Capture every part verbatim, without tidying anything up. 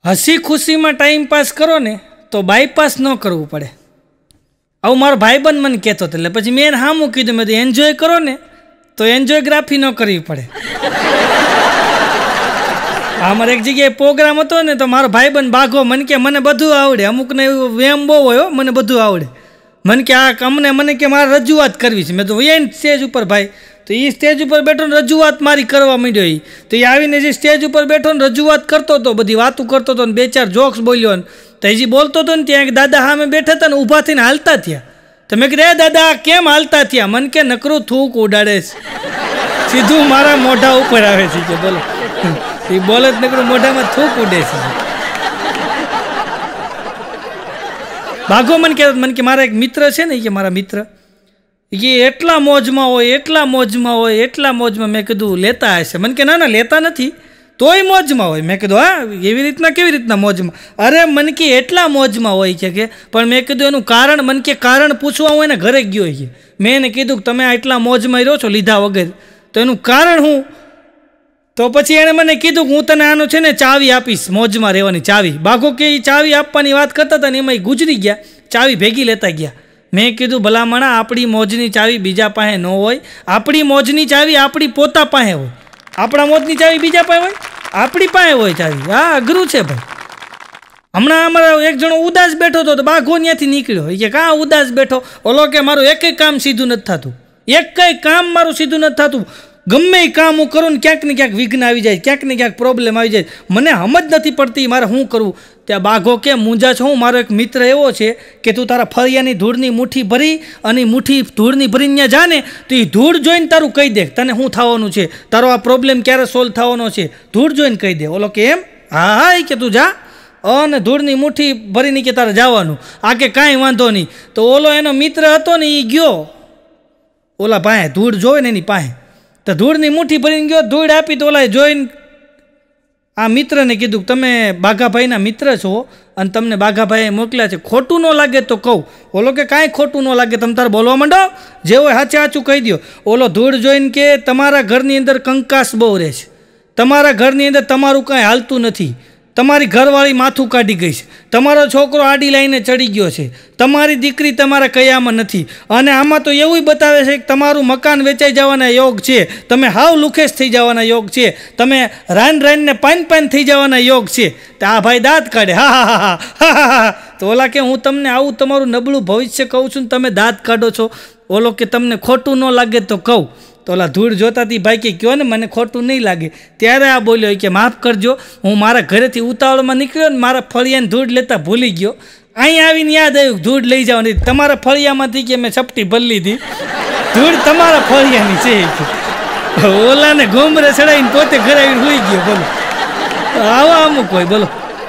हसी खुशी में टाइम पास करो ने तो बायपास न करवू पड़े। आવું મારો ભાઈબંધ મને કહેતો હતો, એટલે પછી મેં એને હામું કીધું, મેં એન્જોય કરો ને તો એન્જોયગ્રાફી ન કરવી પડે। અમારે એક જગ્યાએ પ્રોગ્રામ હતો ને તો મારો ભાઈબંધ બાઘો મને કે મને બધું આવડે, અમુકને એવું વેમ બહુ હોય, મને બધું આવડે, મને કે આ અમને મને કે મારે રજૂઆત કરવી છે। મેં તો એ સ્ટેજ ઉપર ભાઈ, તો એ સ્ટેજ ઉપર બેઠો ને રજૂઆત મારી કરવા માંડ્યો। એ તો એ આવીને જે સ્ટેજ ઉપર બેઠો ને રજૂઆત કરતો હતો, બધી વાતું કરતો હતો ને બે ચાર જોક્સ બોલ્યો ને, તો હજી બોલતો હતો ને ત્યાં એક દાદા સામે બેઠા હતા ને ઊભા થઈને હાલતા થયા। તો મેં કીધું એ દાદા કેમ હાલતા થયા? મને કે નકરું થૂક ઉડાડે છે, સીધું મારા મોઢા ઉપર આવે છે કે બોલો એ બોલે જ નકરું મોઢામાં થૂક ઉડે છે। ભાગો મને કે મને કે મારા એક મિત્ર છે ને, કે મારા મિત્ર એ એટલા મોજમાં હોય એટલા મોજમાં હોય એટલા મોજમાં। મેં કીધું લેતા હશે? મને કે ના ના લેતા નથી, તોય મોજમાં હોય। મેં કીધું હા એવી રીતના કેવી રીતના મોજમાં? અરે મને કે એટલા મોજમાં હોય છે કે, પણ મેં કીધું એનું કારણ, મને કે કારણ પૂછવા હું એને ઘરે ગયો છે। મેં એને કીધું કે તમે એટલા મોજમાં રહ્યો છો લીધા વગર, તો એનું કારણ હું? તો પછી એણે મને કીધું કે હું તને આનો છે ને ચાવી આપીશ, મોજમાં રહેવાની ચાવી। બાઘો કે એ ચાવી આપવાની વાત કરતા હતા ને એમાં એ ગુજરી ગયા, ચાવી ભેગી લેતા ગયા। મેં કીધું ભલામણા આપણી મોજની ચાવી બીજા પાસે ન હોય, આપણી મોજની ચાવી આપણી પોતા પાસે હોય। આપણા મોજની ચાવી બીજા પાસે હોય, આપણી પાસે હોય ચાવી। હા અઘરું છે ભાઈ। હમણાં અમારા એક જણો ઉદાસ બેઠો હતો તો બાઘો ત્યાંથી નીકળ્યો, એ કે કાં ઉદાસ બેઠો? ઓલો કે મારું એકેય કામ સીધું નથી થતું, એકેય કામ મારું સીધું નથી થતું, ગમે એ કામ હું કરું ને ક્યાંક ને ક્યાંક વિઘ્ન આવી જાય, ક્યાંક ને ક્યાંક પ્રોબ્લેમ આવી જાય, મને સમજ નથી પડતી મારે શું કરવું। ત્યાં બાઘો કે મૂંઝા છો? હું મારો એક મિત્ર એવો છે કે તું તારા ફળિયાની ધૂળની મુઠ્ઠી ભરી અને મુઠ્ઠી ધૂળની ભરીને ત્યાં જા ને તો એ ધૂળ જોઈને તારું કહી દે તને શું થવાનું છે, તારો આ પ્રોબ્લેમ ક્યારે સોલ્વ થવાનો છે, ધૂળ જોઈને કહી દે। ઓલો કે એમ? હા હા એ કે તું જા અને ધૂળની મુઠ્ઠી ભરીને કે તારે જવાનું, આ કે કાંઈ વાંધો નહીં। તો ઓલો એનો મિત્ર હતો ને એ ગયો ઓલા પાસે, ધૂળ જોવે ને એની પાસે, તો ધૂળની મુઠ્ઠી ભરીને ગયો, ધૂળ આપી તો ઓલા જોઈને આ મિત્રને કીધું તમે બાઘાભાઈના મિત્ર છો અને તમને બાઘાભાઈએ મોકલ્યા છે, ખોટું ન લાગે તો કહું? ઓલો કે કાંઈ ખોટું ન લાગે, તમે તારે બોલવા માંડો, જે હોય સાચે સાચું કહી દો। ઓલો ધૂળ જોઈને કે તમારા ઘરની અંદર કંકાસ બહુ રહે છે, તમારા ઘરની અંદર તમારું કાંઈ હાલતું નથી, તમારી ઘરવાળી માથું કાઢી ગઈ છે, તમારો છોકરો આડી લાઈને ચડી ગયો છે, તમારી દીકરી તમારા કયામાં નથી, અને આમાં તો એવું બતાવે છે કે તમારું મકાન વેચાઈ જવાના યોગ છે, તમે હાવ લુખેશ થઈ જવાના યોગ છે, તમે રાન રાનને પાન પાન થઈ જવાના યોગ છે। તો આ ભાઈ દાંત કાઢે, હા હા હા હા હા હા। તો ઓલા કે હું તમને આવું તમારું નબળું ભવિષ્ય કહું છું ને તમે દાંત કાઢો છો? ઓલો કે તમને ખોટું ન લાગે તો કહું? તો ઓલા ધૂળ જોતાથી ભાઈ કે કયો ને મને ખોટું નહીં લાગે। ત્યારે આ બોલ્યો કે માફ કરજો, હું મારા ઘરેથી ઉતાવળમાં નીકળ્યો ને મારા ફળિયાને ધૂળ લેતા ભૂલી ગયો, અહીં આવીને યાદ આવ્યું ધૂળ લઈ જવાની, તમારા ફળિયામાંથી કે મેં ચપટી ભરી લીધી, ધૂળ તમારા ફળિયાની છે। ઓલાને ઘોંબરે ચડાવીને પોતે ઘરે આવીને હોઈ ગયો। બોલો આવા અમુક હોય। બોલો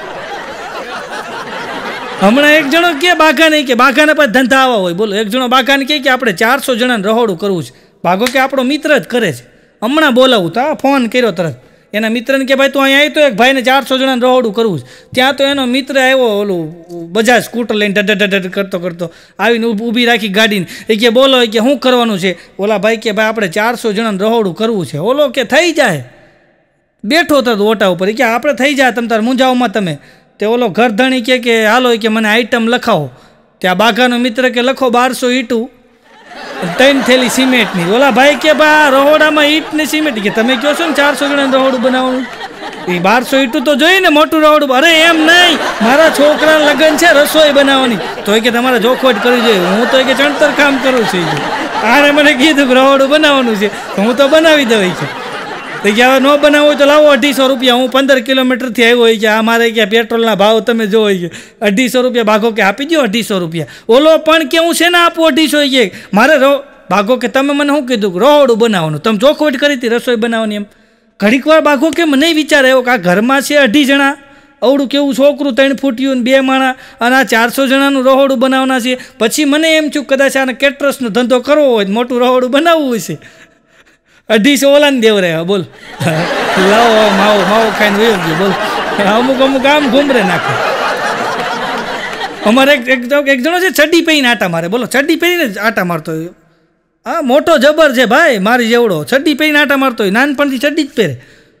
હમણાં એક જણો કે બાઘાને કે બાઘાના પાસે ધંધા આવા હોય। બોલો એક જણો બાઘાને કહે કે આપણે ચારસો જણાને રહોડું કરવું છે। બાઘો કે આપણો મિત્ર જ કરે છે, હમણાં બોલાવું તો આ ફોન કર્યો તરત એના મિત્રને કે ભાઈ તું અહીંયા આવી તો એક ભાઈને ચારસો જણાને રહોડું કરવું છે। ત્યાં તો એનો મિત્ર આવ્યો ઓલું બજાજ સ્કૂટર લઈને ઢઢ ઢઢ કરતો કરતો આવીને ઊભી રાખી ગાડીને, એ કે બોલો એ કે શું કરવાનું છે? ઓલા ભાઈ કે ભાઈ આપણે ચારસો જણાને રહોડું કરવું છે। ઓલો કે થઈ જાય, બેઠો હતો ઓટા ઉપર, એ કે આપણે થઈ જાય, તમે તાર મૂંઝાઓમાં તમે। તે ઓલો ઘરધણી કે કે હાલો કે મને આઈટમ લખાવો। ત્યાં બાઘાનો મિત્ર કે લખો બારસો ઈટું ત્રણ થેલી સિમેન્ટની। ઓલા ભાઈ કે બા રહોડામાં ઈટ ને સિમેન્ટ, કે તમે કહો છો ને ચારસો જણા રહોડું બનાવવાનું, એ બારસો ઈટું તો જોઈએ ને મોટું રહોડું। અરે એમ નહીં, મારા છોકરા લગ્ન છે રસોઈ બનાવવાની, તો કે તમારે જોખવટ કરવી જોઈએ, હું તો કે ચણતર કામ કરું છું, આને મને કીધું કે રહોડું બનાવવાનું છે તો હું તો બનાવી દઉં છે। તો કે હવે ન બનાવવું હોય તો લાવો અઢીસો રૂપિયા, હું પંદર કિલોમીટરથી આવ્યો હોય કે આ મારે કે પેટ્રોલના ભાવ તમે જો હોય કે અઢીસો રૂપિયા। ભાગો કે આપી દો અઢીસો રૂપિયા। ઓલો પણ કે હું છે ને આપું અઢીસો, કે મારે રો ભાગો કે તમે મને શું કીધું રહોડું બનાવવાનું, તમે ચોખવટ કરી હતી રસોઈ બનાવવાની એમ। ઘડીક વાર ભાગો કે મને વિચાર આવ્યો કે આ ઘરમાં છે અઢી જણા, અવડું કેવું છોકરું ત્રણ ફૂટ્યું ને બે માણા, અને આ ચારસો જણાનું રહોડું બનાવવાના છે। પછી મને એમ થયું કદાચ આને કેટરસનો ધંધો કરવો હોય, મોટું રહોડું બનાવવું હોય છે, અઢીસો ઓલાને દેવ રહ્યા। બોલ લાવો માવો માવો ખાઈને વયો ગયો। બોલ અમુક અમુક આમ ઘૂમરે નાખે। અમારે એક એક જણો છે ચડ્ડી પહેરીને આટા મારે। બોલો ચડ્ડી પહેરીને જ આટા મારતો હોય, હા મોટો જબર છે ભાઈ મારી જેવડો, ચડ્ડી પહેરીને આટા મારતો હોય, નાનપણથી ચડ્ડી જ પહેરે।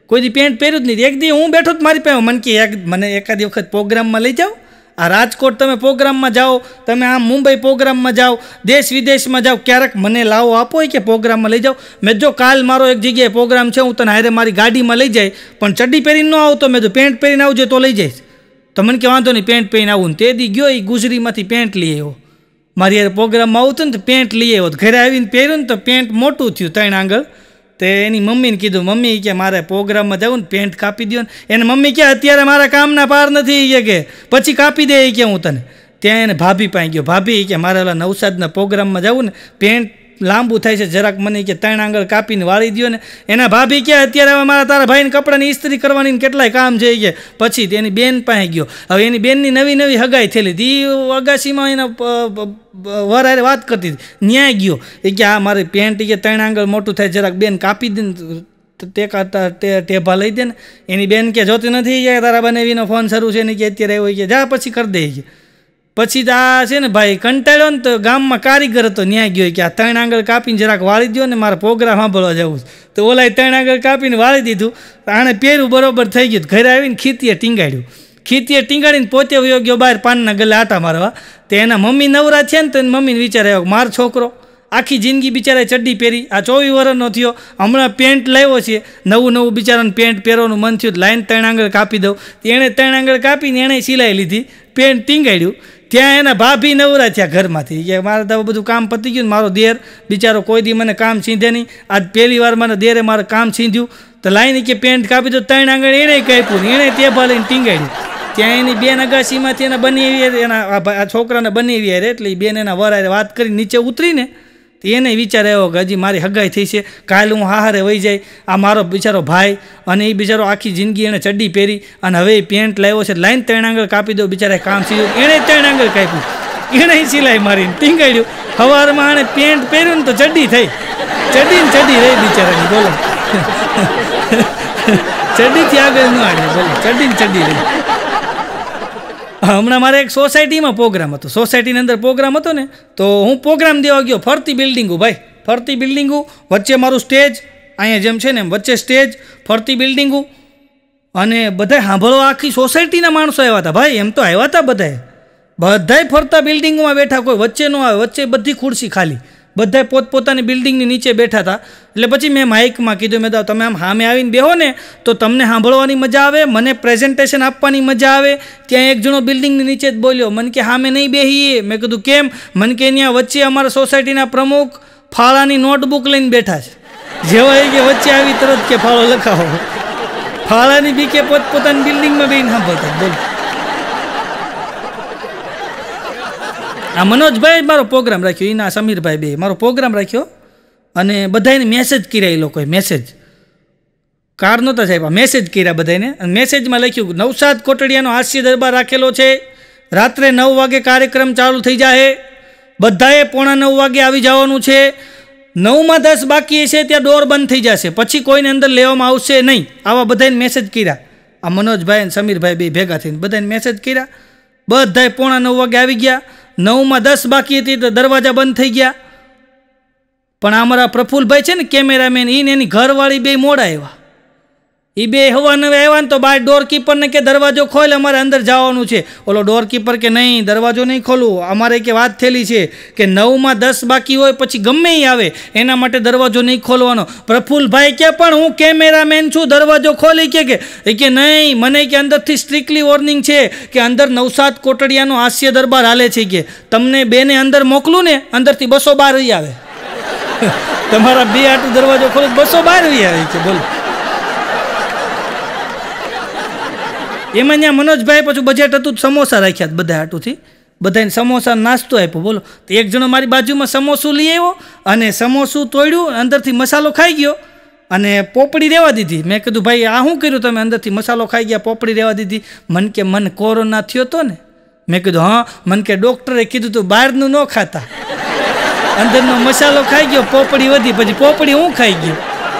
કોઈ દી પેન્ટ પહેર્યું જ નહીં. એક દી હું બેઠો જ મારી પાસે મન કે એક મને એકાદી વખત પ્રોગ્રામમાં લઈ જાઓ. આ રાજકોટ તમે પ્રોગ્રામમાં જાઓ, તમે આમ મુંબઈ પ્રોગ્રામમાં જાઓ, દેશ વિદેશમાં જાઓ, ક્યારેક મને લાવો આપો કે પ્રોગ્રામમાં લઈ જાઓ. મેં જો કાલ મારો એક જગ્યાએ પ્રોગ્રામ છે, હું તને હારે મારી ગાડીમાં લઈ જાય, પણ ચડ્ડી પહેરીને ન આવતો. મેં તો પેન્ટ પહેરીને આવજો તો લઈ જઈશ. તો મને કે વાંધો નહીં, પેન્ટ પહેરીને આવું. ને તે દી ગયો એ ગુજરીમાંથી પેન્ટ લઈ આવ્યો. મારી યાર પ્રોગ્રામમાં આવતું ને તો પેન્ટ લઈ આવ્યો. ઘરે આવીને પહેર્યું ને તો પેન્ટ મોટું થયું ત્રણ આંગળ. તે એની મમ્મીને કીધું, મમ્મી કે મારે પ્રોગ્રામમાં જવું ને પેન્ટ કાપી દો ને. એને મમ્મી કે અત્યારે મારા કામના પાર નથી કે પછી કાપી દે કે હું તને. ત્યાં એને ભાભી પાસે ગયો. ભાભી કે મારે ઓલા નવસાદના પ્રોગ્રામમાં જવું ને પેન્ટ લાંબુ થાય છે જરાક, મને કે ત્રણ આંગળ કાપીને વાળી દો ને. એના ભાભી કે અત્યારે હવે મારા તારા ભાઈને કપડાની ઇસ્ત્રી કરવાની કેટલાય કામ છે કે. પછી તેની બેન પાસે ગયો. હવે એની બેનની નવી નવી હગાઈ થયેલી હતી, અગાસીમાં એના વરારે વાત કરતી હતી. ન્યાય ગયો એ કે આ મારી પેન્ટ કે ત્રણ આંગળ મોટું થાય જરાક બેન કાપી દે ને, તે કાતા તે ટેભા લઈ દે ને. એની બેન કે જોતી નથી કે તારા બનાવીનો ફોન શરૂ છે ને કે અત્યારે આવ્યો કે જા પછી કરી દે કે. પછી આ છે ને ભાઈ કંટાળ્યો ને તો ગામમાં કારીગર હતો, ન્યાય ગયો કે આ ત્રણ આંગળ કાપીને જરાક વાળી દો ને, મારા પ્રોગ્રામ સાંભળવા જવું છે. તો ઓલાએ ત્રણ આંગળ કાપીને વાળી દીધું. આણે પહેરું બરોબર થઈ ગયું. ઘરે આવીને ખીતીએ ટીંગાડ્યું. ખીતીએ ટીંગાડીને પોતે વયો ગયો બહાર પાનના ગલે આટા મારવા. તો એના મમ્મી નવરા છે ને તો એને મમ્મીને વિચાર આવ્યો મારો છોકરો આખી જિંદગી બિચારાએ ચડ્ડી પહેરી, આ ચોવીસ વર્ષનો થયો, હમણાં પેન્ટ લાવ્યો છે, નવું નવું બિચારાને પેન્ટ પહેરવાનું મન થયું, લાઈન ત્રણ આંગળ કાપી દઉં. એણે ત્રણ આંગળ કાપીને એણે સિલાઈ લીધી, પેન્ટ ટીંગાડ્યું. ત્યાં એના ભાભી નવરા થયા ઘરમાંથી કે મારે તો બધું કામ પતી ગયું. મારો દેર બિચારો કોઈ દી મને કામ સીંધે નહીં, આજ પહેલી વાર મારા દેરે મારે કામ સીંધ્યું. તો લાઈને કે પેન્ટ કાપી દો, ત્રણ આંગળ એણે કાપ્યું ને એણે ટેભા લઈને ટીંગાડ્યું. ત્યાં એની બેન અગાસીમાંથી એના બની એના આ છોકરાને બનાવી યારે, એટલે એ બેન એના વરારે વાત કરી નીચે ઉતરીને એને વિચાર આવ્યો કે હજી મારી હગાઈ થઈ છે, કાલે હું હાહારે વહી જાય. આ મારો બિચારો ભાઈ અને એ બિચારો આખી જિંદગી એણે ચડ્ડી પહેરી અને હવે એ પેન્ટ લાવ્યો છે, લાઈન ત્રણ આંગળ કાપી દો. બિચારા કામ સીધું એણે ત્રણ આંગળ કાપ્યું, એણે સિલાઈ મારીને ટીંગાડ્યું. સવારમાં આણે પેન્ટ પહેર્યું ને તો ચડ્ડી થઈ, ચડ્ડી ને ચડ્ડી રહી બિચારાની. બોલો ચડ્ડીથી આગળ ન આગળ, બોલો ચડ્ડી ને ચડ્ડી રહી. હમણાં મારે એક સોસાયટીમાં પ્રોગ્રામ હતો. સોસાયટીની અંદર પ્રોગ્રામ હતો ને તો હું પ્રોગ્રામ દેવા ગયો. ફરતી બિલ્ડિંગો ભાઈ, ફરતી બિલ્ડિંગો, વચ્ચે મારું સ્ટેજ, અહીંયા જેમ છે ને એમ વચ્ચે સ્ટેજ, ફરતી બિલ્ડિંગો, અને બધાય સાંભળવા આખી સોસાયટીના માણસો આવ્યા હતા ભાઈ. એમ તો આવ્યા હતા બધાય, બધાય ફરતા બિલ્ડિંગોમાં બેઠા, કોઈ વચ્ચે ન આવે, વચ્ચે બધી ખુરશી ખાલી, બધાય પોતપોતાની બિલ્ડિંગની નીચે બેઠા હતા. એટલે પછી મેં માઇકમાં કીધું, મેં તમે આમ સામે આવીને બેહો ને તો તમને સાંભળવાની મજા આવે, મને પ્રેઝન્ટેશન આપવાની મજા આવે. ત્યાં એક જણો બિલ્ડિંગની નીચે જ બોલ્યો, મને કે સામે નહીં બેહીએ. મેં કીધું કેમ? મને કે ત્યાં વચ્ચે અમારા સોસાયટીના પ્રમુખ ફાળાની નોટબુક લઈને બેઠા છે. જેવા એ કે વચ્ચે આવી તરત કે ફાળો લખાવો. ફાળાની બી કે પોતપોતાની બિલ્ડિંગમાં બેહીને સાંભળતા. બોલો આ મનોજભાઈ મારો પ્રોગ્રામ રાખ્યો, એના સમીરભાઈ બે મારો પ્રોગ્રામ રાખ્યો અને બધાને મેસેજ કર્યા. એ લોકોએ મેસેજ કાર નહોતા સાહેબ, મેસેજ કર્યા બધાને. અને મેસેજમાં લખ્યું નવસાદ કોટડિયાનો હાસ્ય દરબાર રાખેલો છે, રાત્રે નવ વાગે કાર્યક્રમ ચાલુ થઈ જાય, બધાએ પોણા નવ વાગે આવી જવાનું છે. નવમાં દસ બાકી છે ત્યાં ડોર બંધ થઈ જશે, પછી કોઈને અંદર લેવામાં આવશે નહીં. આવા બધાને મેસેજ કર્યા. આ મનોજભાઈ અને સમીરભાઈ બે ભેગા થઈને બધાને મેસેજ કર્યા. બધાએ પોણા નવ વાગે આવી ગયા. નવમાં દસ બાકી હતી તો દરવાજા બંધ થઈ ગયા. પણ અમારા પ્રફુલભાઈ છે ને કેમેરામેન, એને એની ઘરવાળી બે મોડા આવ્યા. એ બે હવા નવે આવ્યા ને તો બાર ડોરકીપરને કે દરવાજો ખોલ, અમારે અંદર જવાનું છે. ઓલો ડોરકીપર કે નહીં, દરવાજો નહીં ખોલવું, અમારે કે વાત થયેલી છે કે નવમાં દસ બાકી હોય પછી ગમે એ આવે એના માટે દરવાજો નહીં ખોલવાનો. પ્રફુલભાઈ કે પણ હું કેમેરામેન છું, દરવાજો ખોલી કે કે નહીં, મને કે અંદરથી સ્ટ્રિક્ટલી વોર્નિંગ છે કે અંદર નવસાદ કોટડિયાનો હાસ્ય દરબાર હાલે છે, કે તમને બેને અંદર મોકલું ને અંદરથી બસો બાર રહી આવે. તમારા બે આટલું દરવાજો ખોલો બસો બાર રહી આવે છે. બોલો એમાં ત્યાં મનોજભાઈ પાછું બજેટ હતું, સમોસા રાખ્યા બધા હાટુથી, બધાને સમોસા નાસ્તો આપ્યો. બોલો તો એક જણો મારી બાજુમાં સમોસું લઈ આવ્યો અને સમોસું તોડ્યું, અંદરથી મસાલો ખાઈ ગયો અને પોપડી રહેવા દીધી. મેં કીધું ભાઈ આ શું કર્યું તમે? અંદરથી મસાલો ખાઈ ગયા, પોપડી રહેવા દીધી. મન કે મન કોરોના થયો હતો ને? મેં કીધું હા. મન કે ડૉક્ટરે કીધું તું બહારનું ન ખાતા, અંદરનો મસાલો ખાઈ ગયો, પોપડી વધી, પછી પોપડી હું ખાઈ ગયો.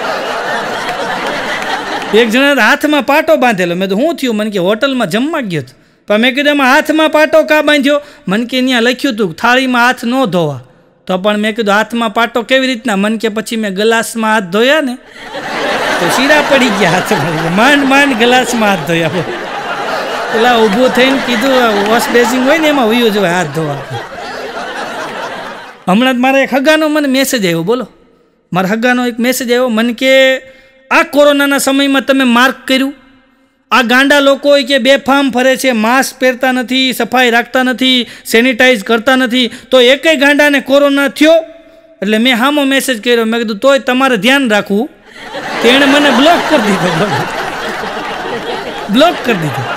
એક જણા હાથમાં પાટો બાંધેલો. મેં તો શું થયું? મને કે હોટલમાં જમવા ગયો હતો. પણ મેં કીધું એમાં હાથમાં પાટો કા બાંધ્યો? મને કે ત્યાં લખ્યું હતું થાળીમાં હાથ ન ધોવા. તો પણ મેં કીધું હાથમાં પાટો કેવી રીતના? મને કે પછી મેં ગ્લાસમાં હાથ ધોયા ને તો શીરા પડી ગયા હાથમાં, માંડ માંડ ગ્લાસમાં હાથ ધોયા. પેલા ઊભું થઈને કીધું વોશ બેસિંગ હોય ને એમાં વયું જોઈએ હાથ ધોવા. હમણાં જ મારા એક હગાનો મને મેસેજ આવ્યો, બોલો મારા હગાનો એક મેસેજ આવ્યો મને કે આ કોરોનાના સમયમાં તમે માર્ક કર્યું, આ ગાંડા લોકો કે બેફામ ફરે છે, માસ્ક પહેરતા નથી, સફાઈ રાખતા નથી, સેનિટાઈઝ કરતા નથી, તો એકેય ગાંડાને કોરોના થયો? એટલે મેં હામો મેસેજ કર્યો, મેં કીધું તોય તમારે ધ્યાન રાખવું. તેણે મને બ્લોક કરી દીધો, બ્લોક કરી દીધો.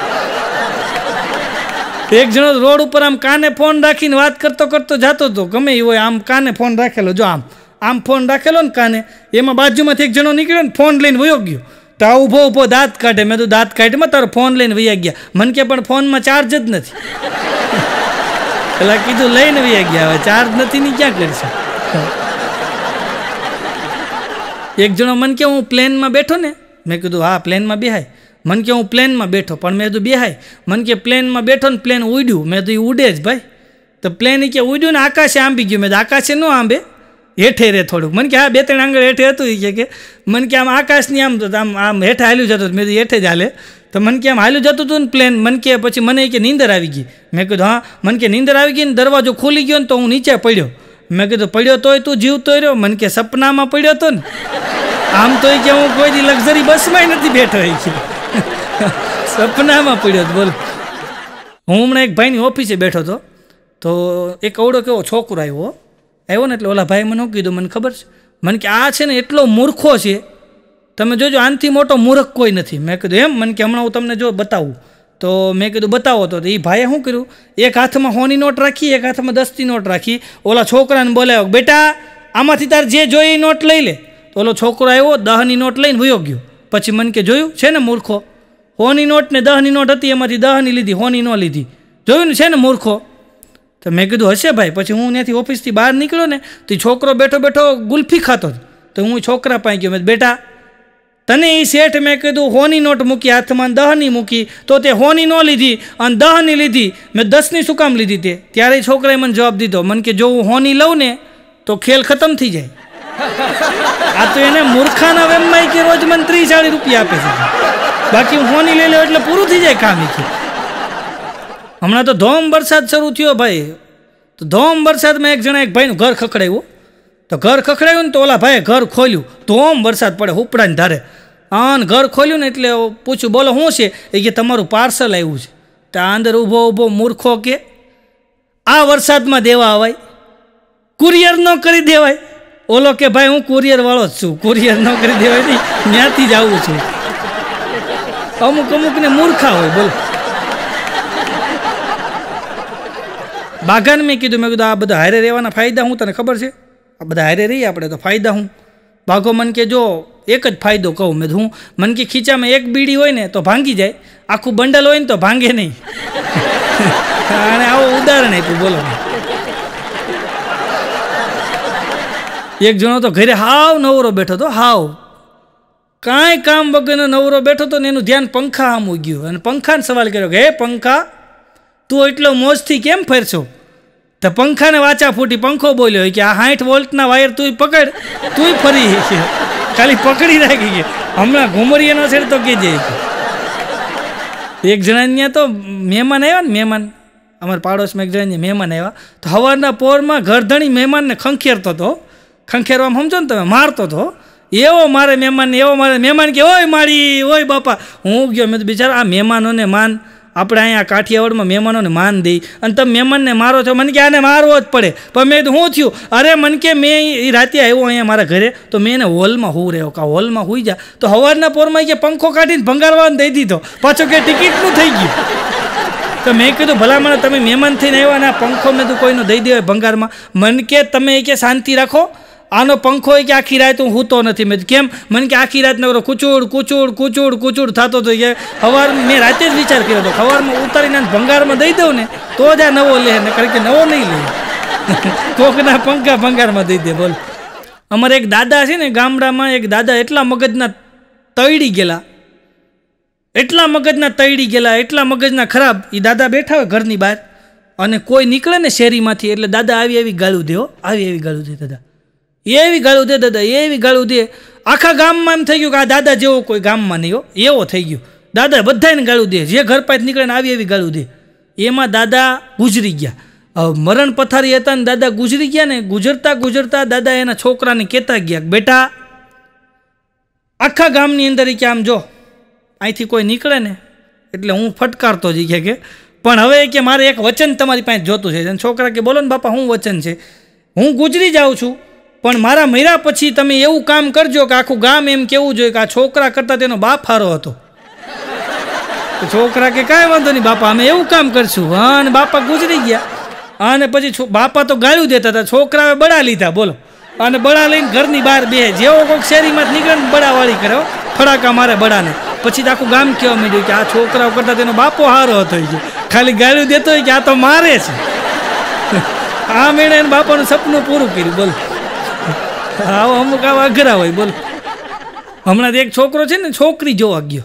એક જણો રોડ ઉપર આમ કાને ફોન રાખીને વાત કરતો કરતો જતો હતો, ગમે એ હોય, આમ કાને ફોન રાખેલો, જો આમ આમ ફોન રાખેલો ને કાને, એમાં બાજુમાંથી એક જણો નીકળ્યો ને ફોન લઈને વયો ગયો. તો આ ઊભો ઊભો દાંત કાઢે. મેં તો દાંત કાઢીમાં તારો ફોન લઈને વૈયા ગયા. મને કે પણ ફોનમાં ચાર્જ જ નથી. પેલા કીધું લઈને વૈયા ગયા, હવે ચાર્જ નથી ને ક્યાં કરશે. એક જણો મને કે હું પ્લેનમાં બેઠો ને, મેં કીધું હા પ્લેનમાં બેહાય. મને કે હું પ્લેનમાં બેઠો, પણ મેં કીધું બેહાય. મને કે પ્લેનમાં બેઠો ને પ્લેન ઉડ્યું. મેં તો એ ઉડે જ ભાઈ. તો પ્લેન કે ઉડ્યું ને આકાશે આંબી ગયું. મેં આકાશે ન આંબે, હેઠે રે થોડુંક. મને કે હા બે ત્રણ આંગળ હેઠે હતું. એ કે મને કે આમ આકાશની આમ આમ આમ હેઠે હાલ્યું જતું. મેં હેઠે જ હાલે. તો મને કે આમ હાલ્યું જતું હતું ને પ્લેન. મને કે પછી મને કે નીંદર આવી ગઈ. મેં કીધું હા. મને કે નીંદર આવી ગઈ ને દરવાજો ખુલી ગયો ને તો હું નીચે પડ્યો. મેં કીધું પડ્યો તોય તું જીવતો રહ્યો? મને કે સપનામાં પડ્યો હતો ને. આમ તો કે હું કોઈ દી લક્ઝરી બસમાં નથી બેઠો, એ કે સપનામાં પડ્યો હતો. બોલ, હું હમણાં એક ભાઈની ઓફિસે બેઠો હતો, તો એક અવડો કેવો છોકરો આવ્યો આવ્યો ને એટલે ઓલા ભાઈ મને શું કીધું મને ખબર છે? મને કે આ છે ને એટલો મૂર્ખો છે, તમે જોજો આનાથી મોટો મૂર્ખ કોઈ નથી. મેં કીધું એમ? મને કે હમણાં હું તમને જો બતાવું. તો મેં કીધું બતાવો. તો એ ભાઈએ શું કર્યું, એક હાથમાં સોની નોટ રાખી, એક હાથમાં દસની નોટ રાખી. ઓલા છોકરાને બોલાવ્યો, બેટા આમાંથી તાર જે જોઈએ એ નોટ લઈ લે. તો ઓલો છોકરો આવ્યો, દહની નોટ લઈને વયો ગયો. પછી મને કે જોયું છે ને મૂર્ખો, સોની નોટ ને દહની નોટ હતી, એમાંથી દહની લીધી, સોની ન લીધી. જોયું ને, છે ને મૂર્ખો. તો મેં કીધું હશે ભાઈ. પછી હું ત્યાંથી ઓફિસથી બહાર નીકળ્યો ને તો છોકરો બેઠો બેઠો ગુલ્ફી ખાતો. તો હું છોકરા પાસે ગયો, મેં બેટા તને એ શેઠ મેં કીધું સોની નોટ મૂકી હાથમાં, દહની મૂકી, તો તે સોની ન લીધી અને દહની લીધી. મેં દસની શું કામ લીધી તે? ત્યારે છોકરાએ મને જવાબ દીધો, મને કે જો હું સોની લઉં ને તો ખેલ ખતમ થઈ જાય. આ તો એને મૂર્ખાના વેમમાં કે રોજ મને ત્રીસ ચાળીસ રૂપિયા આપે છે, બાકી હું સોની લઈ લઉં એટલે પૂરું થઈ જાય કામ. હમણાં તો ધોમ વરસાદ શરૂ થયો ભાઈ. તો ધોમ વરસાદમાં એક જણા એક ભાઈનું ઘર ખખડાવ્યું. તો ઘર ખખડાવ્યું ને તો ઓલા ભાઈએ ઘર ખોલ્યું. ધોમ વરસાદ પડે ઉપડાને ધારે. આન ઘર ખોલ્યું ને એટલે પૂછ્યું બોલો શું છે? એ કે તમારું પાર્સલ આવ્યું છે. તો આ અંદર ઊભો ઊભો મૂર્ખો કે આ વરસાદમાં દેવા આવાય, કુરિયર ન કરી દેવાય? ઓલો કે ભાઈ હું કુરિયર વાળો જ છું, કુરિયર ન કરી દેવાય નહીં, ત્યાંથી જ આવું છું. અમુક અમુકને મૂર્ખા હોય. બોલો, બાઘાને મેં કીધું, મેં કીધું આ બધા હારે રહેવાના ફાયદા હું તને ખબર છે? આ બધા હારે રહીએ આપણે તો ફાયદા હું? બાઘો મને કે જો એક જ ફાયદો કહું. મેં હું મને કે ખીચામાં એક બીડી હોય ને તો ભાંગી જાય, આખું બંડલ હોય ને તો ભાંગે નહીં. અને આવું ઉદાહરણ આપ્યું. બોલો, એક જણો તો ઘરે હાવ નવરો બેઠો હતો, હાવ કાંઈ કામ વગરનો નવરો બેઠો હતો ને એનું ધ્યાન પંખા આમ ગયું. અને પંખાને સવાલ કર્યો કે હે પંખા, તું એટલો મોજથી કેમ ફરશો? તો પંખાને વાચા ફૂટી. પંખો બોલ્યો કે આ સાઠ વોલ્ટના વાયર તું પકડ, તું ફરી ખાલી પકડી રાખી કે હમણાં ઘુમરીએનો છે તો કહેજે. એક જણા ત્યાં તો મહેમાન આવ્યા ને, મહેમાન અમારા પાડોશમાં એક જણા મહેમાન આવ્યા. તો સવારના પોરમાં ઘરધણી મહેમાનને ખંખેરતો હતો. ખંખેરવામાં સમજો ને તમે, મારતો હતો. એવો મારે મહેમાન, એવો મારે મહેમાન કે ઓય મારી, ઓય બાપા. હું ગયો, મેં તો બિચારા આ મહેમાનોને માન, આપણે અહીંયા કાઠિયાવાડમાં મહેમાનોને માન દઈ અને તમે મહેમાનને મારો છો. મને કે આને મારવો જ પડે. પણ મેં શું થયું? અરે મને કે મેં એ રાતે આવ્યો અહીંયા મારા ઘરે, તો મેં એને હોલમાં હું રહ્યો કે હોલમાં હોઈ જા. તો સવારના પોરમાં કે પંખો કાઢીને ભંગારવાને દઈ દીધો. પાછો કે ટિકિટનું થઈ ગયું. તો મેં કીધું ભલામણ તમે મહેમાન થઈને આવ્યા ને આ પંખો મેં તો કોઈનો દઈ દેવાય ભંગારમાં? મને કે તમે કે શાંતિ રાખો, આનો પંખો કે આખી રાત હું હૂતો નથી. મેં કેમ? મને કે આખી રાત નવરો કુચુડ કુચુડ કુચુડ કુચુડ થતો હતો. કે સવાર મેં રાતે જ વિચાર કર્યો હતો સવારમાં ઉતારીને ભંગારમાં દઈ દઉં ને તો જ આ નવો લે, ને કારણ કે નવો નહીં લે, કોકના પંખા ભંગારમાં દઈ દે. બોલ, અમારે એક દાદા છે ને ગામડામાં, એક દાદા એટલા મગજના તળી ગયેલા, એટલા મગજના તળી ગયેલા, એટલા મગજના ખરાબ. એ દાદા બેઠા હોય ઘરની બહાર અને કોઈ નીકળે ને શેરીમાંથી એટલે દાદા આવી એવી ગાળું દે, આવી એવી ગાળું દે દાદા, એવી ગાળું દે દાદા, એવી ગાળું દે. આખા ગામમાં એમ થઈ ગયું કે આ દાદા જેવો કોઈ ગામમાં નહીં હો, એવો થઈ ગયો. દાદા બધાને ગાળું દે, જે ઘર પાસે નીકળે ને આવી એવી ગાળું દે. એમાં દાદા ગુજરી ગયા. મરણ પથારી હતા ને દાદા ગુજરી ગયા ને, ગુજરતા ગુજરતા દાદા એના છોકરાને કહેતા ગયા, બેટા આખા ગામની અંદર કે આમ જો અહીંથી કોઈ નીકળે ને એટલે હું ફટકારતો જ કે પણ હવે કે મારે એક વચન તમારી પાસે જોતું છે. છોકરા કે બોલો ને બાપા, શું વચન છે? હું ગુજરી જાઉં છું પણ મારા મર્યા પછી તમે એવું કામ કરજો કે આખું ગામ એમ કેવું જોઈએ કે આ છોકરા કરતાં તેનો બાપ હારો હતો. છોકરા કે કાંઈ વાંધો નહીં બાપા, અમે એવું કામ કરશું. હા, અને બાપા ગુજરી ગયા. અને પછી બાપા તો ગાળ્યું દેતા હતા, છોકરાએ બળા લીધા. બોલો, અને બળા લઈને ઘરની બહાર બે, જેવો કોઈક શેરીમાં નીકળે ને બળાવાળી કરે, ફડાકા મારે બળાને. પછી તો આખું ગામ કહેવા માંડ્યું કે આ છોકરાઓ કરતાં તેનો બાપો હારો હતો. ખાલી ગાળ્યું દેતો હોય કે આ તો મારે છે. આ મેળે એને બાપાનું સપનું પૂરું કર્યું. બોલો, આવો અમુક આવા અઘરા હોય. બોલો, હમણાં એક છોકરો છે ને છોકરી જોવા ગયો.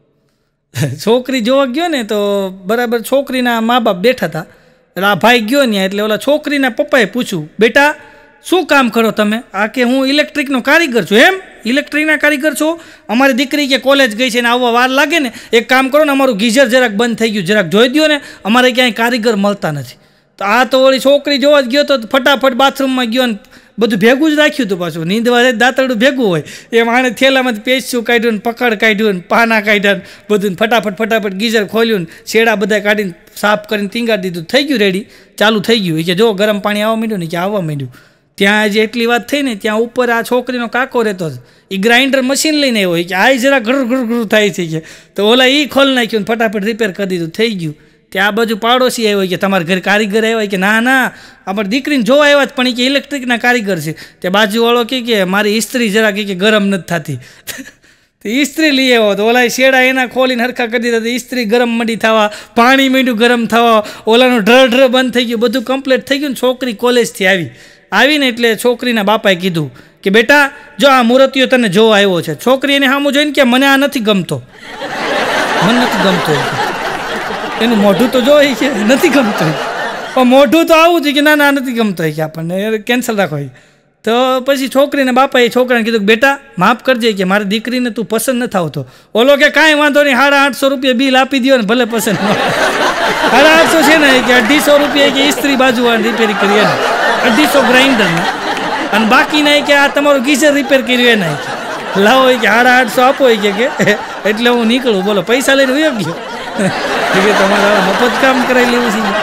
છોકરી જોવા ગયો ને તો બરાબર છોકરીના મા બાપ બેઠા હતા. એટલે આ ભાઈ ગયો ને એટલે ઓલા છોકરીના પપ્પાએ પૂછ્યું, બેટા શું કામ કરો તમે? આ કે હું ઇલેક્ટ્રિકનો કારીગર છું. એમ, ઇલેક્ટ્રિકના કારીગર છો? અમારી દીકરી કે કોલેજ ગઈ છે ને આવવા વાર લાગે ને, એક કામ કરો ને અમારું ગીઝર જરાક બંધ થઈ ગયું, જરાક જોઈ દો ને, અમારે ક્યાંય કારીગર મળતા નથી. તો આ તો વળી છોકરી જોવા જ ગયો તો ફટાફટ બાથરૂમમાં ગયો ને બધું ભેગું જ રાખ્યું હતું. પાછું નીંદવા જાય દાંતરડું ભેગું હોય એમ આણે થેલામાંથી પેસ્યું કાઢ્યું ને પકડ કાઢ્યું ને પાના કાઢ્યા ને બધું ફટાફટ ફટાફટ ગીઝર ખોલ્યું ને શેડા બધા કાઢીને સાફ કરીને ટીંગાડી દીધું. થઈ ગયું રેડી, ચાલુ થઈ ગયું. એ કે જો ગરમ પાણી આવવા માંડ્યું ને કે આવવા માંડ્યું. ત્યાં જે એટલી વાત થઈ ને ત્યાં ઉપર આ છોકરીનો કાકો રહેતો હતો. એ ગ્રાઇન્ડર મશીન લઈને આવ્યો કે આ જરા ઘર ઘર ઘર થાય છે કે, તો ઓલા એ ખોલ નાખ્યું ને ફટાફટ રિપેર કરી દીધું. થઈ ગયું. ત્યાં આ બાજુ પાડોશી આવ્યો કે તમારા ઘરે કારીગર આવ્યા? કે ના ના, અમારી દીકરીને જોવા આવ્યા જ પણ એ કે ઇલેક્ટ્રિકના કારીગર છે. તે બાજુવાળો કહે કે મારી ઇસ્ત્રી જરા કે ગરમ નથી થતી. તો ઇસ્ત્રી લઈ આવ્યો તો ઓલા શેડા એના ખોલીને હરખા કરી દીધા. તો ઇસ્ત્રી ગરમ મંડી થવા, પાણી માંડ્યું ગરમ થવા, ઓલાનું ઢર ઢર બંધ થઈ ગયું, બધું કમ્પ્લીટ થઈ ગયું. ને છોકરી કોલેજથી આવી આવીને એટલે છોકરીના બાપાએ કીધું કે બેટા જો આ મૂર્તિઓ તને જોવા આવ્યો છે. છોકરી એને સામું જોઈને કે મને આ નથી ગમતો, મને નથી ગમતો. એનું મોઢું તો જો કે નથી ગમતું, પણ મોઢું તો આવું છે કે ના ના નથી ગમતો કે આપણને કેન્સલ રાખો. તો પછી છોકરીને બાપાએ છોકરાને કીધું કે બેટા માફ કરજે કે મારી દીકરીને તું પસંદ નથી આવતો. ઓલો કે કાંઈ વાંધો નહીં, સાડા આઠસો રૂપિયા બિલ આપી દો ને ભલે પસંદ ન. સાડા આઠસો છે ને કે અઢીસો રૂપિયા કે ઇસ્ત્રી બાજુ રિપેરિંગ કરી એને, અઢીસો ગ્રાઇન્ડરના, અને બાકીના કે આ તમારું ગીઝર રિપેર કર્યું એના લાવો કે સાડા આઠસો આપો કે એટલે હું નીકળું. બોલો, પૈસા લઈને વયો ગયો. તમારે મફત કામ કરાવી લેવું છે.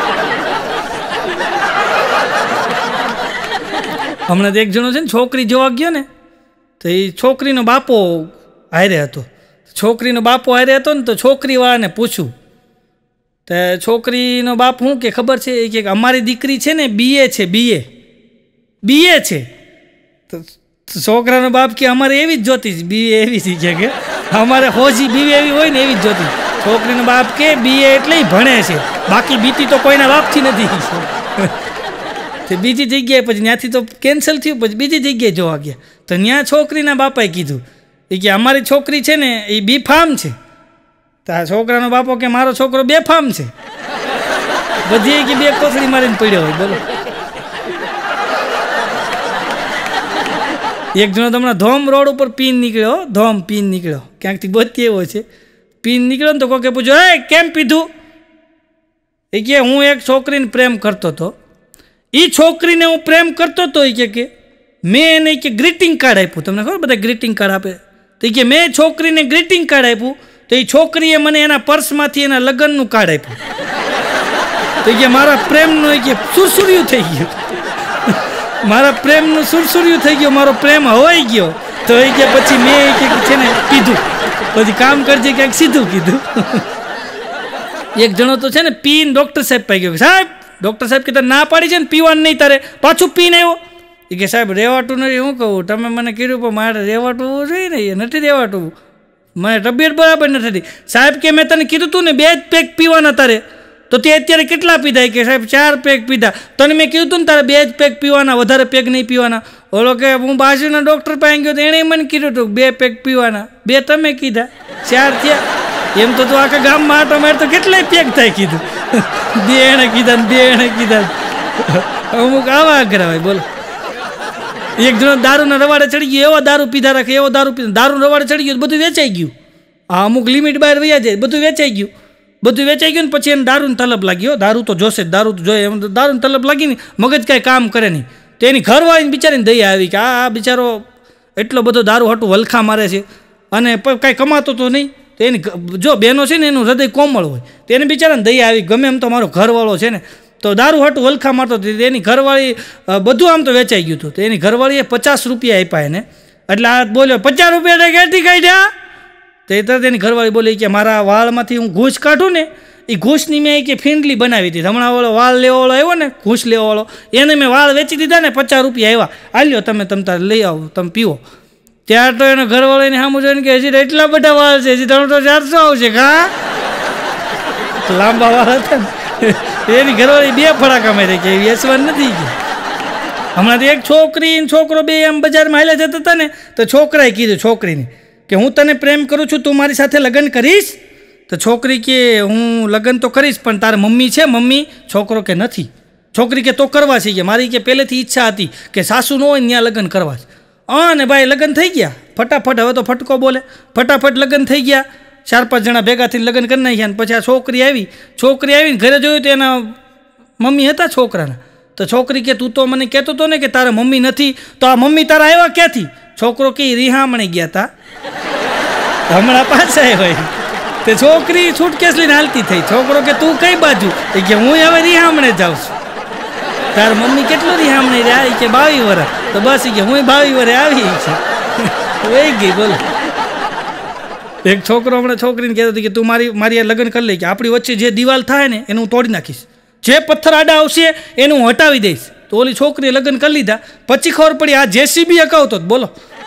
હમણાં એક જણો છે ને છોકરી જોવા ગયો ને તો એ છોકરીનો બાપો હારે હતો. છોકરીનો બાપો હારે હતો ને તો છોકરીવાળાને પૂછ્યું તો છોકરીનો બાપ શું કે ખબર છે? એ કે અમારી દીકરી છે ને બીએ છે, બીએ બીએ છે. તો છોકરાનો બાપ કે અમારે એવી જ જોતી, બીએ એવી છે કે અમારે હોજી બીવી એવી હોય ને એવી જ જોતી. છોકરીનો બાપ કે બીએ એટલે ભણે છે, બાકી બીતી તો કોઈના બાપથી નથી. તે બીજી જગ્યાએ પછી ત્યાંથી તો કેન્સલ થયું, પછી બીજી જગ્યાએ જોવા ગયા તો ત્યાં છોકરીના બાપાએ કીધું એ કે અમારી છોકરી છે ને એ બી ફાર્મ છે. તો આ છોકરાનો બાપો કે મારો છોકરો બે ફાર્મ છે, બધી કે બે કોથળી મારીને પડ્યો હોય. બોલો, એક જણો હમણાં ધોમ રોડ ઉપર પીન નીકળ્યો, ધોમ પીન નીકળ્યો ક્યાંકથી બચી એવો છે. પીન નીકળ્યો ને તો કોકે પૂછ્યું, એ કેમ પીધું? એ કે હું એક છોકરીને પ્રેમ કરતો હતો, એ છોકરીને હું પ્રેમ કરતો હતો. એ કે મેં એને કે ગ્રીટિંગ કાર્ડ આપ્યું. તમને ખબર બધા ગ્રીટિંગ કાર્ડ આપે? તો એ કે મેં છોકરીને ગ્રીટિંગ કાર્ડ આપ્યું તો એ છોકરીએ મને એના પર્સમાંથી એના લગ્નનું કાર્ડ આપ્યું. તો એ કે મારા પ્રેમનું એ કે સુરસુર્યું થઈ ગયું, મારા પ્રેમનું સુરસુર્યું થઈ ગયું, મારો પ્રેમ હવાઈ ગયો. તો એ કે પછી મેં કે છે ને પીધું, પછી કામ કરજે ક્યાંક સીધું કીધું. એક જણો તો છે ને પીન ડૉક્ટર સાહેબ પાઈ ગયો. સાહેબ, ડૉક્ટર સાહેબ કે ના પાડી છે ને પીવાનું નહીં તારે, પાછું પીને આવ્યો. એ કે સાહેબ રહેવાતું નથી, હું કહું તમે મને કીધું પણ મારે રહેવાતું જોઈએ ને, એ નથી રહેવાતું, મને તબિયત બરાબર નથી. સાહેબ કે મેં તને કીધું તું ને બે જ પેક પીવાના તારે, તો તે અત્યારે કેટલા પીધા? કે સાહેબ ચાર પેક પીધા. તને મેં કીધું તું ને તારે બે જ પેક પીવાના, વધારે પેક નહીં પીવાના. ઓલો કે હું બાજુના ડૉક્ટર પાસે ગયો તો એણે મને કીધું હતું બે પેક પીવાના, બે તમે કીધા, ચાર થયા. એમ તો તું આખા ગામમાં આટો મારે તો કેટલાય પેક થાય કીધું, બે એણે કીધા ને બે એણે કીધા. અમુક આવા આગ્રહ હોય. બોલો, એક જણો દારૂના રવાડે ચડી ગયો, એવો દારૂ પીધા રાખે, એવો દારૂ પીધા, દારૂ રવાડે ચડી ગયો, બધું વેચાઈ ગયું. આ અમુક લિમિટ બહાર વયા જાય, બધું વેચાઈ ગયું. બધું વેચાઈ ગયું ને પછી એને દારૂની તલબ લાગ્યો. દારૂ તો જોશે, દારૂ તો જોઈએ, એમ દારૂની તલબ લાગી ને મગજ કાંઈ કામ કરે નહીં. તો એની ઘરવાળીને બિચારીને દયા આવી કે આ બિચારો એટલો બધો દારૂ હાટું વલખા મારે છે અને કાંઈ કમાતો તો નહીં. તો એની જો બહેનો છે ને એનું હૃદય કોમળ હોય, તો એને બિચારાને દયા આવી, ગમે એમ તો મારો ઘરવાળો છે ને તો દારૂ હાટું વલખા મારતો હતો. એની ઘરવાળી બધું આમ તો વેચાઈ ગયું હતું. તો એની ઘરવાળીએ પચાસ રૂપિયા આપ્યા એને. એટલે આ બોલ્યો પચાસ રૂપિયા ક્યાંથી કાઢ્યા? તો એ તરત એની ઘરવાળી બોલી કે મારા વાળમાંથી હું ઘૂસ કાઢું ને, એ ઘૂસની મેં કે ફીંડલી બનાવી હતી. હમણાં વાળો વાળ લેવાવાળો આવ્યો ને, ઘૂસ લેવાવાળો, એને મેં વાળ વેચી દીધા ને, પચાસ રૂપિયા આવ્યા, આલ્યો તમે તમ તારે લઈ આવો, તમે પીવો. ત્યાર તો એને ઘરવાળીને સામું જોઈને કે હજી એટલા બધા વાળ છે, હજી ત્રણ તો ચારસો આવશે. કા લાંબા વાળ હતા ને, એની ઘરવાળી બે ફડાકા મારી કે વેચવાન નથી કે. હમણાં એક છોકરી છોકરો બે એમ બજારમાં હાલ્યા જતા હતા ને, તો છોકરાએ કીધું છોકરીને કે હું તને પ્રેમ કરું છું, તું મારી સાથે લગ્ન કરીશ? તો છોકરી કે હું લગ્ન તો કરીશ, પણ તારા મમ્મી છે મમ્મી? છોકરો કે નથી. છોકરી કે તો કરવા છે કે મારી કે પહેલેથી ઈચ્છા હતી કે સાસુ ન હોય ત્યાં લગ્ન કરવા છે. હા ને ભાઈ લગ્ન થઈ ગયા ફટાફટ. હવે તો ફટકો બોલે, ફટાફટ લગ્ન થઈ ગયા. ચાર પાંચ જણા ભેગા થઈને લગ્ન કરી નાખ્યા. ને પછી આ છોકરી આવી, છોકરી આવીને ઘરે જોયું તો એના મમ્મી હતા છોકરાના. તો છોકરી કે તું તો મને કહેતો હતો ને કે તારા મમ્મી નથી, તો આ મમ્મી તારા આવ્યા ક્યાંથી? છોકરો કે રિહામણે ગયા હતા, હમણાં પાછા આવ્યા. તે છોકરી છૂટકેસ લઈને હાલતી થઈ. છોકરો કે તું કઈ બાજુ? એ કે હું હવે રિહામણે જાઉં છું. તાર મમ્મી કેટલું રિહામણે રહ્યા? એ કે બાવીસ વર્ષ. તો બસ એ કે હું બાવીસ વર્ષે આવી છે વહી ગઈ. બોલો એક છોકરો હમણાં છોકરીને કહેતો હતો કે તું મારી મારી લગ્ન કરી લે, કે આપણી વચ્ચે જે દિવાલ થાય ને એને હું તોડી નાખીશ, જે પથ્થર આડા આવશે એને હું હટાવી દઈશ. તો ઓલી છોકરીએ લગ્ન કરી લીધા. પછી ખબર પડી આ જેસીબી હકાવતો. બોલો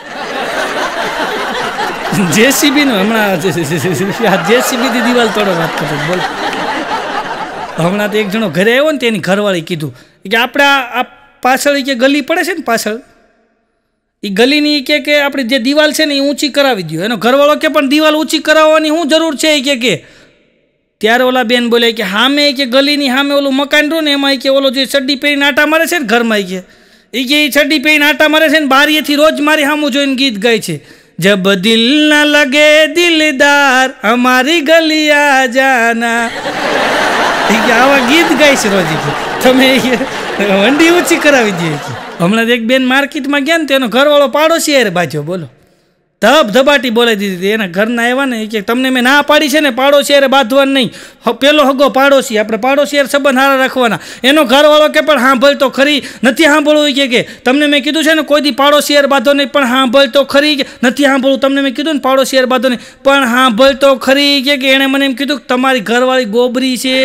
જેસીબી નો હમણાં જેસીબી થી દિવાલ તોડો વાત કરતો. બોલો હમણાં તો એક જણો ઘરે આવ્યો ને, તેની ઘરવાળી કીધું કે આપણે આ પાછળ કે ગલી પડે છે ને પાછળ, એ ગલીની કે કે આપણી જે દિવાલ છે ને એ ઊંચી કરાવી દો. એનો ઘરવાળો કે પણ દિવાલ ઊંચી કરાવવાની શું જરૂર છે? કે કે ત્યારે ઓલા બેન બોલે કે સામે કે ગલીની સામે ઓલું મકાન રહ્યું ને એમાં કે ઓલો જે ચડ્ડી પહેરીને આટા મારે છે ને ઘરમાં, કે એ કે એ ચડ્ડી પહેરીને આટા મારે છે ને બારીએથી રોજ મારી સામું જોઈને ગીત ગાય છે, જબ દિલ ના લગે દિલદાર હમારી ગલી આ જાના. આવા ગીત ગાય છે રોજ. તમે વંડી ઊંચી કરાવી દે. હમણાં એક બેન માર્કેટમાં ગયા ને તેનો ઘરવાળો પાડોશી યાર બાજ્યો. બોલો ધબ ધબાટી બોલાવી દીધી. એના ઘરના આવ્યા ને કે તમને મેં ના પાડી છે ને પાડોશી યારે બાંધવાનું નહીં, પેલો હગો પાડોશી, આપણે પાડોશી યાર સંબંધ સારા રાખવાના. એનો ઘરવાળો કે પણ સાંભળ તો ખરી, નથી સાંભળવું કે કે તમને મેં કીધું છે ને કોઈ દી પાડોશી યાર બાંધો નહીં, પણ સાંભળ તો ખરી, કે નથી સાંભળવું તમને મેં કીધું ને પાડોશી યાર બાંધો નહીં, પણ સાંભળ તો ખરી. કે એણે મને એમ કીધું કે તમારી ઘરવાળી ગોબરી છે,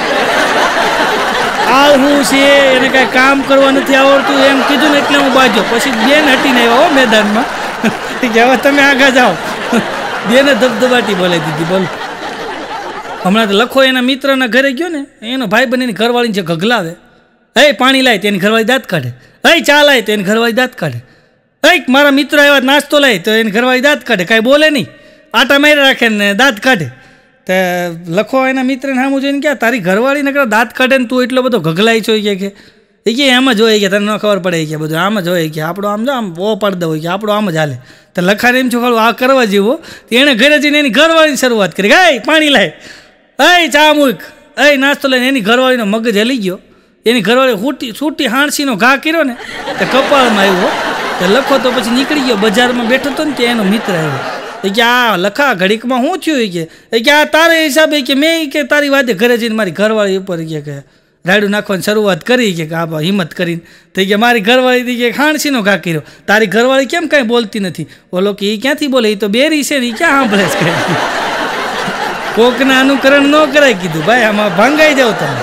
આ હું છે, એને કાંઈ કામ કરવા નથી આવડતું એમ કીધું ને એટલે હું બાજ્યો. પછી બેન હટીને આવ્યા હો મેદાનમાં કે હવે તમે આગળ જાઓ. બેને ધબધબાટી બોલાવી દીધી. બોલો હમણાં તો લખો એના મિત્રના ઘરે ગયો ને, એનો ભાઈ બની ઘરવાળીને જે ગગલાવે, હે પાણી લાય તેની ઘરવાળી દાંત કાઢે, હે ચા લાય તો એની ઘરવાળી દાંત કાઢે, હે મારા મિત્ર આવ્યા નાસ્તો લાય તો એની ઘરવાળી દાંત કાઢે, કાંઈ બોલે નહીં, આટા મારી રાખે ને દાંત કાઢે. તો લખો એના મિત્રને સામું જોઈને ક્યાં તારી ઘરવાળીને કરે દાંત કાઢે ને તું એટલો બધો ગગલાય છો કે એ કે એમ જ હોય કે તને ન ખબર પડે કે બધું આમ જ હોય કે આપણો આમ જો આમ ઓ પડદો હોય કે આપણો આમ જ હાલે. તો લખાને એમ છો ખાલું આ કરવા જેવો. એણે ઘરે જઈને એની ઘરવાળીની શરૂઆત કરી, હે પાણી લાય, હે ચા મૂક, હે નાસ્તો લઈને. એની ઘરવાળીનો મગજ હલી ગયો. એની ઘરવાળી છૂટી છૂટી હાણસીનો ઘા કર્યો ને તો કપાળમાં આવ્યો. તો લખો તો પછી નીકળી ગયો, બજારમાં બેઠો હતો ને ત્યાં એનો મિત્ર આવ્યો. કે આ લખા ઘડીકમાં શું થયું? કે કે આ તારા હિસાબે કે મેં કે તારી વાતે ઘરે જઈને મારી ઘરવાળી ઉપર કે રાયડું નાખવાની શરૂઆત કરી કે આ હિંમત કરીને. તો કે મારી ઘરવાળી કે ખાણસીનો ઘા કર્યો. તારી ઘરવાળી કેમ કાંઈ બોલતી નથી? બોલો કે એ ક્યાંથી બોલે? એ તો બેરી છે ને, એ ક્યાં સાંભળે છે? કોકના અનુકરણ ન કરાય. કીધું ભાઈ આમાં ભાંગાઈ જાવ તમે.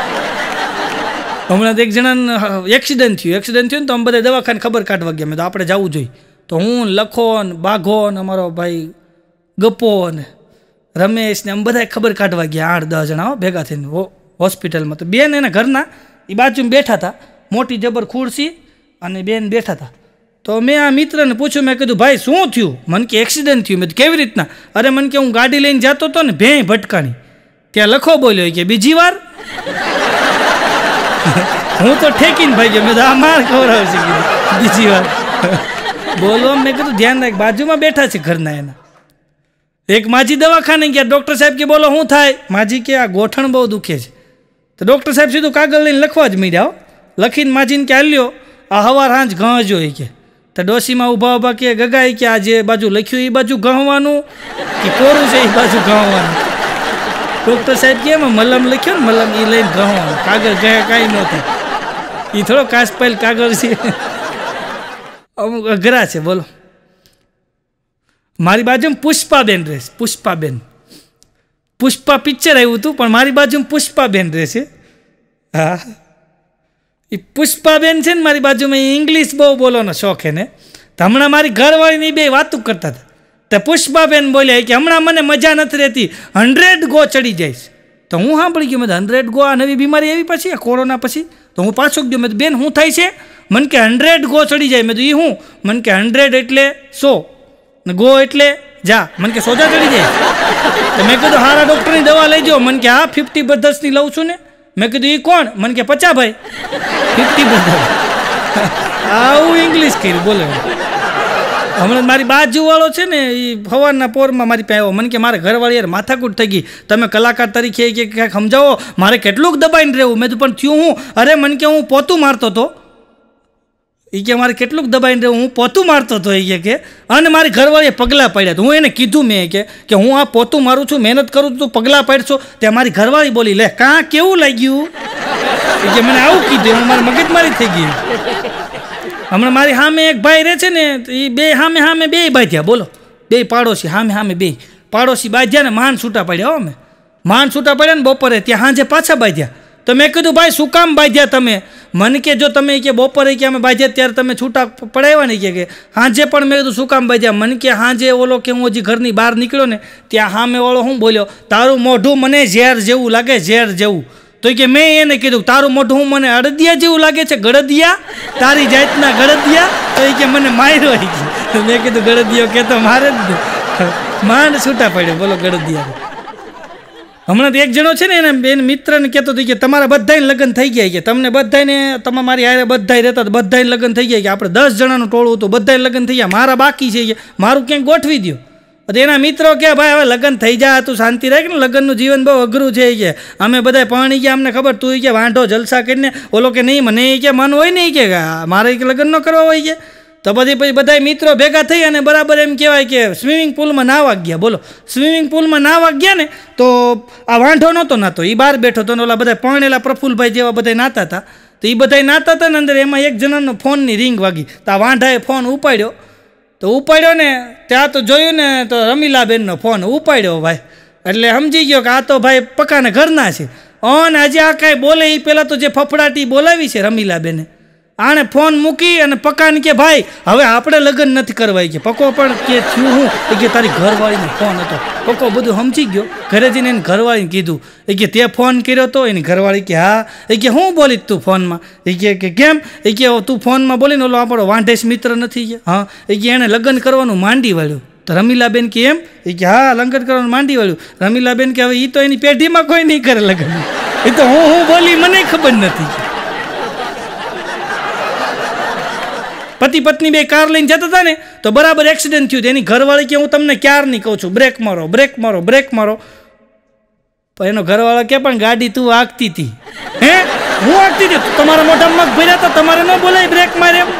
હમણાં એક જણાને એક્સિડન્ટ થયું એક્સિડન્ટ થયું ને તો અમે બધા દવાખાને ખબર કાઢવા ગયા. મેં તો આપણે જવું જોઈએ. તો હું લખો ને બાઘો ને અમારો ભાઈ ગપ્પો ને રમેશ ને અમે બધા ખબર કાઢવા ગયા. આઠ દસ જણા ભેગા થઈને હોસ્પિટલમાં. તો બેન એના ઘરના એ બાજુમાં બેઠા હતા, મોટી જબર ખુરશી અને બેન બેઠા હતા. તો મેં આ મિત્રને પૂછ્યું, મેં કીધું ભાઈ શું થયું? મને કે એક્સિડન્ટ થયું. મેં કેવી રીતના? અરે મને કે હું ગાડી લઈને જતો હતો ને ભેં ભટકાણી. ત્યાં લખો બોલ્યો કે બીજી વાર હું તો ઠેકીને ભાઈ ગયો. મેં તો આ માર ખવડાવશે કીધું બીજી વાર બોલવા. મેં કીધું ધ્યાન રાખ, બાજુમાં બેઠા છે ઘરના એના. એક માજી દવાખાને ગયા, ડૉક્ટર સાહેબ કે બોલો શું થાય? માજી કે આ ગોઠણ બહુ દુખે છે. તો ડૉક્ટર સાહેબ સીધું કાગળ લઈને લખવા જ મીડ્યા. લખીને માજીને કે હાલ્યો આ હવાર હાંજ ઘં જોઈ કે. તો ડોશીમાં ઊભા ઊભા કે ગગાઈ કે આ જે બાજુ લખ્યું એ બાજુ ઘવાનું કે કોરું છે એ બાજુ ઘવાનું? ડૉક્ટર સાહેબ કે એમાં મલમ લખ્યો ને, મલમ એ લઈને ઘવાનું. કાગળ ગયા કાંઈ ન થાય. એ થોડો કાસપાઈલ કાગળ છે, અમુક અઘરા છે. બોલો. મારી બાજુમાં પુષ્પાબેન રહેશે. પુષ્પાબેન, પુષ્પા પિક્ચર આવ્યું હતું પણ મારી બાજુમાં પુષ્પાબેન રહેશે. હા, એ પુષ્પાબેન છે ને મારી બાજુમાં, એ ઇંગ્લિશ બહુ બોલવાનો શોખ એને. તો હમણાં મારી ઘરવાળીની બે વાતું કરતા હતા. તો પુષ્પાબેન બોલ્યા કે હમણાં મને મજા નથી રહેતી, હંડ્રેડ ગો ચડી જઈશ. તો હું સાંભળી ગયો, મેં હંડ્રેડ ગો આ નવી બીમારી આવી પછી કોરોના પછી. તો હું પાછો ગયો, મેં બેન શું થાય છે? મને કે હંડ્રેડ ગો ચડી જાય. મેં તો એ હું? મને કે હંડ્રેડ એટલે સો ને ગો એટલે જા. મને કે સોજા ચડી જાય. તો મેં કીધું હારા ડૉક્ટરની દવા લઈ જાઓ. મને કે હા ફિફ્ટી બ્રધર્સની લઉં છું ને. મેં કીધું એ કોણ? મને કે પચા ભાઈ ફિફ્ટી બ્રધર્સ. આવું ઇંગ્લિશ કર્યું બોલે. હમણાં મારી બાજુવાળો છે ને એ સવારના પોરમાં મારી પાસે આવ્યો. મને કે મારે ઘરવાળી યાર માથાકૂટ થઈ ગઈ, તમે કલાકાર તરીકે કે ક્યાંક સમજાવો, મારે કેટલુંક દબાઈને રહેવું. મેં તો પણ થયું હું? અરે મને કે હું પોતું મારતો હતો. એ કે મારે કેટલુંક દબાઈને રહેવું, હું પોતું મારતો હતો. એ કે અને મારી ઘરવાળીએ પગલાં પાડ્યા. તો હું એને કીધું, મેં કે કે હું આ પોતું મારું છું, મહેનત કરું છું, તું પગલાં પાડશો. ત્યાં મારી ઘરવાળી બોલી, લે કાં કેવું લાગ્યું? એ કે મને આવું કીધું, હું મારી મગજમારી થઈ ગઈ. હમણાં મારી સામે એક ભાઈ રહે છે ને, એ બે સામે સામે બે બાંધ્યા. બોલો, બે પાડોશી સામે સામે બે પાડોશી બાંધ્યા ને માન છૂટા પડ્યા. હો મેં માન છૂટા પડ્યા ને બપોરે, ત્યાં સાંજે પાછા બાંધ્યા. તો મેં કીધું ભાઈ શું કામ બાંધ્યા તમે? મને કે જો તમે કે બપોરે કે અમે બાંધ્યા ત્યારે તમે છૂટા પડાવ્યા નહીં કે સાંજે પણ. મેં કીધું શું કામ બાંધ્યા? મને કે સાંજે ઓલો કે હું હજી ઘરની બહાર નીકળ્યો ને ત્યાં સામે વાળો હું બોલ્યો, તારું મોઢું મને ઝેર જેવું લાગે, ઝેર જેવું. તો કે મેં એને કીધું તારું મોઢું હું મને અડદિયા જેવું લાગે છે, ગળદિયા, તારી જાતના ગળદિયા. તો એ કે મને માર્યો. મેં કીધું ગળદિયો કે તો મારે જ માંડ છૂટા પડ્યો. બોલો ગળદિયા. હમણાં એક જણો છે ને એને બેન મિત્રને કહેતો હતો કે તમારા બધાને લગ્ન થઈ ગયા કે તમને બધાને તમે મારી હારે બધાય રહેતા બધાને લગ્ન થઈ ગયા કે આપણે દસ જણાનું ટોળું હતું, બધાને લગ્ન થઈ ગયા, મારા બાકી છે કે મારું ક્યાંક ગોઠવી દો. એના મિત્રો કે ભાઈ હવે લગ્ન થઈ જાય, તું શાંતિ રાખ ને, લગ્નનું જીવન બહુ અઘરું છે કે અમે બધા પાણી ગયા, અમને ખબર, તું કે વાંઢો જલસા કરીને ઓલો કે નહીં મને કે મન હોય નહીં કે મારે લગ્ન ન કરવા હોય કે. તો પછી પછી બધા મિત્રો ભેગા થઈ અને બરાબર એમ કહેવાય કે સ્વિમિંગ પુલમાં નાહવા ગયા. બોલો, સ્વિમિંગ પુલમાં નાહવા ગયા ને તો આ વાંઢો નહોતો નાતો, એ બહાર બેઠો હતો ને ઓલા બધા પરણેલા પ્રફુલભાઈ જેવા બધા નાતા હતા. તો એ બધા નાતા હતા ને અંદર એમાં એક જણાનો ફોનની રિંગ વાગી. તો આ વાંઢાએ ફોન ઉપાડ્યો. તો ઉપાડ્યો ને ત્યાં તો જોયું ને તો રમીલાબેનનો ફોન ઉપાડ્યો ભાઈ. એટલે સમજી ગયો કે આ તો ભાઈ પક્કાને ઘરના છે. અને હજી આ કાંઈ બોલે એ પહેલાં તો જે ફફડાટી બોલાવી છે રમીલાબેને, આણે ફોન મૂકી અને પક્કાને કે ભાઈ હવે આપણે લગ્ન નથી કરવા. કે પક્કો પણ કે થયું હું? એ કે તારી ઘરવાળીનો ફોન હતો. પક્કો બધું સમજી ગયો. ઘરે જઈને એને ઘરવાળીને કીધું. એ કે તે ફોન કર્યો હતો? એની ઘરવાળી કે હા. એ કે હું બોલી તું ફોનમાં? એ કે કેમ? એ કે તું ફોનમાં બોલીને ઓલો આપણો વાંઢેશ મિત્ર નથી કે હા. એ કે એણે લગ્ન કરવાનું માંડી વાળ્યું. તો રમીલાબેન કે એમ? એ કે હા લગ્ન કરવાનું માંડી વાળ્યું. રમીલાબેન કે હવે એ તો એની પેઢીમાં કોઈ નહીં કરે લગ્ન. એ તો હું હું બોલી મને ખબર નથી. પતિ પત્ની બે કાર લઈને જતા હતા ને તો બરાબર એક્સિડન્ટ થયું. એની ઘરવાળી કે હું તમને ક્યારની કહું છું બ્રેક મારો, બ્રેક મારો, બ્રેક મારો. પણ એનો ઘરવાળો કે પણ ગાડી તું આગતી હતી. હે હું આગતી હતી? તમારા મોઢામાં મગ ભર્યા હતા, તમારે ન બોલાય બ્રેક મારે એમ.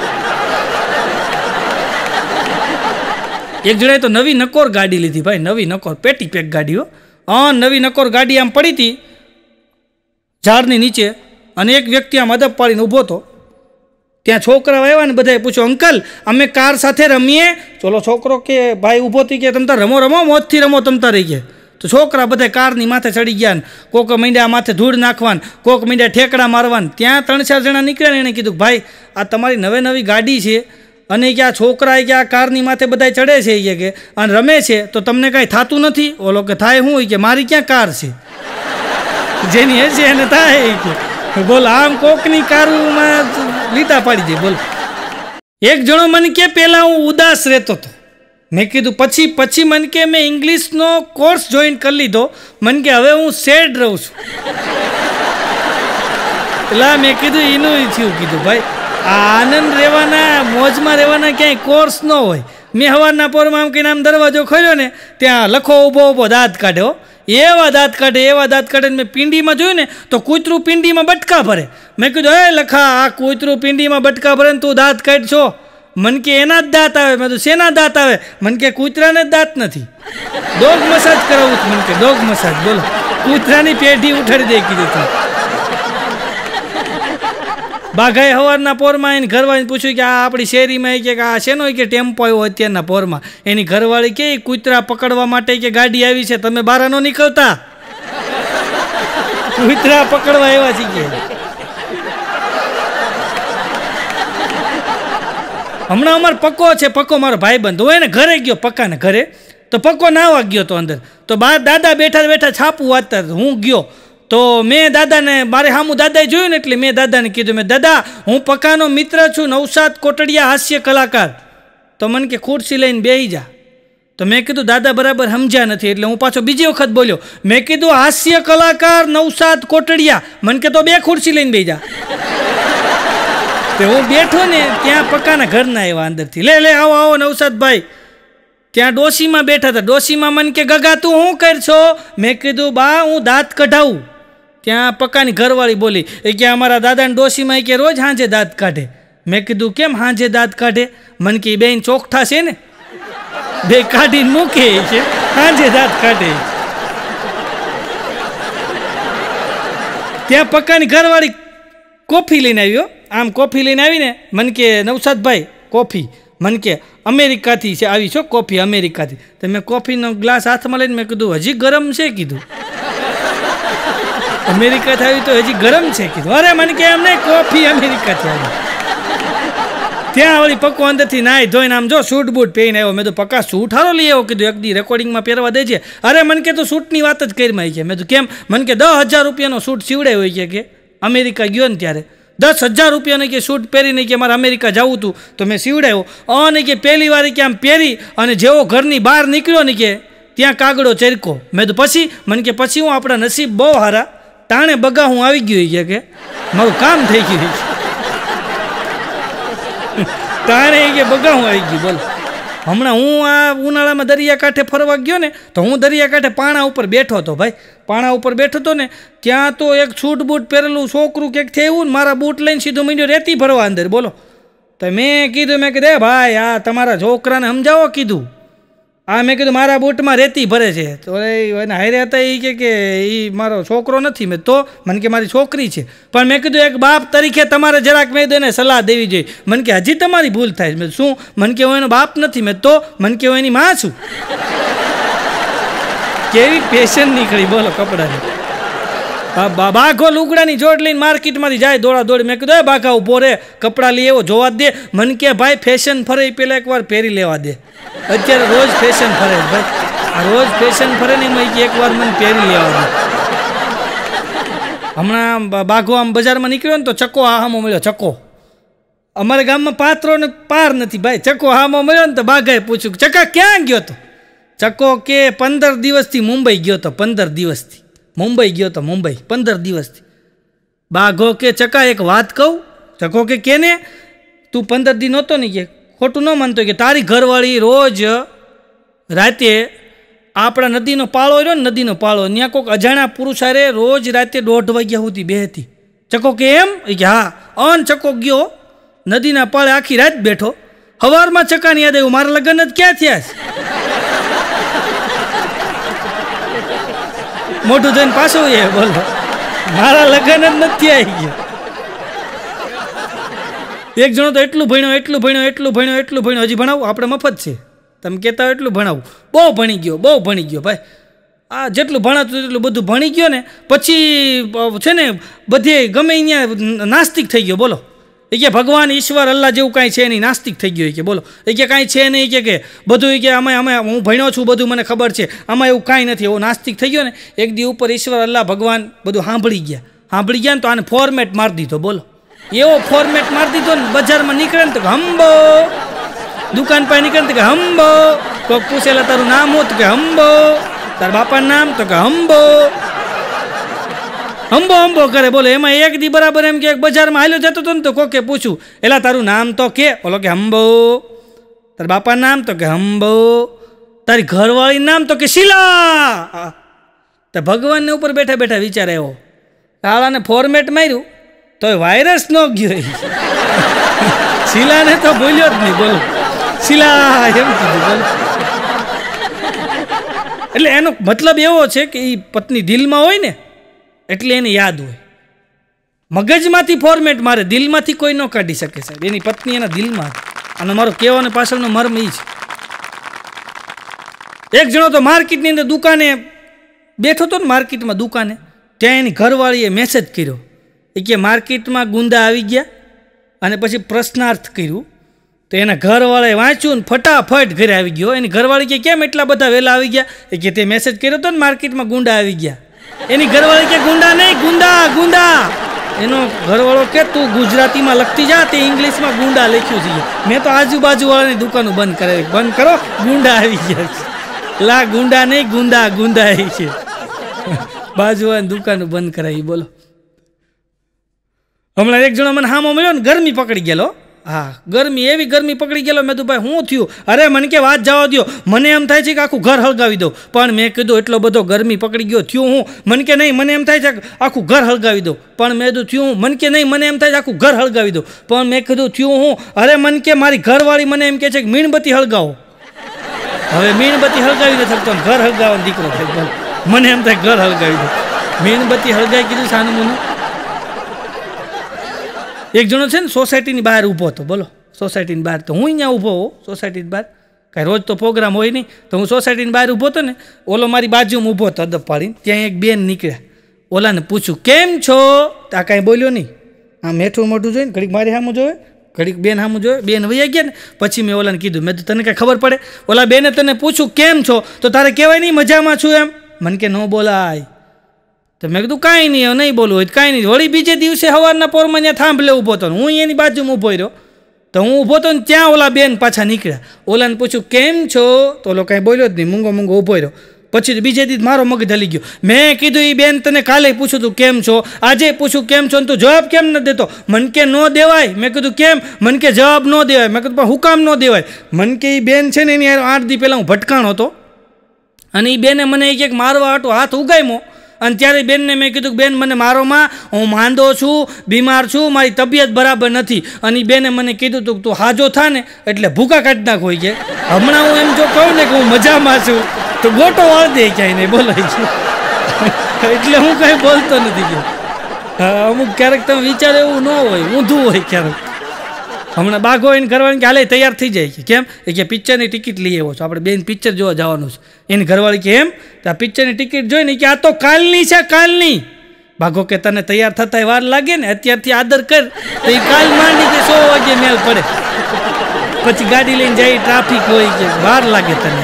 એક જણાએ તો નવી નકોર ગાડી લીધી ભાઈ, નવી નકોર પેટી પેક ગાડીઓ. હા નવી નકોર ગાડી આમ પડી હતી ઝાડની નીચે અને એક વ્યક્તિ આમ અદબ પાડીને ઊભો હતો. ત્યાં છોકરા આવ્યા ને બધાએ પૂછ્યું અંકલ અમે કાર સાથે રમીએ? ચોલો છોકરો કે ભાઈ ઊભો થઈ કે તમતા રમો રમો મોજથી રમો તમતા રહી ગયા. તો છોકરા બધા કારની માથે ચડી ગયા ને કોક મીંડા માથે ધૂળ નાખવાન, કોક મીંડા ઠેકડા મારવાન. ત્યાં ત્રણ ચાર જણા નીકળ્યા ને એને કીધું ભાઈ આ તમારી નવે નવી ગાડી છે અને કે આ છોકરા કે આ કારની માથે બધા ચડે છે કે અને રમે છે તો તમને કાંઈ થતું નથી? ઓલો કે થાય શું? કે મારી ક્યાં કાર છે, જેની હશે એને થાય કે. બોલ આમ કોકની કારમાં લીટા પાડી દે. બોલ એક જણો મને કે પહેલાં હું ઉદાસ રહેતો હતો. મેં કીધું પછી પછી મને કે મેં ઇંગ્લિશનો કોર્સ જોઈન કરી લીધો, મને કે હવે હું સેડ રહું છું. પેલા મેં કીધું એનું થયું કીધું ભાઈ આનંદ રહેવાના મોજમાં રહેવાના ક્યાંય કોર્સ ન હોય. મેં સવારના પોરમાં આમ કહીને આમ દરવાજો ખોલ્યો ને ત્યાં લખો ઊભો ઊભો દાંત કાઢ્યો, એવા દાંત કાઢે એવા દાંત કાઢે. મેં પિંડીમાં જોયું ને તો કૂતરું પિંડીમાં બટકા ભરે. મેં કીધું હે લખા આ કૂતરું પિંડીમાં બટકા ભરે ને તું દાંત કાઢશો? મન કે એના જ દાંત આવે. મેં તો શેના દાંત આવે? મન કે કૂતરાને જ દાંત નથી, ડોગ મસાજ કરાવું છું. મન કે ડોગ મસાજ બોલો, કૂતરાની પેઢી ઉઠાડી દે કીધું તું. બાઘાએ સવારના પોરમાં એની ઘરવાળીને પૂછ્યું કે આ આપણી શેરીમાં કે આ શેનો કે ટેમ્પો આવ્યો અત્યારના પોરમાં. એની ઘરવાળી કે કૂતરા પકડવા માટે કે ગાડી આવી છે, તમે બહાર ન નીકળતા, કૂતરા પકડવા આવ્યા છે કે. હમણાં અમારો પક્કો છે, પક્કો મારો ભાઈબંધ હોય ને ઘરે ગયો પક્કાને ઘરે, તો પક્કો નાવા ગયો તો અંદર, તો બા દાદા બેઠા બેઠા છાપું વાંચતા. હું ગયો તો મેં દાદાને મારે સામું દાદાએ જોયું ને એટલે મેં દાદાને કીધું, મેં દાદા હું પક્કાનો મિત્ર છું, નવસાદ કોટડિયા હાસ્ય કલાકાર. તો મને કે ખુરશી લઈને બેસી જા. તો મેં કીધું દાદા બરાબર સમજ્યા નથી, એટલે હું પાછો બીજી વખત બોલ્યો. મેં કીધું હાસ્ય કલાકાર નવસાદ કોટડિયા. મને કે તો બે ખુરશી લઈને બેસી જા. તો હું બેઠો ને ત્યાં પક્કાના ઘરના આવ્યા અંદરથી, લે લે આવો આવો નવસાદભાઈ. ત્યાં ડોશીમાં બેઠા હતા. ડોશીમાં મને કે ગગા તું શું કરશો? મેં કીધું બા હું દાંત કઢાવું. ત્યાં પક્કાની ઘરવાળી બોલી એ કે અમારા દાદાને ડોશીમાં કે રોજ હાંજે દાંત કાઢે. મેં કીધું કેમ હાંજે દાંત કાઢે? મને કે બેન ચોખ્ઠા છે ને, બે કાઢીને મૂકે છે, હાંજે દાંત કાઢે. ત્યાં પક્કાની ઘરવાળી કોફી લઈને આવ્યો. આમ કોફી લઈને આવીને મને કે નવસાદભાઈ કોફી, મને કે અમેરિકાથી છે આવી છો કોફી અમેરિકાથી. તો મેં કોફીનો ગ્લાસ હાથમાં લઈને મેં કીધું હજી ગરમ છે કીધું, અમેરિકાથી આવી તો હજી ગરમ છે કીધું. અરે મને કે એમ નહીં કોફી અમેરિકાથી આવી. ત્યાં વળી પક્કો અંદરથી નાહી ધોઈને આમ જો સૂટ બૂટ પહેરીને આવ્યો. મેં તો પક્કા સૂટ હારો લઈ આવ્યો કીધું, એક દી રેકોર્ડિંગમાં પહેરવા દેજે. અરે મને કે તું સૂટની વાત જ કરી માં છે. મેં તો કેમ? મને કે દસ હજાર રૂપિયાનો સૂટ સીવડાવ્યો હોય કે અમેરિકા ગયો ને ત્યારે દસ હજાર રૂપિયાને કે સૂટ પહેરીને કે મારે અમેરિકા જવું હતું તો મેં સીવડાવ્યો. અને કે પહેલી વાર કે આમ પહેરી અને જેવો ઘરની બહાર નીકળ્યો ને કે ત્યાં કાગડો ચરકો. મેં તો પછી મને કે પછી હું આપણા નસીબ બહુ સારા, તાણે બગા હું આવી ગયો કે મારું કામ થઈ ગયું, તાણે કે બગા હું આવી ગયું. બોલો હમણાં હું આ ઉનાળામાં દરિયાકાંઠે ફરવા ગયો ને તો હું દરિયાકાંઠે પાણા ઉપર બેઠો હતો ભાઈ. પાણા ઉપર બેઠો હતો ને ત્યાં તો એક છૂટ બૂટ પહેરેલું છોકરું કંઈક થયું ને મારા બૂટ લઈને સીધું મીંડ્યો રેતી ભરવા અંદર. બોલો તો મેં કીધું, મેં કીધું ભાઈ આ તમારા છોકરાને સમજાવો કીધું. આ મેં કીધું મારા બૂટમાં રેતી ભરે છે. તો એને હારે હતા એ કે એ મારો છોકરો નથી. મેં તો મને કે મારી છોકરી છે. પણ મેં કીધું એક બાપ તરીકે તમારે જરાક મેં એને સલાહ દેવી જોઈએ. મને કે હજી તમારી ભૂલ થાય. મેં શું? મને કે હું એનો બાપ નથી. મેં તો મને કે હું એની માં છું. કેવી પેશન નીકળી બોલો કપડાની. બાઘો લુગડાની જોડ લઈને માર્કેટમાંથી જાય દોડા દોડી. મેં કીધું એ બાઘા ઉભો રે, કપડાં લઈ એવો જોવા દે. મને કે ભાઈ ફેશન ફરે એ પહેલાં એકવાર પહેરી લેવા દે. અત્યારે રોજ ફેશન ફરે ભાઈ, આ રોજ ફેશન ફરે ને એમાં એકવાર મને પહેરી લેવા દે. હમણાં બાઘો આમ બજારમાં નીકળ્યો ને તો ચક્કો હામો મળ્યો. ચક્કો અમારા ગામમાં પાત્રો ને પાર નથી ભાઈ. ચક્કો હામો મળ્યો ને તો બાઘાએ પૂછ્યું ચક્કા ક્યાં ગયો તો? ચક્કો કે પંદર દિવસથી મુંબઈ ગયો તો. પંદર દિવસથી મુંબઈ ગયો તો, મુંબઈ પંદર દિવસથી. બાઘો કે ચકા એક વાત કહું? ચકો કે કેને? તું પંદર દિન નહોતો ને કે ખોટું ન માનતો કે તારી ઘરવાળી રોજ રાતે આપણા નદીનો પાળો રહ્યો ને નદીનો પાળો ત્યાં કોઈક અજાણ્યા પુરુષ હારે રોજ રાતે દોઢ વાગ્યા સુધી બેહતી. ચકો કે એમ? કે હા. અન ચકો ગયો નદીના પાળે આખી રાત બેઠો. સવારમાં ચકાની યાદ આવ્યું મારા લગ્ન જ ક્યાં થયા છે. મોઢું ધોઈને પાછું એ બોલો મારા લગ્ન જ નથી આવી ગયા. એક જણો તો એટલું ભણ્યો એટલું ભણ્યો એટલું ભણ્યો એટલું ભણ્યો હજી ભણાવું આપણે મફત છે તમે કહેતા હોય એટલું ભણાવું. બહુ ભણી ગયો બહુ ભણી ગયો ભાઈ. આ જેટલું ભણાતું એટલું બધું ભણી ગયો ને પછી છે ને બધે ગમે અહીંયા નાસ્તિક થઈ ગયો. બોલો એ કે ભગવાન ઈશ્વર અલ્લાહ જેવું કાંઈ છે નહીં, નાસ્તિક થઈ ગયો. કે બોલો એ કે કાંઈ છે નહીં કે કે બધું કે અમે અમે હું ભણ્યો છું બધું મને ખબર છે, આમાં એવું કાંઈ નથી. એવો નાસ્તિક થઈ ગયો ને એક દી ઉપર ઈશ્વર અલ્લાહ ભગવાન બધું સાંભળી ગયા. સાંભળી ગયા ને તો આને ફોર્મેટ મારી દીધો. બોલો એવો ફોર્મેટ મારી દીધો ને બજારમાં નીકળે ને તો હંબો, દુકાન પાસે નીકળે ને તો કે હંબો, કોઈક પૂછેલા તારું નામ હોત કે હંબો, તારા બાપાનું નામ તો કે હંબો. અંબો અંબો કરે. બોલો એમાં એક દી બરાબર એમ કે બજારમાં હાલ્યો જતો હતો ને તો કોકે પૂછ્યું, એલા તારું નામ તો કે? બોલો કે હંબો. તારા બાપાનું નામ? તો કે હંબો. તારી ઘરવાળીનું નામ? તો કે શીલા. તો ભગવાનને ઉપર બેઠા બેઠા વિચાર આવ્યો, તાળાને ફોર્મેટ માર્યું તો વાયરસ ન ગયો. શીલાને તો બોલ્યો જ નહીં. બોલો શીલા એમ કીધું. બોલો એટલે એનો મતલબ એવો છે કે એ પત્ની દિલમાં હોય ને એટલે એને યાદ હોય. મગજમાંથી ફોર્મેટ મારે, દિલમાંથી કોઈ ન કાઢી શકે સાહેબ. એની પત્ની એના દિલમાં. અને મારો કહેવાનો પાછળનો મર્મ એ છે. એક જણો તો માર્કેટની અંદર દુકાને બેઠો હતો ને, માર્કેટમાં દુકાને, ત્યાં એની ઘરવાળીએ મેસેજ કર્યો. એ કે માર્કેટમાં ગુંદા આવી ગયા, અને પછી પ્રશ્નાર્થ કર્યું. તો એના ઘરવાળાએ વાંચ્યું ને ફટાફટ ઘરે આવી ગયો. એની ઘરવાળી કે કેમ એટલા બધા વહેલા આવી ગયા? એ કે તે મેસેજ કર્યો હતો ને માર્કેટમાં ગુંડા આવી ગયા. એની ઘરવાળી કે ગુંડા નહીં, ગુંદા ગુંદા. એનો ઘરવાળો કે તું ગુજરાતીમાં લખતી જા, તે ઇંગ્લિશમાં ગુંડા લખ્યું છે. મેં તો આજુબાજુવાળાની દુકાનો બંધ કરાવી. બંધ કરો, ગુંડા આવી ગયા છે. લા ગુંડા નહીં, ગુંદા ગુંદા એ છે. બાજુવાળાની દુકાનો બંધ કરાવી. બોલો હમણાં એક જણો મને હામો મળ્યો ને, ગરમી પકડી ગયેલો. હા ગરમી, એવી ગરમી પકડી ગયેલો. મેં તો ભાઈ શું થયું? અરે મને કે વાત જવા દો, મને એમ થાય છે કે આખું ઘર હળગાવી દઉં. પણ મેં કીધું એટલો બધો ગરમી પકડી ગયો, થયું હું? મને કે નહીં, મને એમ થાય છે આખું ઘર હળગાવી દઉં. પણ મેં કીધું થયું હું? મને કે નહીં, મને એમ થાય છે આખું ઘર હળગાવી દઉં. પણ મેં કીધું થયું હું? અરે મને કે મારી ઘરવાળી મને એમ કહે છે કે મીણબત્તી હળગાવો. હવે મીણબત્તી હળગાવી નથી શકતો, ઘર હળગાવવાનો દીકરો થાય. મને એમ થાય ઘર હળગાવી દઉં. મીણબત્તી હળગાવી કીધું સાનું મને. એક જણો છે ને સોસાયટીની બહાર ઊભો હતો. બોલો સોસાયટીની બહાર. તો હું અહીંયા ઊભો હોઉં સોસાયટીની બહાર, કાંઈ રોજ તો પ્રોગ્રામ હોય નહીં. તો હું સોસાયટીની બહાર ઊભો હતો ને, ઓલો મારી બાજુમાં ઊભો હતો અદબ પાડીને. ત્યાં એક બેન નીકળ્યા. ઓલાને પૂછ્યું કેમ છો? આ કાંઈ બોલ્યો નહીં. આમ હેઠું મોઢું જોઈને ઘડીક મારી સામું જોવે, ઘડીક બેન સામું જોવે. બેન વૈયા ગયા ને પછી મેં ઓલાને કીધું, મેં તો તને કાંઈ ખબર પડે? ઓલા બેને તને પૂછ્યું કેમ છો, તો તારે કહેવાય નહીં મજામાં છું એમ? મને કે ન બોલાય. તો મેં કીધું કાંઈ નહીં, નહીં બોલવું હોય કાંઈ નહીં. વળી બીજે દિવસે સવારના પોરમાં ત્યાં થાંભલે ઊભો હતો, હું એની બાજુમાં ઊભો રહ્યો. તો હું ઊભો હતો ને ત્યાં ઓલા બેન પાછા નીકળ્યા. ઓલાને પૂછ્યું કેમ છો, તો ઓલો કાંઈ બોલ્યો જ નહીં, મૂંગો મૂંગો ઊભો રહ્યો. પછી બીજે દી મારો મગજ હલી ગયો. મેં કીધું એ બેન તને કાલે પૂછ્યું તું કેમ છો, આજે પૂછ્યું કેમ છો, તું જવાબ કેમ ન દેતો? મન કે ન દેવાય. મેં કીધું કેમ? મન કે જવાબ ન દેવાય. મેં કીધું પણ હું કામ ન દેવાય? મન કે એ બેન છે ને એની આઠ દી પહેલાં હું ભટકાણો હતો, અને એ બેને મને એક મારવા હાટો હાથ ઉગામ્યો. અને ત્યારે બેનને મેં કીધું કે બેન મને મારોમાં, હું માંદો છું, બીમાર છું, મારી તબિયત બરાબર નથી. અને એ બેને મને કીધું તું તું હાજો થા ને એટલે ભૂકા કાઢી નાખ હોય કે. હમણાં હું એમ જો કહું ને કે હું મજામાં છું તો ગોટો વાળ દે ક્યાંય નહીં બોલાય છે. એટલે હું કંઈ બોલતો નથી કે. અમુક ક્યારેક તમે વિચાર એવું ન હોય, ઊંધું હોય ક્યારેક. હમણાં બાઘો એને ઘરવાળી કે હાલે તૈયાર થઈ જાય છે. કેમ? એ કે પિક્ચરની ટિકિટ લઈ આવ્યો છો, આપણે બેન પિક્ચર જોવા જવાનું છે. એની ઘરવાળી કે એમ? તો આ પિક્ચરની ટિકિટ જોઈને કે આ તો કાલની છે, કાલની. બાઘો કે તને તૈયાર થતા વાર લાગે ને, અત્યારથી આદર કર તો એ કાલ માંડી કે સો વાગે મેલ પડે. પછી ગાડી લઈને જાય, ટ્રાફિક હોય કે વાર લાગે તને.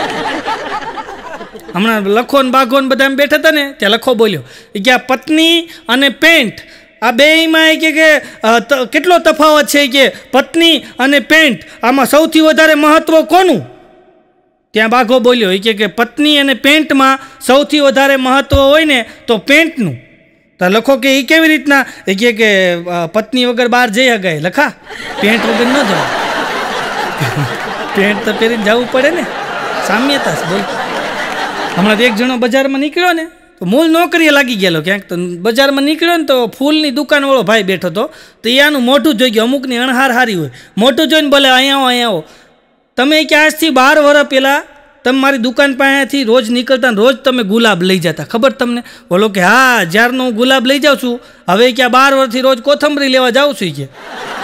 હમણાં લખો ને બાઘો ને બધા બેઠા હતા ને, ત્યાં લખો બોલ્યો કે આ પત્ની અને પેન્ટ આ બેયમાં એ કે કેટલો તફાવત છે કે પત્ની અને પેન્ટ, આમાં સૌથી વધારે મહત્વ કોનું? ત્યાં બાઘો બોલ્યો એ કે પત્ની અને પેન્ટમાં સૌથી વધારે મહત્વ હોય ને તો પેન્ટનું. તો લખો કે એ કેવી રીતના? એ કે પત્ની વગર બહાર જઈ શકાય, લખા પેન્ટ વગર ન જવાય. પેન્ટ તો પહેરીને જવું પડે ને, સામ્યતા બોલ. હમણાં એક જણો બજારમાં નીકળ્યો ને તો મૂળ નોકરીએ લાગી ગયેલો ક્યાંક. તો બજારમાં નીકળ્યો ને તો ફૂલની દુકાનવાળો ભાઈ બેઠો હતો. તો એ આનું મોઢું જોઈ ગયો, અમુકની અણહાર હારી હોય, મોઢું જોઈને બોલે અહીંયા આવો અહીંયા આવો. તમે કે આજથી બાર વર્ષ પહેલાં તમે મારી દુકાન પાસેથી રોજ નીકળતા ને રોજ તમે ગુલાબ લઈ જતા, ખબર તમને? બોલો કે હા, જ્યારનો હું ગુલાબ લઈ જાઉં છું હવે ક્યાં બાર વર્ષથી રોજ કોથમરી લેવા જાઉં છું કે.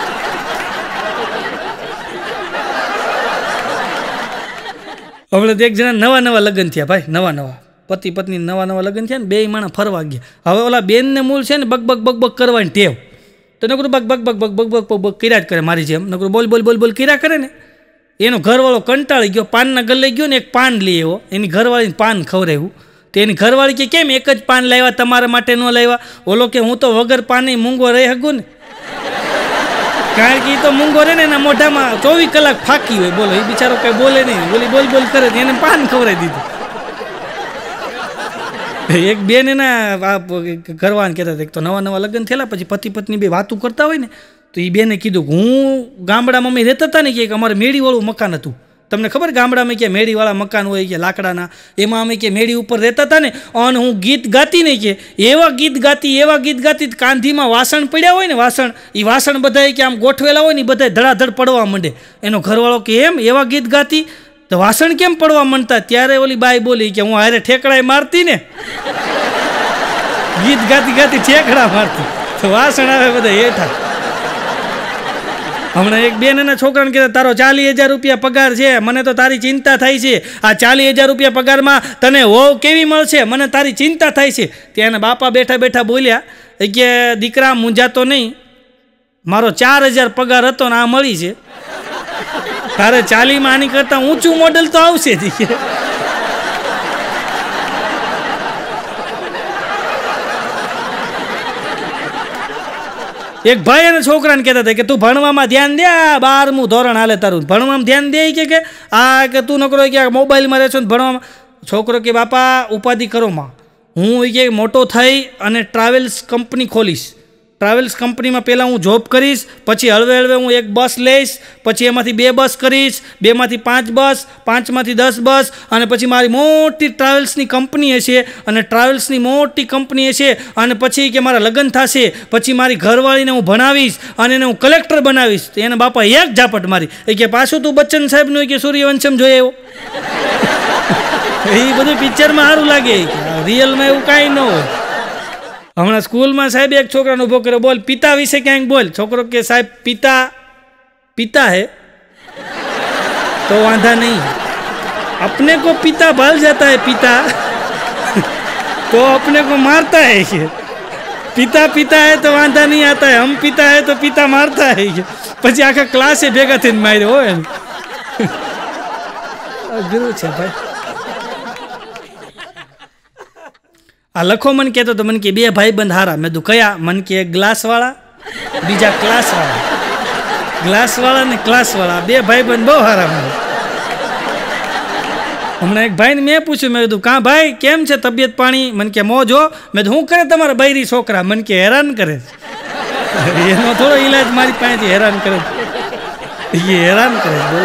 હમણાં એક જણા નવા નવા લગ્ન થયા ભાઈ, નવા નવા પતિ પત્ની નવા નવા લગ્ન થયા ને બે માણસ ફરવા ગયા. હવે ઓલા બેનને મૂળ છે ને બગ બગ બગ બગ કરવાની ટેવ. તો નકરું બગ બગ બગ બગ બગ બગ બગ બગ કર્યા જ કરે મારી જેમ. નકરું બોલ બોલ બોલ બોલ કર્યા કરે ને. એનો ઘરવાળો કંટાળી ગયો, પાનના ગલ્લે ગયો ને એક પાન લઈ આવ્યો, એની ઘરવાળીને પાન ખવડાવ્યું. તો એની ઘરવાળી કે કેમ એક જ પાન લાવ્યા, તમારા માટે ન લાવ્યા? ઓલો કે હું તો વગર પાને મૂંગો રહી શકું ને. કારણ કે એ તો મૂંગો રહે ને એના મોઢામાં ચોવીસ કલાક ફાંકી હોય. બોલો એ બિચારો કઈ બોલે નહીં, બોલી બોલ બોલ કરે એને પાન ખવડાવી દીધું. એક બેન એના ઘરવાળાને કહેતા હતા, એક તો નવા નવા લગ્ન થયેલા, પછી પતિ પત્ની બે વાતું કરતા હોય ને, તો એ બેને કીધું કે હું ગામડામાં અમે રહેતા હતા ને કે અમારે મેળીવાળું મકાન હતું. તમને ખબર ગામડામાં કે મેળીવાળા મકાન હોય કે લાકડાના, એમાં અમે કે મેળી ઉપર રહેતા હતા ને, અને હું ગીત ગાતી ને કે એવા ગીત ગાતી એવા ગીત ગાતી કાંધીમાં વાસણ પડ્યા હોય ને, વાસણ એ વાસણ બધા કે આમ ગોઠવેલા હોય ને બધા ધડાધડ પડવા માંડે. એનો ઘરવાળો કે એમ એવા ગીત ગાતી તો વાસણ કેમ પડવા માંડતા? ત્યારે ઓલી બાઈ બોલી કે હું હારે ઠેકડાએ મારતી ને, ગીત ગાતી ગાતી ઠેકડા મારતી તો વાસણ આવે બધા હેઠા. હમણાં એક બેન એના છોકરાને કહેતા તારો ચાલીસ હજાર રૂપિયા પગાર છે, મને તો તારી ચિંતા થાય છે. આ ચાલીસ હજાર રૂપિયા પગારમાં તને વહુ કેવી મળશે, મને તારી ચિંતા થાય છે. ત્યાં એના બાપા બેઠા બેઠા બોલ્યા કે દીકરા મૂંઝાતો નહીં, મારો ચાર હજાર પગાર હતો ને આ મળી છે, તારે ચાલીમાં આની કરતાં ઊંચું મોડલ તો આવશે. એક ભાઈ અને છોકરાને કહેતા હતા કે તું ભણવામાં ધ્યાન દે, આ બારમું ધોરણ હાલે તારું, ભણવામાં ધ્યાન દે કે આ કે તું નકરો કે મોબાઈલમાં રહેશો ને ભણવામાં. છોકરો કે બાપા ઉપાધિ કરો માં, હું કે મોટો થઈ અને ટ્રાવેલ્સ કંપની ખોલીશ, ટ્રાવેલ્સ કંપનીમાં પહેલાં હું જોબ કરીશ, પછી હળવે હળવે હું એક બસ લઈશ, પછી એમાંથી બે બસ કરીશ, બેમાંથી પાંચ બસ, પાંચમાંથી દસ બસ, અને પછી મારી મોટી ટ્રાવેલ્સની કંપની હશે, અને ટ્રાવેલ્સની મોટી કંપની હશે, અને પછી કે મારા લગ્ન થશે, પછી મારી ઘરવાળીને હું ભણાવીશ અને એને હું કલેક્ટર બનાવીશ. તો એના બાપા એક ઝાપટ મારી એ કે પાછું તું બચ્ચન સાહેબનું કે સૂર્યવંશમ જોઈ આવ્યો. એ બધું પિક્ચરમાં સારું લાગે, રિયલમાં એવું કાંઈ ન હોય. હમણાં સ્કૂલમાં સાહેબ એક છોકરાને ઊભો કર્યો, બોલ પિતા વિશે ક્યાંક બોલ. છોકરો કે સાહેબ પિતા પિતા હે તો વાંધા નહીં, अपने को पिता भाल जाता है पिता तो अपने को मारता है कि पिता पिता है तो वांधा नहीं आता है, हम पिता है तो पिता मारता है कि પછી આખા ક્લાસે ભેગા થઈને માર્યો હોય ને. અઘરું છે ભાઈ. આ લખો મને કહેતો તો મને કે બે ભાઈ બંધ હારા. મેં તું કયા? મને કે ગ્લાસવાળા, બીજા ક્લાસવાળા. ગ્લાસવાળા ને ક્લાસવાળા બે ભાઈ બંધ બહુ હારા. મને હમણાં એક ભાઈને મેં પૂછ્યું, મેં કીધું કાં ભાઈ કેમ છે તબિયત પાણી? મને કે મોજો. મેં તો શું કરે તમારા બૈરી છોકરા? મને કે હેરાન કરે. એનો થોડો ઈલાજ મારી પાસેથી હેરાન કરે, એ હેરાન કરે. બોલો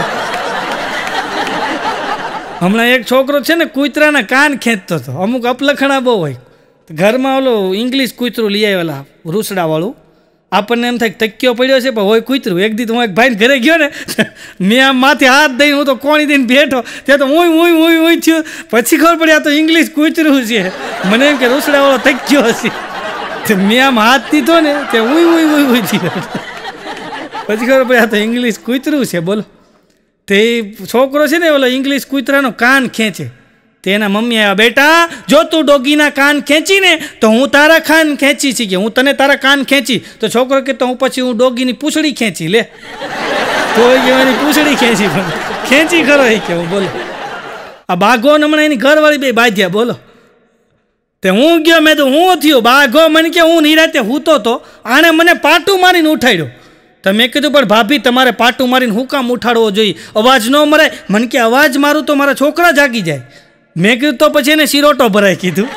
હમણાં એક છોકરો છે ને કૂતરાના કાન ખેંચતો હતો. અમુક અપલખણા બહુ હોય. ઘરમાં ઓલો ઇંગ્લિશ કૂતરું લઈ આવેલા રૂસડાવાળું. આપણને એમ થાય તક્યો પડ્યો છે પણ હોય કૂતરું. એક દી હું એક ભાઈને ઘરે ગયો ને, મેં આમ માથે હાથ દઈને હું તો કોણી દઈને બેઠો, ત્યાં તો હું હું હું હું થયું. પછી ખબર પડી આ તો ઇંગ્લિશ કૂતરું છે. મને એમ કે રૂસડાવાળો તક્યો હશે. મેં આમ હાથ દીધો ને તે હું હું હું હું થયું. પછી ખબર પડી આ તો ઇંગ્લિશ કૂતરું છે. બોલો તે છોકરો છે ને ઓલો ઇંગ્લિશ કૂતરાનો કાન ખેંચે. તેના મમ્મી આવ્યા, બેટા જો તું ડોગીના કાન ખેંચી ને તો હું તારા કાન ખેંચી છે કે હું તને તારા કાન ખેંચી. તો છોકરો કે તો હું પછી હું ડોગીની પૂંછડી ખેંચી લે. તો કે મારી પૂંછડી ખેંચી, પણ ખેંચી ખરો એ કે હું. બોલો આ બાઘો હમણાં એની ઘરવાળી બે બાંધ્યા. બોલો તે હું ગયો, મેં તો હું થયો બાઘો. મને કે હું નિરાતે હૂતો તો આણે મને પાટું મારીને ઉઠાડ્યો. તો મેં કીધું પણ ભાભી તમારે પાટું મારીને હું કામ ઉઠાડવો જોઈએ? અવાજ ન મરાય. મને કે અવાજ મારું તો મારા છોકરા જાગી જાય. મેં કીધું તો પછી એને સિરોટો ભરાય. કીધું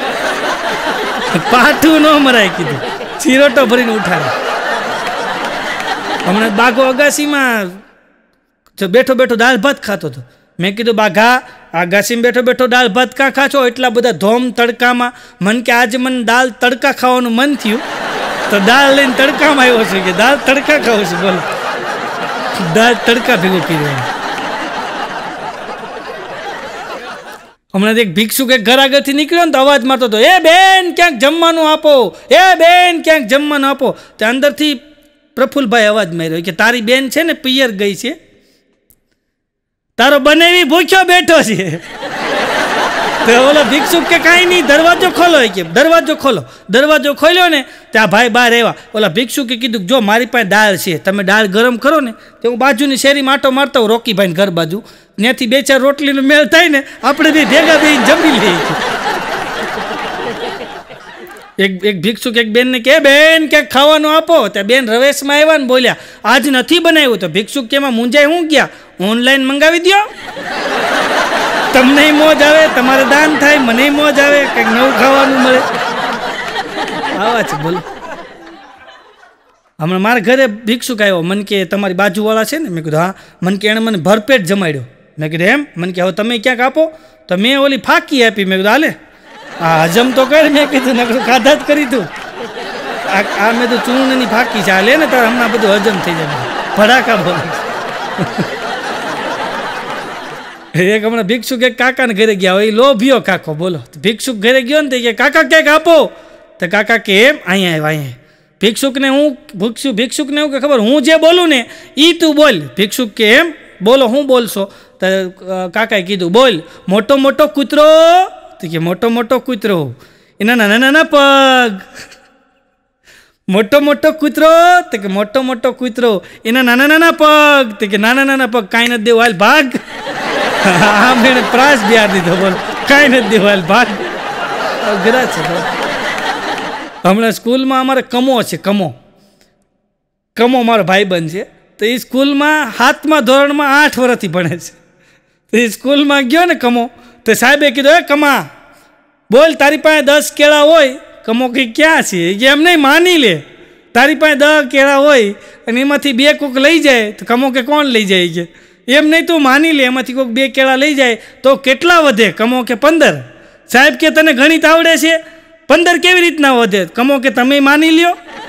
પાટું ન મરાય, કીધું સિરોટો ભરીને ઉઠાડે. હમણાં બાઘો અગાસીમાં બેઠો બેઠો દાળ ભાત ખાતો હતો. મેં કીધું બાઘા અગાસીમાં બેઠો બેઠો દાળ ભાત કાં ખાશો એટલા બધા ધોમ તડકામાં? મન કે આજે મને દાળ તડકા ખાવાનું મન થયું તો દાળ લઈને તડકામાં આવ્યો છું કે દાળ તડકા ખાવું છું. બોલો દાળ તડકા ભેગું કર્યું. હમણાં એક ભિક્ષુક એક ઘર આગળથી નીકળ્યો ને તો અવાજ મારતો હતો, એ બેન ક્યાંક જમવાનું આપો, એ બેન ક્યાંક જમવાનું આપો. તો અંદરથી પ્રફુલભાઈ અવાજ માર્યો કે તારી બેન છે ને પિયર ગઈ છે, તારો બનેવી ભૂખ્યો બેઠો છે. તો ઓલો ભિક્ષુક કે કાંઈ નહીં દરવાજો ખોલો. કે દરવાજો ખોલો. દરવાજો ખોલ્યો ને ત્યાં ભાઈ બહાર આવ્યા. ઓલા ભિક્ષુકે કીધું જો મારી પાસે દાળ છે, તમે દાળ ગરમ કરો ને તો હું બાજુની શેરીમાં આટો મારતા હોઉં રોકીભાઈને ઘર બાજુ, ત્યાંથી બે ચાર રોટલીનો મેળ થાય ને આપણે બે ભેગા બે જમી લઈએ. એક એક ભિક્ષુક એક બેનને કે બેન ક્યાંક ખાવાનું આપો. ત્યાં બેન રવેશમાં આવ્યા ને બોલ્યા આજ નથી બનાવ્યું. તો ભિક્ષુક કેમાં મૂંઝાય હું ગયા, ઓનલાઈન મંગાવી દો. તમને મોજ આવે, તમારે દાન થાય, મને મોજ આવે, કંઈક નવું ખાવાનું મળે. આવા છે બોલો. હમણાં મારા ઘરે ભિક્ષુક આવ્યો, મને કે તમારી બાજુવાળા છે ને? મેં કીધું હા. મને કે એણે મને ભરપેટ જમાડ્યો. મેં કીધું એમ? મને કે હવે તમે ક્યાંક આપો. તો મેં ઓલી ફાંકી આપી. મેં કીધું હાલે હા હજમ તો કરી. મેં કીધું નકરું ખાધા જ કરી તું. આ મેં તો ચૂર્ણની ફાંકી છે, હાલે ને તારે હમણાં બધું હજમ થઈ જાય. ભડાકા બોલે. એક હમણાં ભિક્ષુક એક કાકાને ઘરે ગયા હોય, લોભિયો કાકો બોલો. ભિક્ષુક ઘરે ગયો ને કે કાકા ક્યાંક આપો. તો કાકા કે એમ અહીંયા આવ્યા અહીંયા. ભિક્ષુકને હું ભિક્ષુ ભિક્ષુકને એવું કે ખબર, હું જે બોલું ને એ તું બોલ. ભિક્ષુક કે એમ બોલો, હું બોલશો? તો કાકાએ કીધું બોલ, મોટો મોટો કૂતરો. તો કે મોટો મોટો કૂતરો એના નાના નાના પગ. મોટો મોટો કૂતરો. તો કે મોટો મોટો કૂતરો એના નાના નાના પગ. તો કે નાના નાના પગ કાંઈ નથી દેવું, હાલ ભાગ. આમ એને પ્રાસ બિહાર દીધો. બોલો કાંઈ નથી દેવું, હાલ ભાગ. અઘરા છે. હમણાં સ્કૂલમાં અમારે કમો છે, કમો કમો મારો ભાઈબંધ છે. તો એ સ્કૂલમાં સાતમા ધોરણમાં આઠ વર્ષથી ભણે છે. તો એ સ્કૂલમાં ગયો ને કમો, તો સાહેબે કીધું એ કમા બોલ, તારી પાસે દસ કેળા હોય. કમો કે ક્યાં છે? કે એમ નહીં, માની લે તારી પાસે દસ કેળા હોય અને એમાંથી બે કોક લઈ જાય. તો કમો કે કોણ લઈ જાય? કે એમ નહીં, તું માની લે એમાંથી કોઈક બે કેળા લઈ જાય તો કેટલા વધે? કમો કે પંદર. સાહેબ કે તને ગણિત આવડે છે? પંદર કેવી રીતના વધે? કમો કે તમે માની લ્યો.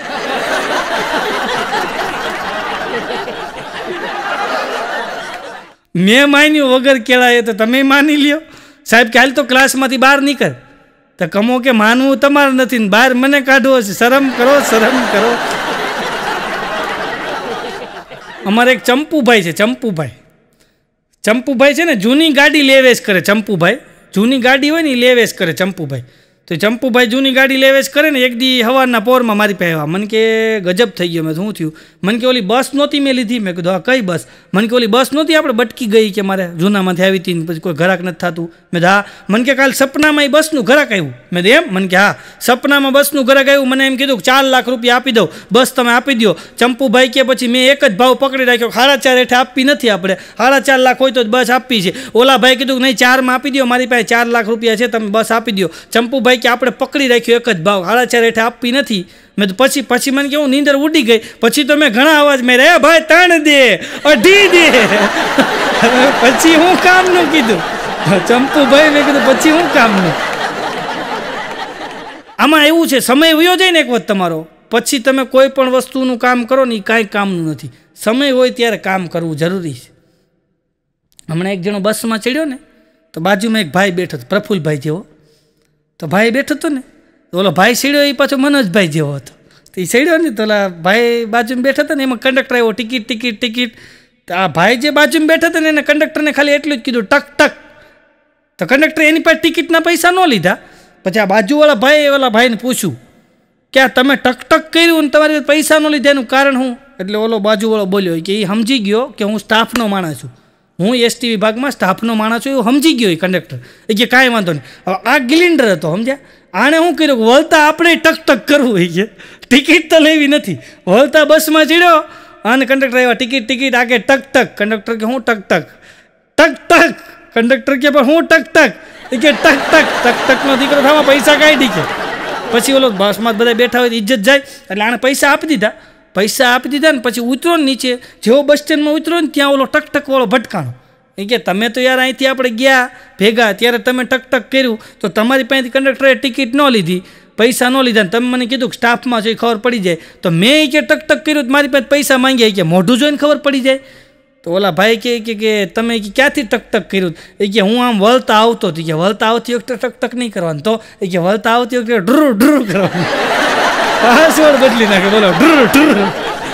મેં માન્યું વગર કેળાએ, તો તમે માની લ્યો. સાહેબ કે હાલ તો ક્લાસમાંથી બહાર નીકળ. તો કમો કે માનવું તમારે નથી ને બહાર મને કાઢવો છે, શરમ કરો, શરમ કરો. અમારે એક ચંપુભાઈ છે, ચંપુભાઈ ચંપુભાઈ છે ને, જૂની ગાડી લેવેશ કરે. ચંપુભાઈ જૂની ગાડી હોય ને એ લેવેશ કરે ચંપુભાઈ. તો ચંપુભાઈ જૂની ગાડી લેવેશ કરે ને, એક દી સવારના પોરમાં મારી પાસે આવ્યા. મને કે ગજબ થઈ ગયો. મેં શું થયું? મને કે ઓલી બસ નહોતી મેં લીધી. મેં કીધું હા કઈ બસ? મને કે ઓલી બસ નહોતી આપણે બટકી ગઈ કે મારે જૂનામાંથી આવી હતી, પછી કોઈ ઘરાક નથી થતું. મેં હા. મને કે કાલ સપનામાં એ બસનું ઘરાક આવ્યું. મેં એમ? મને કે હા સપનામાં બસનું ઘરાક આવ્યું. મને એમ કીધું ચાર લાખ રૂપિયા આપી દઉં, બસ તમે આપી દો. ચંપુભાઈ કે પછી મેં એક જ ભાવ પકડી રાખ્યો, સાડા ચાર હેઠે આપવી નથી આપણે, સાડા ચાર લાખ હોય તો જ બસ આપવી છે. ઓલા ભાઈ કીધું નહીં ચારમાં આપી દો, મારી પાસે ચાર લાખ રૂપિયા છે, તમે બસ આપી દો. ચંપુભાઈ કે આપણે પકડી રાખ્યો એક જ ભાવ, સાડા ચાર હેઠે આપવી નથી. મેં તો પછી પછી મને કેવું નીંદર ઉડી ગઈ. પછી તો મેં ઘણા અવાજ મેં રે ભાઈ ત્રણ દે, અઢી દે. પછી હું કામનું કીધું ચંપુભાઈ, મેં કીધું પછી હું કામનું. આમાં એવું છે, સમય વયો જાય ને એક વખત તમારો, પછી તમે કોઈ પણ વસ્તુનું કામ કરો ને એ કાંઈ કામનું નથી. સમય હોય ત્યારે કામ કરવું જરૂરી છે. હમણાં એક જણો બસમાં ચડ્યો ને, તો બાજુમાં એક ભાઈ બેઠો હતો, પ્રફુલભાઈ જેવો. તો ભાઈ બેઠો હતો ને, તો ઓલો ભાઈ સીડ્યો એ પાછો મનોજભાઈ જેવો હતો. તો એ સીડ્યો ને, તો ઓલા ભાઈ બાજુમાં બેઠા હતા ને, એમાં કંડક્ટર આવ્યો, ટિકિટ ટિકિટ ટિકિટ. તો આ ભાઈ જે બાજુમાં બેઠા હતા ને એને કંડક્ટરને ખાલી એટલું જ કીધું ટક ટક. તો કંડક્ટર એની પાસે ટિકિટના પૈસા ન લીધા. પછી આ બાજુવાળા ભાઈ ઓલા ભાઈને પૂછ્યું કે આ તમે ટક ટક કર્યું ને તમારી પૈસા ન લીધા, એનું કારણ શું? એટલે ઓલો બાજુવાળો બોલ્યો કે એ સમજી ગયો કે હું સ્ટાફનો માણસ છું, હું એસટી વિભાગમાં સ્ટાફનો માણસ છું, એવું સમજી ગયો એ કંડક્ટર. એ કે કાંઈ વાંધો નહીં. હવે આ ગિલિન્ડર હતો, સમજ્યા? આણે શું કર્યું? વળતા આપણે ટક ટક કરવું હોય છે, ટિકિટ તો લેવી નથી. વળતા બસમાં ચડ્યો અને કંડક્ટર આવ્યા, ટિકિટ ટિકિટ આગે ટક ટક. કંડક્ટર કે હું ટક ટક ટક ટક. કંડક્ટર કે પણ હું ટક ટક. એ કે ટક ટક ટક ટકનો દીકરો થવા પૈસા કાઢી કે. પછી ઓલો બસમાં બધા બેઠા હોય ઇજ્જત જાય, એટલે આણે પૈસા આપી દીધા. પૈસા આપી દીધા ને પછી ઉતરો ને નીચે, જેવો બસ સ્ટેન્ડમાં ઉતરો ને ત્યાં ઓલો ટક ટક વાળો ભટકાણો. એ કે તમે તો યાર અહીંથી આપણે ગયા ભેગા ત્યારે તમે ટક ટક કર્યું, તો તમારી પાસેથી કંડક્ટરે ટિકિટ ન લીધી, પૈસા ન લીધા, તમે મને કીધું કે સ્ટાફમાં છે ખબર પડી જાય. તો મેં કે ટક ટક કર્યું, મારી પાસે પૈસા માંગ્યા, કે મોઢું જોઈને ખબર પડી જાય. તો ઓલા ભાઈ કહે કે તમે ક્યાંથી ટક ટક કર્યું? એ કે હું આમ વળતા આવતો હતી. કે વળતા આવતી વખતે ટક ટક નહીં કરવાનું, તો એ કે વળતા આવતી વખતે ડ્રુ ડ્રુ કરવાનું. પાસવર્ડ બદલી નાખે. બોલો ડ્રુ ડ્રુ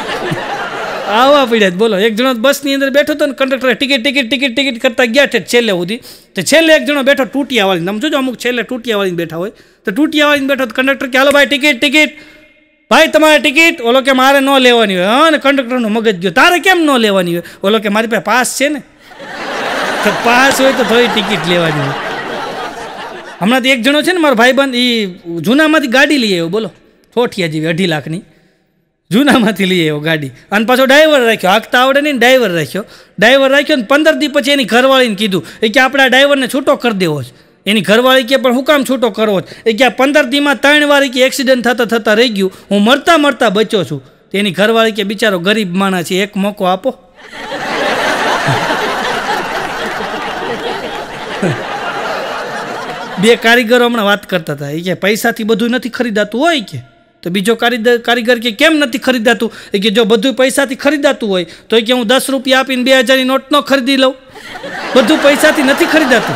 આવા પડ્યા. બોલો એક જણો બસની અંદર બેઠો હતો ને, કંડક્ટરે ટિકિટ ટિકિટ ટિકિટ ટિકિટ કરતા ગયા છે છેલ્લે સુધી. તો છેલ્લે એક જણો બેઠો ટૂટિયાવાળી, તમે જોજો અમુક છેલ્લે ટૂટિયાવાળીને બેઠા હોય, તો ટૂટિયાવાળીને બેઠો તો કંડક્ટર કે હાલો ભાઈ ટિકિટ ટિકિટ, ભાઈ તમારે ટિકિટ. ઓલો કે મારે ન લેવાની હોય. હા, ને કંડક્ટરનો મગજ ગયો, તારે કેમ ન લેવાની હોય? ઓલો કે મારી પાસે પાસ છે ને. તો પાસ હોય તો થોડી ટિકિટ લેવાની હોય. હમણાં એક જણો છે ને મારો ભાઈબંધ, એ જૂનામાંથી ગાડી લઈ આવ્યો. બોલો ઠોઠિયા જેવી અઢી લાખની જૂનામાંથી લઈ આવ્યો ગાડી અને પાછો ડ્રાઈવર રાખ્યો, હાંકતા આવડે નહીં, ડ્રાઈવર રાખ્યો. ડ્રાઈવર રાખ્યો ને પંદર દી પછી એની ઘરવાળીને કીધું એ કે આપણે આ ડ્રાઈવરને છૂટો કરી દેવો છે. એની ઘરવાળી કે પણ હું કામ છૂટો કરવો છે? એ કે આ પંદર દીમાં ત્રણ વાર કે એક્સિડન્ટ થતાં થતાં રહી ગયું, હું મરતા મરતા બચ્યો છું. એની ઘરવાળી કે બિચારો ગરીબ માણસ છે, એક મોકો આપો. બે કારીગરો હમણાં વાત કરતા હતા. એ કે પૈસાથી બધું નથી ખરીદાતું હોય કે, તો બીજો કારીગર કારીગર કે કેમ નથી ખરીદાતું? એ કે જો બધું પૈસાથી ખરીદાતું હોય તો એ કે હું દસ રૂપિયા આપીને બે હજારની નોટ ન ખરીદી લઉં. બધું પૈસાથી નથી ખરીદાતું.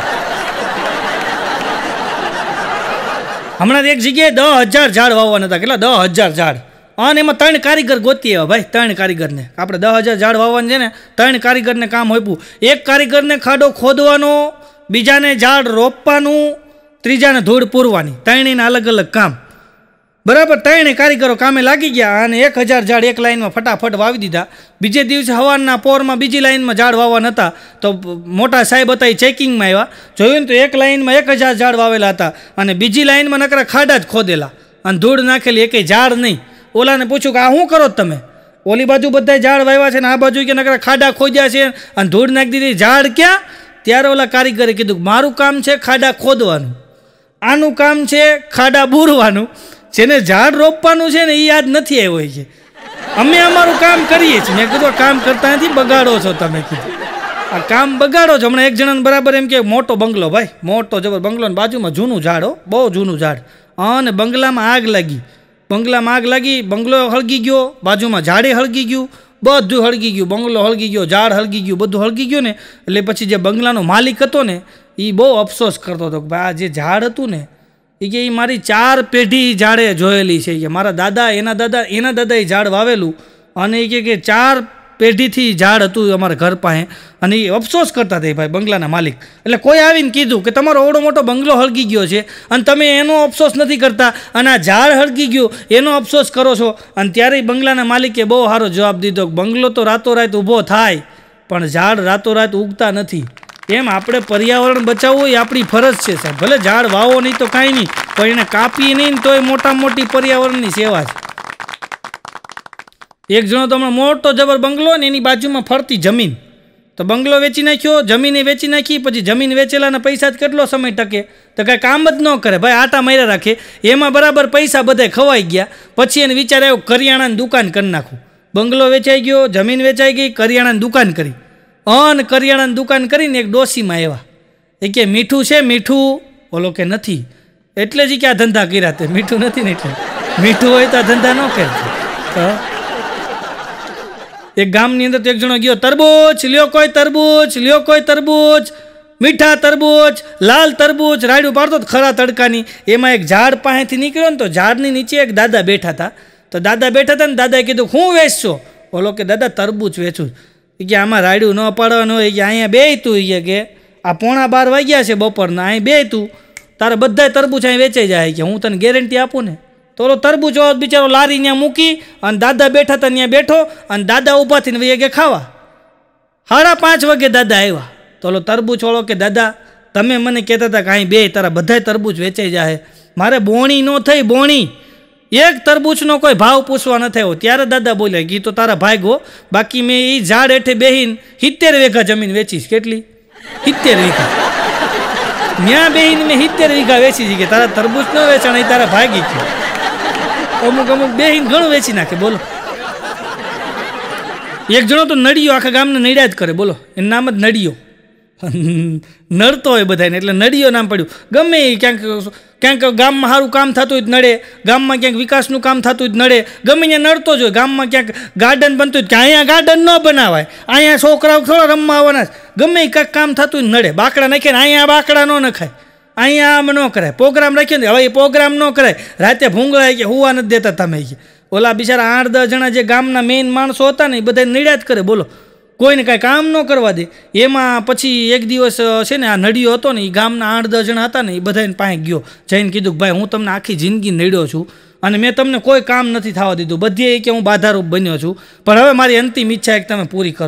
હમણાં એક જગ્યાએ દસ હજાર ઝાડ વાવવાના હતા. કેટલા? દસ હજાર ઝાડ. અને એમાં ત્રણ કારીગર ગોતી આવ્યા ભાઈ. ત્રણ કારીગરને આપણે દસ હજાર ઝાડ વાવવાનું છે ને, ત્રણ કારીગરને કામ આપ્યું. એક કારીગરને ખાડો ખોદવાનો, બીજાને ઝાડ રોપવાનું, ત્રીજાને ધૂળ પૂરવાની. ત્રણેયના અલગ અલગ કામ. બરાબર. ત્રણે કારીગરો કામે લાગી ગયા અને એક હજાર ઝાડ એક લાઈનમાં ફટાફટ વાવી દીધા. બીજે દિવસે સવારના પોરમાં બીજી લાઈનમાં ઝાડ વાવવાના હતા તો મોટા સાહેબ હતા એ ચેકિંગમાં આવ્યા. જોયું ને તો એક લાઈનમાં એક હજાર ઝાડ વાવેલા હતા અને બીજી લાઈનમાં નકરા ખાડા જ ખોદેલા અને ધૂળ નાખેલી, એકેય ઝાડ નહીં. ઓલાને પૂછ્યું કે આ શું કરો તમે? ઓલી બાજુ બધા ઝાડ વાવ્યા છે ને આ બાજુ કે નકરા ખાડા ખોદ્યા છે અને ધૂળ નાખી દીધી, ઝાડ ક્યાં? ત્યારે ઓલા કારીગરે કીધું મારું કામ છે ખાડા ખોદવાનું, આનું કામ છે ખાડા બૂરવાનું, જેને ઝાડ રોપવાનું છે ને એ યાદ નથી આવ્યો છે. અમે અમારું કામ કરીએ છીએ. મેં કીધું કામ કરતા નથી, બગાડો છો તમે. કીધું આ કામ બગાડો છો. હમણાં એક જણાને બરાબર એમ કે મોટો બંગલો ભાઈ, મોટો જબર બંગલો ને બાજુમાં જૂનું ઝાડ, હો બહુ જૂનું ઝાડ, અને બંગલામાં આગ લાગી. બંગલામાં આગ લાગી, બંગલો હળગી ગયો, બાજુમાં ઝાડે હળગી ગયું, બધું હળગી ગયું. બંગલો હળગી ગયો, ઝાડ હળગી ગયું, બધું હળગી ગયું ને. એટલે પછી જે બંગલાનો માલિક હતો ને એ બહુ અફસોસ કરતો હતો કે ભાઈ આ જે ઝાડ હતું ને એ કે એ મારી ચાર પેઢી ઝાડે જોયેલી છે. કે મારા દાદા, એના દાદા, એના દાદાએ ઝાડ વાવેલું અને એ કે ચાર પેઢીથી ઝાડ હતું અમારા ઘર પાસે. અને એ અફસોસ કરતા હતા ભાઈ બંગલાના માલિક. એટલે કોઈ આવીને કીધું કે તમારો ઓવડો મોટો બંગલો હળગી ગયો છે અને તમે એનો અફસોસ નથી કરતા અને આ ઝાડ હળગી ગયું એનો અફસોસ કરો છો. અને ત્યારે બંગલાના માલિકે બહુ સારો જવાબ દીધો, બંગલો તો રાતોરાત ઊભો થાય પણ ઝાડ રાતોરાત ઉગતા નથી. એમ આપણે પર્યાવરણ બચાવવું એ આપણી ફરજ છે સાહેબ. ભલે ઝાડ વાવો નહીં તો કાંઈ નહીં, પણ એને કાપીએ નહીં ને તોય મોટામાં મોટી પર્યાવરણની સેવા છે. એક જણો તો હમણાં મોટો જબર બંગલો ને એની બાજુમાં ફરતી જમીન, તો બંગલો વેચી નાખ્યો, જમીને વેચી નાખી. પછી જમીન વેચેલાના પૈસા જ કેટલો સમય ટકે? તો કાંઈ કામ જ ન કરે ભાઈ, આટા માર્યા રાખે. એમાં બરાબર પૈસા બધા ખવાઈ ગયા. પછી એને વિચાર આવ્યો કરિયાણાની દુકાન કરી નાખું. બંગલો વેચાઈ ગયો, જમીન વેચાઈ ગઈ, કરિયાણાની દુકાન કરી. અન કરિયાણાની દુકાન કરીને એક ડોસીમાં આવ્યા. એ કે મીઠું છે? મીઠું? ઓલો કે નથી. એટલે જ કે આ ધંધા કર્યા તે, મીઠું નથી ને એટલે. મીઠું હોય તો આ ધંધા ન કરતા. એક ગામની અંદર તો એક જણો ગયો, તરબૂચ લ્યો, કોઈ તરબૂચ લ્યો, કોઈ તરબૂચ, મીઠા તરબૂચ, લાલ તરબૂચ, રાયડું પાડતો ખરા તડકાની. એમાં એક ઝાડ પાસેથી નીકળ્યો ને તો ઝાડની નીચે એક દાદા બેઠા હતા. તો દાદા બેઠા હતા ને દાદાએ કીધું હું વેચશો? ઓલો કે દાદા તરબૂચ વેચું. કે આમાં રાયડું ન પાડવાનું હોય કે અહીંયા બે તું કે આ પોણા બાર વાગ્યા છે બપોરના, અહીં બે તું તારે બધા તરબૂચ અહીં વેચાઈ જાય કે હું તને ગેરંટી આપું ને. તો ઓલો તરબૂચ બિચારો લારી ત્યાં મૂકી અને દાદા બેઠા હતા ત્યાં બેઠો અને દાદા ઊભા થઈને વહી ગયા ખાવા. સાડા પાંચ વાગે દાદા આવ્યા. તો ઓલો તરબૂચ વાળો કે દાદા તમે મને કહેતા હતા કે અહીં બે તારા બધા તરબૂચ વેચાઈ જાય, મારે બોણી ન થઈ, બોણી એક તરબૂચનો કોઈ ભાવ પૂછવા ન થયો. ત્યારે દાદા બોલ્યા કે તો તારા ભાગ્યો, બાકી મેં એ ઝાડ હેઠે બેહીને સિત્તેર વીઘા જમીન વેચીશ. કેટલી? સિત્તેર વીઘા. ત્યાં બેહીને મેં સિત્તેર વીઘા વેચી છે કે તારા તરબૂચ ન વેચાણ, એ તારા ભાગી છે. અમુક અમુક બેહીને ઘણું વેચી નાખે. બોલો એક જણો તો નડિયો આખા ગામને નડ્યા જ કરે. બોલો એનું નામ જ નડિયો. નડતો હોય બધાને એટલે નડિયો નામ પડ્યું. ગમે એ ક્યાંક ક્યાંક ગામમાં સારું કામ થતું હોય નડે, ગામમાં ક્યાંક વિકાસનું કામ થતું હોય નડે, ગમે ત્યાં નડતો જ હોય. ગામમાં ક્યાંક ગાર્ડન બનતું હોય કે અહીંયા ગાર્ડન ન બનાવાય, અહીંયા છોકરાઓ થોડા રમવા આવવાના, ગમે એ કાંઈક કામ થતું હોય નડે. બાકડા નાખીએ ને અહીંયા બાકડા ન નખાય, અહીંયા આમ ન કરાય. પ્રોગ્રામ રાખીએ ને હવે એ પ્રોગ્રામ ન કરાય. રાતે ભૂંગળાય કે હુવા નથી દેતા તમે. ઓલા બિચારા આઠ દસ જણા જે ગામના મેઇન માણસો હતા ને એ બધા નડ્યા જ કરે. બોલો કોઈને કાંઈ કામ ન કરવા દે. એમાં પછી એક દિવસ છે ને આ નડિયો હતો ને એ ગામના આઠ દસ જણા હતા ને એ બધાને પાસે ગયો, જઈને કીધું કે ભાઈ હું તમને આખી જિંદગી નડ્યો છું અને મેં તમને કોઈ કામ નથી થવા દીધું, બધે કે હું બાધારૂપ બન્યો છું, પણ હવે મારી અંતિમ ઈચ્છા એક તમે પૂરી કરો.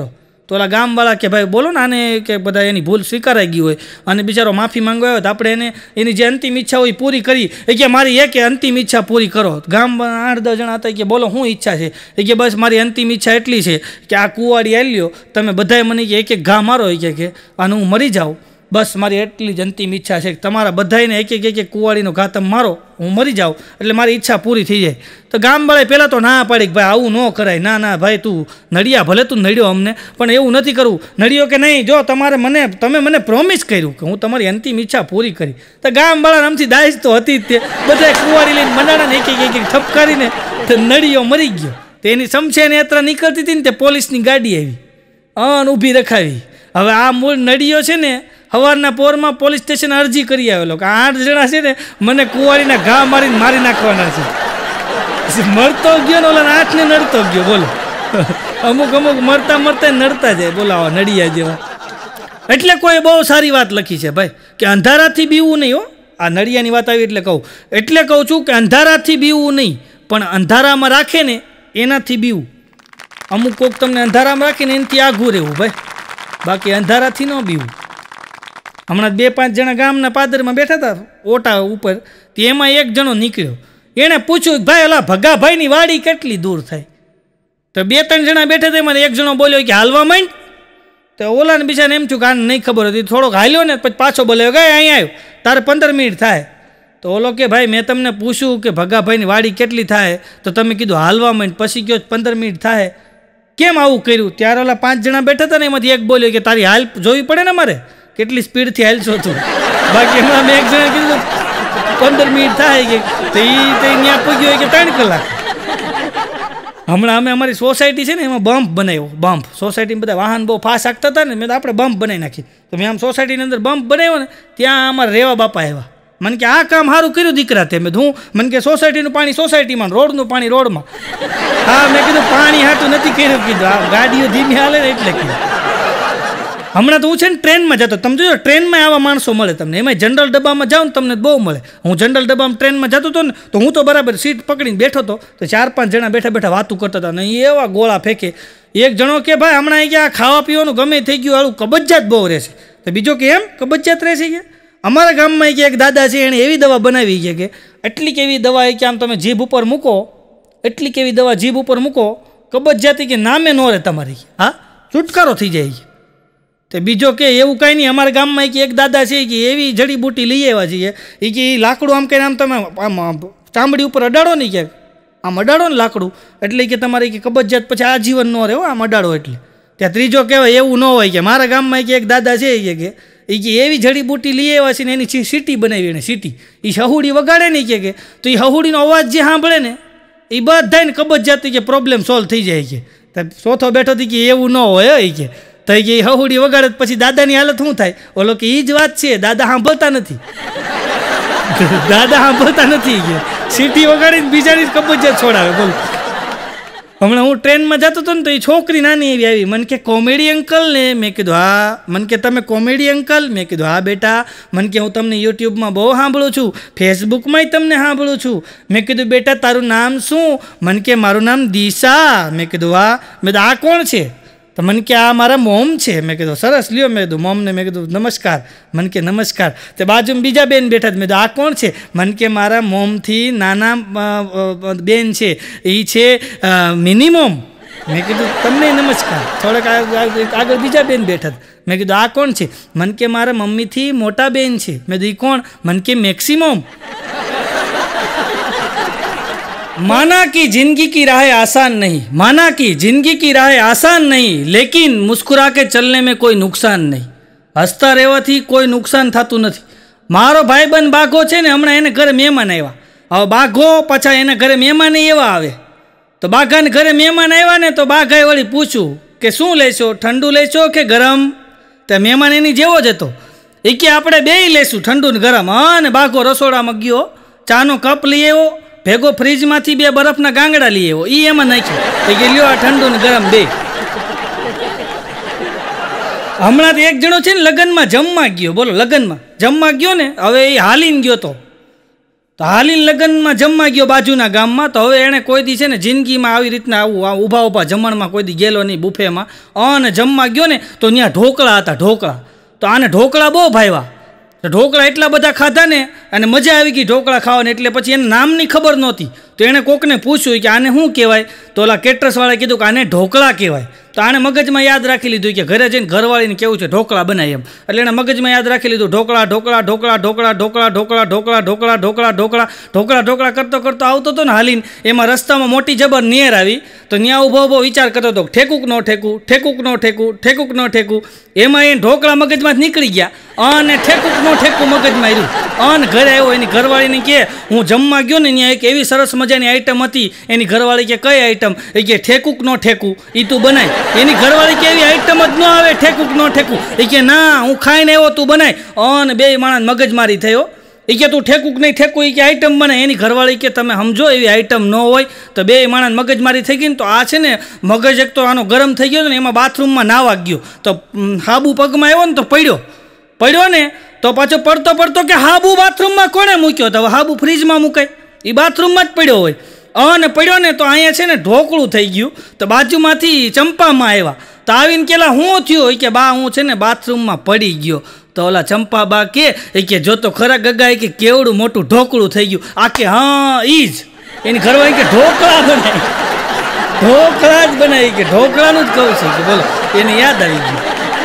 તો ઓલા ગામવાળા કે ભાઈ બોલો ને આને કે બધા એની ભૂલ સ્વીકારાઈ ગઈ હોય અને બિચારો માફી માંગવા આવ્યો તો આપણે એને એની જે અંતિમ ઈચ્છા હોય પૂરી કરી. એ કે મારી એક અંતિમ ઈચ્છા પૂરી કરો. ગામ આઠ દસ જણા હતા કે બોલો શું ઈચ્છા છે? એ કે બસ મારી અંતિમ ઈચ્છા એટલી છે કે આ કુંવાડી આલ્યો તમે બધાએ મને કે એક એક ઘા મારો કે કે અને હું મરી જાઉં, બસ મારી એટલી જ અંતિમ ઈચ્છા છે કે તમારા બધાને એક એક એક એક કુંવાડીનો ઘા તમે મારો, હું મરી જાઉં એટલે મારી ઈચ્છા પૂરી થઈ જાય. તો ગામવાળાએ પહેલાં તો ના પાડી કે ભાઈ આવું ન કરાય, ના ના ભાઈ તું નડિયા ભલે તું નડ્યો અમને પણ એવું નથી કરવું. નડ્યો કે નહીં, જો તમારે મને તમે મને પ્રોમિસ કર્યું કે હું તમારી અંતિમ ઈચ્છા પૂરી કરી. તો ગામવાળા આમથી દાઈશ તો હતી જ તે બધા કુંવાડી લઈને મંડાણાને એક એક એક એક ઠપકારીને તો નડિયો મરી ગયો. તો એની સમશે યાત્રા નીકળતી હતી ને તે પોલીસની ગાડી આવી અન ઊભી રખાવી. હવે આ મૂળ નડિયો છે ને સવારના પોરમાં પોલીસ સ્ટેશન અરજી કરી આવેલો કે આઠ જણા છે ને મને કુંવારીના ઘા મારીને મારી નાખવાના છે. મરતો ગયો ને ઓલા આઠને નડતો ગયો. બોલો અમુક અમુક મરતા મરતા નડતા જાય. બોલાવો નડિયા જેવા. એટલે કોઈ બહુ સારી વાત લખી છે ભાઈ કે અંધારાથી બીવું નહીં. હો આ નડિયાની વાત આવી એટલે કહું એટલે કહું છું કે અંધારાથી બીવું નહીં પણ અંધારામાં રાખે ને એનાથી બીવું. અમુક કોક તમને અંધારામાં રાખીને એનાથી આઘું રહેવું ભાઈ, બાકી અંધારાથી ન બીવું. હમણાં બે પાંચ જણા ગામના પાદરમાં બેઠા હતા ઓટા ઉપર, એમાં એક જણો નીકળ્યો. એણે પૂછ્યું ભાઈ ઓલા ભગાભાઈની વાડી કેટલી દૂર થાય? તો બે ત્રણ જણા બેઠા હતા એમાં એક જણો બોલ્યો કે હાલવા માંડ. તો ઓલાને બિચારાને એમ થયું કે આને નહીં ખબર હતી, થોડોક હાલ્યો ને પછી પાછો બોલ્યો ગયા અહીં આવ્યો તારે પંદર મિનિટ થાય. તો ઓલો કે ભાઈ મેં તમને પૂછ્યું કે ભગાભાઈની વાડી કેટલી થાય તો તમે કીધું હાલવા માંડ, પછી કહો પંદર મિનિટ થાય, કેમ આવું કર્યું? ત્યારે ઓલા પાંચ જણા બેઠા હતા ને એમાંથી એક બોલ્યો કે તારી હાલ જોવી પડે ને મારે કેટલી સ્પીડથી હાલશો તું. બાકી હમણાં મેં એક જણા કીધું પંદર મિનિટ થાય કે તો એ ત્યાં પૂગ્યો હોય કે ત્રણ કલાક. હમણાં અમે અમારી સોસાયટી છે ને એમાં બમ્પ બનાવ્યો. બમ્પ સોસાયટીમાં બધા વાહન બહુ ફાસ્ટ હાંકતા હતા ને, મેં આપણે બમ્પ બનાવી નાખી. તો મેં આમ સોસાયટીની અંદર બમ્પ બનાવ્યો ને ત્યાં અમારા રેવા બાપા આવ્યા. મને કે આ કામ સારું કર્યું દીકરા તે. મેં હું મને કે સોસાયટીનું પાણી સોસાયટીમાં, રોડનું પાણી રોડમાં. હા મેં કીધું પાણી હાટું નથી કર્યું, કીધું આ ગાડીઓ ધીમી હાલે ને એટલે કીધું. હમણાં તો હું છે ને ટ્રેનમાં જતો, તમે જોજો ટ્રેનમાં આવા માણસો મળે તમને. એમાં જનરલ ડબ્બામાં જાઉં ને તમને બહુ મળે. હું જનરલ ડબ્બામાં ટ્રેનમાં જતો હતો ને તો હું તો બરાબર સીટ પકડીને બેઠો હતો તો ચાર પાંચ જણા બેઠા બેઠા વાતું કરતા હતા ને એવા ગોળા ફેંકે. એક જણો કે ભાઈ હમણાં કે આ ખાવા પીવાનું ગમે થઈ ગયું હાલું કબજિયાત બહુ રહેશે. તો બીજો કે એમ કબજિયાત રહેશે કે અમારા ગામમાં કે એક દાદા છે એણે એવી દવા બનાવી છે કે એટલી કેવી દવા કે આમ તમે જીભ ઉપર મૂકો, એટલી કેવી દવા જીભ ઉપર મૂકો કબજિયાત કે નામે ન રહે તમારી, હા છુટકારો થઈ જાય. તો બીજો કે એવું કાંઈ નહીં, અમારા ગામમાં કે એક દાદા છે કે એવી જડીબૂટી લઈ આવ્યા છીએ એ કે લાકડું આમ કરીને આમ તમે આમ ચામડી ઉપર અડાડો નહીં ક્યાંક આમ અડાડો ને લાકડું એટલે કે તમારે કે કબજિયાત પછી આજીવન ન રહે આમ અડાડો એટલે. ત્યાં ત્રીજો કહેવાય એવું ન હોય કે મારા ગામમાં કે એક દાદા છે કે એ કે એવી જડીબૂટી લઈ આવ્યા છે ને એની સીટી બનાવી એને સીટી એ હહુડી વગાડે નહીં કે તો એ હહુડીનો અવાજ જે સાંભળે ને એ બધાને કબજિયાત કે પ્રોબ્લેમ સોલ્વ થઈ જાય કે. ચોથો બેઠો હતી કે એવું ન હોય એ કે તો કે હહુડી વગાડે પછી દાદાની હાલત શું થાય? ઓલો કે એ જ વાત છે દાદા સાંભળતા નથી, દાદા સાંભળતા નથી કે સીટી વગાડીને બીજાની કબજિયાત છોડાવે. બોલ હમણાં હું ટ્રેનમાં જતો હતો ને તો એ છોકરી નાની એવી આવી મને કે કોમેડી અંકલ ને. મેં કીધું હા. મને કે તમે કોમેડી અંકલ? મેં કીધું હા બેટા. મને કે હું તમને યુટ્યુબમાં બહુ સાંભળું છું, ફેસબુકમાંય તમને સાંભળું છું. મેં કીધું બેટા તારું નામ શું? મને કે મારું નામ દિશા. મેં કીધું હા. મેં કીધું આ કોણ છે? તો મને કે આ મારા મોમ છે. મેં કીધું સરસ લ્યો. મેં કીધું મોમને મેં કીધું નમસ્કાર. મને કે નમસ્કાર. તે બાજુમાં બીજા બેન બેઠા મેં કીધું આ કોણ છે? મને કે મારા મોમથી નાના બેન છે એ છે મિની મોમ. મેં કીધું તમને નમસ્કાર. થોડાક આગળ બીજા બેન બેઠા. મેં કીધું આ કોણ છે? મને કે મારા મમ્મીથી મોટા બેન છે. મેં કીધું એ કોણ? મને કે મેક્સિમમ. माना कि जिंदगी की राहें आसान नहीं, माना कि जिंदगी की राहें आसान नहीं, लेकिन मुस्कुरा के चलने में कोई नुकसान नहीं. હસતા રહેવાથી કોઈ નુકસાન થતું નથી. મારો ભાઈબંધ બાઘો છે ને હમણાં એને ઘરે મહેમાન આવ્યા. હવે બાઘો પાછા એના ઘરે મહેમાન એવા આવે તો બાઘાને ઘરે મહેમાન આવ્યા ને તો બાઘાએ વળી પૂછ્યું કે શું લેશો, ઠંડુ લેશો કે ગરમ? તો મહેમાન એની જેવો જ હતો. એ કે આપણે બેય લેશું ઠંડુ ને ગરમ. હા ને બાઘો રસોડામાં ગયો, ચાનો કપ લઈ આવ્યો, ભેગો ફ્રીજમાંથી બે બરફના ગાંગડા લઈ આવ્યો, એ એમાં નાખ્યો. એ કે લ્યો આ ઠંડુ ને ગરમ બે. હમણાં તો એક જણો છે ને લગ્નમાં જમવા ગયો. બોલો લગ્નમાં જમવા ગયો ને હવે એ હાલીને ગયો તો તો હાલીને લગ્નમાં જમવા ગયો બાજુના ગામમાં. તો હવે એણે કોઈ દી છે ને જિંદગીમાં આવી રીતના આવું ઊભા ઊભા જમણમાં કોઈ દી ગયેલો નહીં બુફેમાં. અને જમવા ગયો ને તો ત્યાં ઢોકળા હતા, ઢોકળા. તો આને ઢોકળા બહુ ભાવ્યા. તો ઢોકળા એટલા બધા ખાધા ને અને મજા આવી ગઈ ઢોકળા ખાવાની. એટલે પછી એને નામની ખબર નહોતી. તો એણે કોકને પૂછ્યું કે આને શું કહેવાય. તો ઓલા કેટરસવાળાએ કીધું કે આને ઢોકળા કહેવાય. તો આણે મગજમાં યાદ રાખી લીધું કે ઘરે જઈને ઘરવાળીને કેવું છે ઢોકળા બનાય એમ. એટલે એણે મગજમાં યાદ રાખી લીધું ઢોકળા ઢોકળા ઢોકળા ઢોકળા ઢોકળા ઢોકળા ઢોકળા ઢોકળા ઢોકળા ઢોકળા ઢોકળા ઢોકળા કરતો કરતો આવતો હતો ને હાલીને. એમાં રસ્તામાં મોટી જબર નિયર આવી. તો ત્યાં ઊભો ઊભો વિચાર કરતો હતો ઠેકુક ન ઠેકું, ઠેકુક ન ઠેકું, ઠેકુક ન ઠેકું. એમાં એ ઢોકળા મગજમાં જ નીકળી ગયા અને ઠેકુક ન ઠેકું મગજમાં આવ્યું. અને ઘરે આવ્યો એની ઘરવાળીને કહે હું જમવા ગયો ને ત્યાં એક એવી સરસ મજાની આઈટમ હતી. એની ઘરવાળી કે કઈ આઈટમ? એ કે ઠેકુક ન ઠેકું એ તું બનાય. એની ઘરવાળી કે એવી આઈટમ જ ન આવે ઠેકુક ન ઠેકું. એ કે ના હું ખાઈને આવ્યો તું બનાય. અને બે માણસ મગજમારી થયો. એ કે તું ઠેકુક નહીં ઠેકું એ કે આઈટમ બનાય. એની ઘરવાળી કે તમે સમજો એવી આઈટમ ન હોય. તો બે માણસ મગજમારી થઈ ગઈ ને તો આ છે ને મગજ એક તો આનો ગરમ થઈ ગયો ને એમાં બાથરૂમમાં નાવા ગયો. તો હાબુ પગમાં આવ્યો ને તો પડ્યો પડ્યો ને તો પાછો પડતો પડતો કે હાબુ બાથરૂમમાં કોણે મૂક્યો? તો હાબુ ફ્રીજમાં મુકાય, એ બાથરૂમમાં જ પડ્યો હોય. અને પડ્યો ને તો અહીંયા છે ને ઢોકળું થઈ ગયું. તો બાજુમાંથી ચંપામાં આવ્યા. તો આવીને કેલા હું થયો? કે બા હું છે ને બાથરૂમમાં પડી ગયો. તો ઓલા ચંપા બા કે એ કે જો તો ખરા ગગા કે કેવડું મોટું ઢોકળું થઈ ગયું. આ કે હા ઈ જ. એની ઘરવાળી કે ઢોકળા બનાવી, ઢોકળા જ બનાવી કે ઢોકળાનું જ કહું છું કે બોલો. એને યાદ આવી ગયું.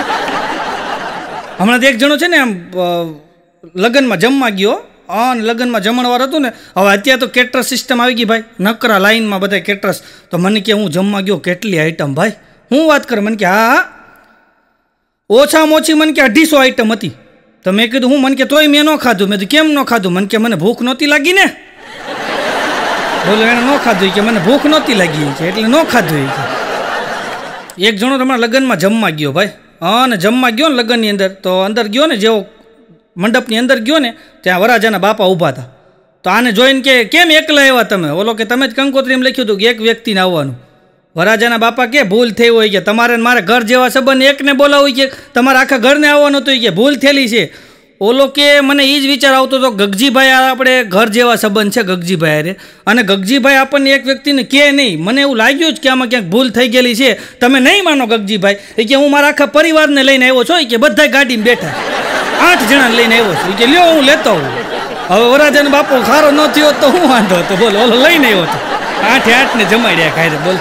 હમણાં એક જણો છે ને આમ લગ્નમાં જમવા ગયો અને લગ્નમાં જમણવાર હતું ને. હવે અત્યારે તો કેટરસ સિસ્ટમ આવી ગઈ ભાઈ, નકરા લાઈનમાં બધા કેટરસ. તો મને કે હું જમવા ગયો કેટલી આઈટમ ભાઈ, હું વાત કરું. મને કે હા હા ઓછામાં ઓછી મને કે અઢીસો આઈટમ હતી. તો મેં કીધું હું મને કે તોય મેં ન ખાધું. મેં કીધું કેમ ન ખાધું? મને કે મને ભૂખ નહોતી લાગી ને. બોલો એણે ન ખાધું કે મને ભૂખ નહોતી લાગી છે એટલે ન ખાધું. એક જણો તમારા લગ્નમાં જમવા ગયો ભાઈ. હા ને જમવા ગયો ને લગ્નની અંદર. તો અંદર ગયો ને જેવો મંડપની અંદર ગયો ને ત્યાં વરાજાના બાપા ઊભા હતા. તો આને જોઈને કે કેમ એકલા આવ્યા તમે? ઓલો કે તમે જ કંકોત્રીમાં લખ્યું હતું કે એક વ્યક્તિને આવવાનું. વરાજાના બાપા કે ભૂલ થઈ હોય કે તમારે મારે ઘર જેવા સંબંધ એકને બોલાવું કે તમારે આખા ઘરને આવવાનું હતું કે ભૂલ થયેલી છે. ઓલો કે મને એ જ વિચાર આવતો હતો ગગજીભાઈ આપણે ઘર જેવા સંબંધ છે ગગજીભાઈ અરે. અને ગગજીભાઈ આપણને એક વ્યક્તિને કહે નહીં. મને એવું લાગ્યું જ કે આમાં ક્યાંક ભૂલ થઈ ગયેલી છે. તમે નહીં માનો ગગજીભાઈ એ કે હું મારા આખા પરિવારને લઈને આવ્યો છું કે બધા ગાડીમાં બેઠા આઠ જણાને લઈને આવ્યો છું કે લ્યો હું લેતો આવું. હવે વરાજાનો બાપો ખારો ન થયો તો હું વાંધો હતો બોલો. ઓલો લઈને આવ્યો હતો આઠે આઠને જમાડ્યા ખાય બોલ.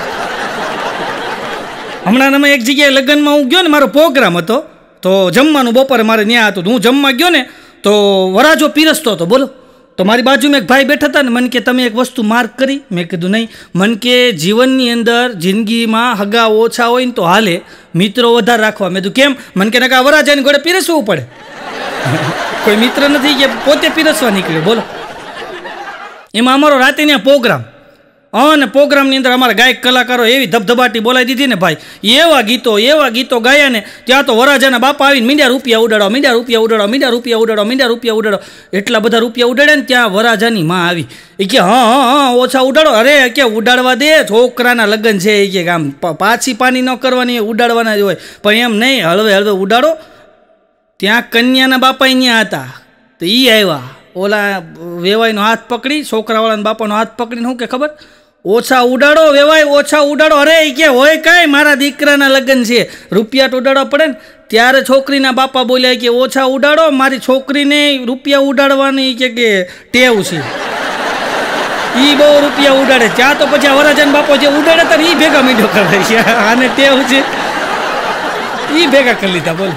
હમણાં અમે એક જગ્યાએ લગ્નમાં હું ગયો ને મારો પ્રોગ્રામ હતો. તો જમવાનું બપોરે મારે ત્યાં હતું. હું જમવા ગયો ને તો વરાજો પીરસતો હતો બોલો. તો મારી બાજુમાં એક ભાઈ બેઠા હતા ને મને કે તમે એક વસ્તુ માર્ક કરી? મેં કીધું નહીં. મને કે જીવનની અંદર જિંદગીમાં હગા ઓછા હોય ને તો હાલે, મિત્રો વધારે રાખવા. મેં કીધું કેમ? મને કે નકા વરાજાની ઘોડે પીરસવું પડે. કોઈ મિત્ર નથી કે પોતે પીરસવા નીકળ્યો બોલો. એમાં અમારો રાતે ત્યાં પ્રોગ્રામ અને પ્રોગ્રામની અંદર અમારા ગાયક કલાકારો એવી ધબધબાટી બોલાવી દીધી ને ભાઈ. એવા ગીતો એવા ગીતો ગાયા ને ત્યાં તો વરાજાના બાપા આવીને મીંડ્યા રૂપિયા ઉડાડો, મીંડ્યા રૂપિયા ઉડાડો, મીંડ્યા રૂપિયા ઉડાડો, મીંડ્યા રૂપિયા ઉડાડો. એટલા બધા રૂપિયા ઉડાડ્યા ને ત્યાં વરાજાની માં આવી. એ કે હા હા હા ઓછા ઉડાડો. અરે કે ઉડાડવા દે, છોકરાના લગ્ન છે. એ કે આમ પાછી પાની ન કરવાની, ઉડાડવાના જ હોય. પણ એમ નહીં, હળવે હળવે ઉડાડો. ત્યાં કન્યાના બાપા અહીંયા હતા. તો એ આવ્યા ઓલા વેવાઈનો હાથ પકડી, છોકરાવાળાના બાપાનો હાથ પકડીને શું કે ખબર? ઓછા ઉડાડો વેવાય, ઓછા ઉડાડો. અરે કે હોય કાંઈ મારા દીકરાના લગ્ન છે, રૂપિયા તો ઉડાડવા પડે ને. ત્યારે છોકરીના બાપા બોલ્યા કે ઓછા ઉડાડો, મારી છોકરીને રૂપિયા ઉડાડવાની કે કે ટેવ છે. એ બહુ રૂપિયા ઉડાડે. ત્યાં તો પછી વરાજાના બાપો જે ઉડાડે હતા એ ભેગા મીઠો કરે છે. આને ટેવ છે એ ભેગા કરી લીધા બોલ.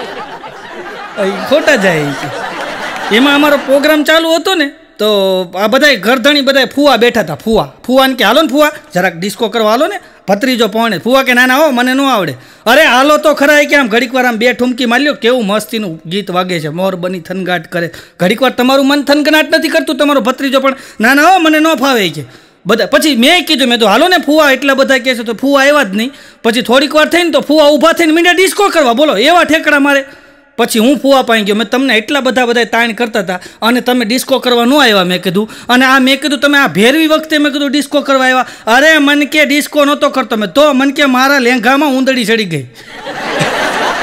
ખોટા જાય. એમાં અમારો પ્રોગ્રામ ચાલુ હતો ને તો આ બધા ઘરધણી બધા ફુવા બેઠા હતા. ફુવા ફુવાને કે હાલો ને ફુવા જરાક ડિસ્કો કરવા હાલો ને. ભત્રીજો પહોણે ફુવા કે ના ના હો મને ન આવડે. અરે હાલો તો ખરા કે આમ ઘડીક વાર આમ બે ઠુમકી માર્યો. કેવું મસ્તીનું ગીત વાગે છે, મોર બની થનગાટ કરે. ઘડીક વાર તમારું મન થનગનાટ નથી કરતું તમારો ભત્રીજો પણ ના ના હો મને ન ફાવે કે બધા. પછી મેં કીધું મેં તો હાલો ને ફુવા એટલા બધા કહે છે તો ફુવા આવ્યા જ નહીં. પછી થોડીક વાર થઈને તો ફુવા ઊભા થઈને મીંડા ડિસ્કો કરવા બોલો. એવા ઠેકડા મારે. પછી હું ફુવા પાઈ ગયો. મેં તમને એટલા બધા બધા તાણ કરતા હતા અને તમે ડિસ્કો કરવા ન આવ્યા. મેં કીધું અને આ મેં કીધું તમે આ ભેરવી વખતે મેં કીધું ડિસ્કો કરવા આવ્યા. અરે મન કે ડિસ્કો નહોતો કરતો મેં તો મન કે મારા લેંઘામાં ઊંધડી ચડી ગઈ.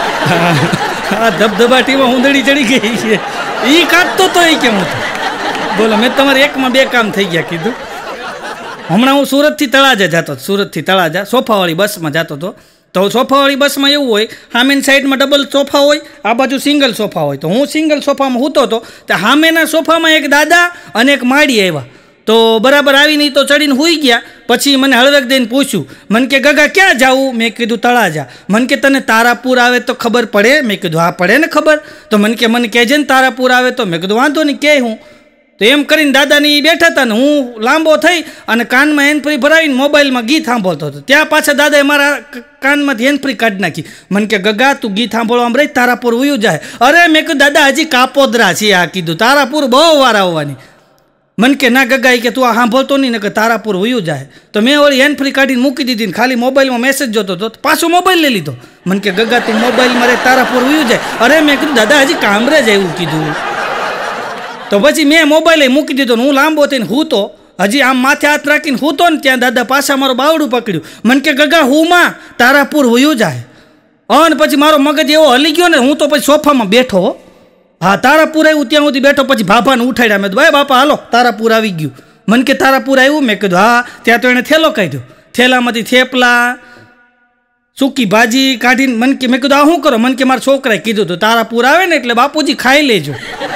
હા ધબધબાટીમાં ઊંધડી ચડી ગઈ છે. એ કાઢતો તો એ કેમ હતો બોલો, મેં તમારે એકમાં બે કામ થઈ ગયા કીધું. હમણાં હું સુરતથી તળાજા જતો હતો, સુરતથી તળાજા સોફાવાળી બસમાં જતો હતો. તો સોફાવાળી બસમાં એવું હોય, સામેની સાઈડમાં ડબલ સોફા હોય, આ બાજુ સિંગલ સોફા હોય. તો હું સિંગલ સોફામાં સૂતો હતો, તો સામેના સોફામાં એક દાદા અને એક માડી આવ્યા. તો બરાબર આવીને તો ચડીને સૂઈ ગયા. પછી મને હળવેક દઈને પૂછ્યું, મને કે ગગા ક્યાં જાવું? મેં કીધું તળાજા. મને કે તને તારાપુર આવે તો ખબર પડે? મેં કીધું હા પડે ને ખબર. તો મને કે મને કહેજે ને તારાપુર આવે તો. મેં કીધું વાંધો નહીં, કે હું તો એમ કરીને દાદાની બેઠા હતા ને હું લાંબો થઈ અને કાનમાં હેન્ડફ્રી ભરાવીને મોબાઈલમાં ગીત સાંભળતો હતો. ત્યાં પાછા દાદાએ મારા કાનમાંથી હેન્ડફ્રી કાઢી નાખી. મને કે ગગા તું ગીત સાંભળવામાં રહી, તારાપુર વયું જાય. અરે મેં કીધું દાદા હજી કાપોદરા છે આ. કીધું તારાપુર બહુ વાર આવવાની. મને કે ના ગગા કે તું આ સાંભળતો નહીં ને કે તારાપુર વયું જાય. તો મેં વળી હેન્ડફ્રી કાઢીને મૂકી દીધી ને ખાલી મોબાઈલમાં મેસેજ જોતો હતો. પાછો મોબાઈલ લઈ લીધો. મને કે ગગા તું મોબાઈલમાં રહે, તારાપુર વયું જાય. અરે મેં કીધું દાદા હજી કામરે જ એવું કીધું. તો પછી મેં મોબાઈલ મૂકી દીધો ને હું લાંબો થઈને હૂતો, હજી આમ માથે હાથ રાખીને હૂતો ને ત્યાં દાદા પાછા મારું બાવડું પકડ્યું. મને કે ગગા હું માં તારાપુર વયું જાય. અને પછી મારો મગજ એવો હલી ગયો ને, હું તો પછી સોફામાં બેઠો. હા તારાપુર આવ્યું ત્યાં સુધી બેઠો. પછી ભાભાને ઉઠાડ્યા. મેં ભાઈ બાપા હાલો તારાપુર આવી ગયું. મને કે તારાપુર આવ્યું? મેં કીધું હા. ત્યાં તો એણે થેલો કાઢ્યો. થેલામાંથી થેપલા સૂકી ભાજી કાઢીને મને કે મેં કીધું આ શું કરો? મને કે મારા છોકરાએ કીધું હતું તારાપુર આવે ને એટલે બાપુજી ખાઈ લેજો.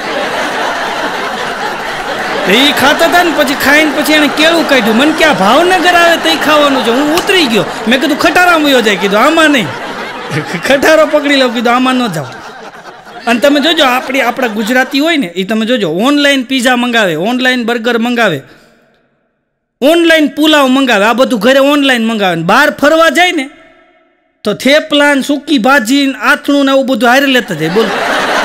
એ ખાતા હતા ને પછી ખાઈને પછી એને કેળું કાઢ્યું. મને કે આ ભાવનગર આવે તો ખાવાનું છે. હું ઉતરી ગયો. મેં કીધું ખટારામાં વયો જાય. કીધું આમાં નહીં, ખટારો પકડી લઉં. કીધું આમાં ન જાઓ. અને તમે જોજો આપણી આપણા ગુજરાતી હોય ને એ તમે જોજો ઓનલાઈન પીઝા મંગાવે, ઓનલાઈન બર્ગર મંગાવે, ઓનલાઈન પુલાવ મંગાવે, આ બધું ઘરે ઓનલાઈન મંગાવે. ને બહાર ફરવા જાય ને તો થેપલા ને સૂકી ભાજી ને આથણું ને એવું બધું હારે લેતા જાય. બોલો,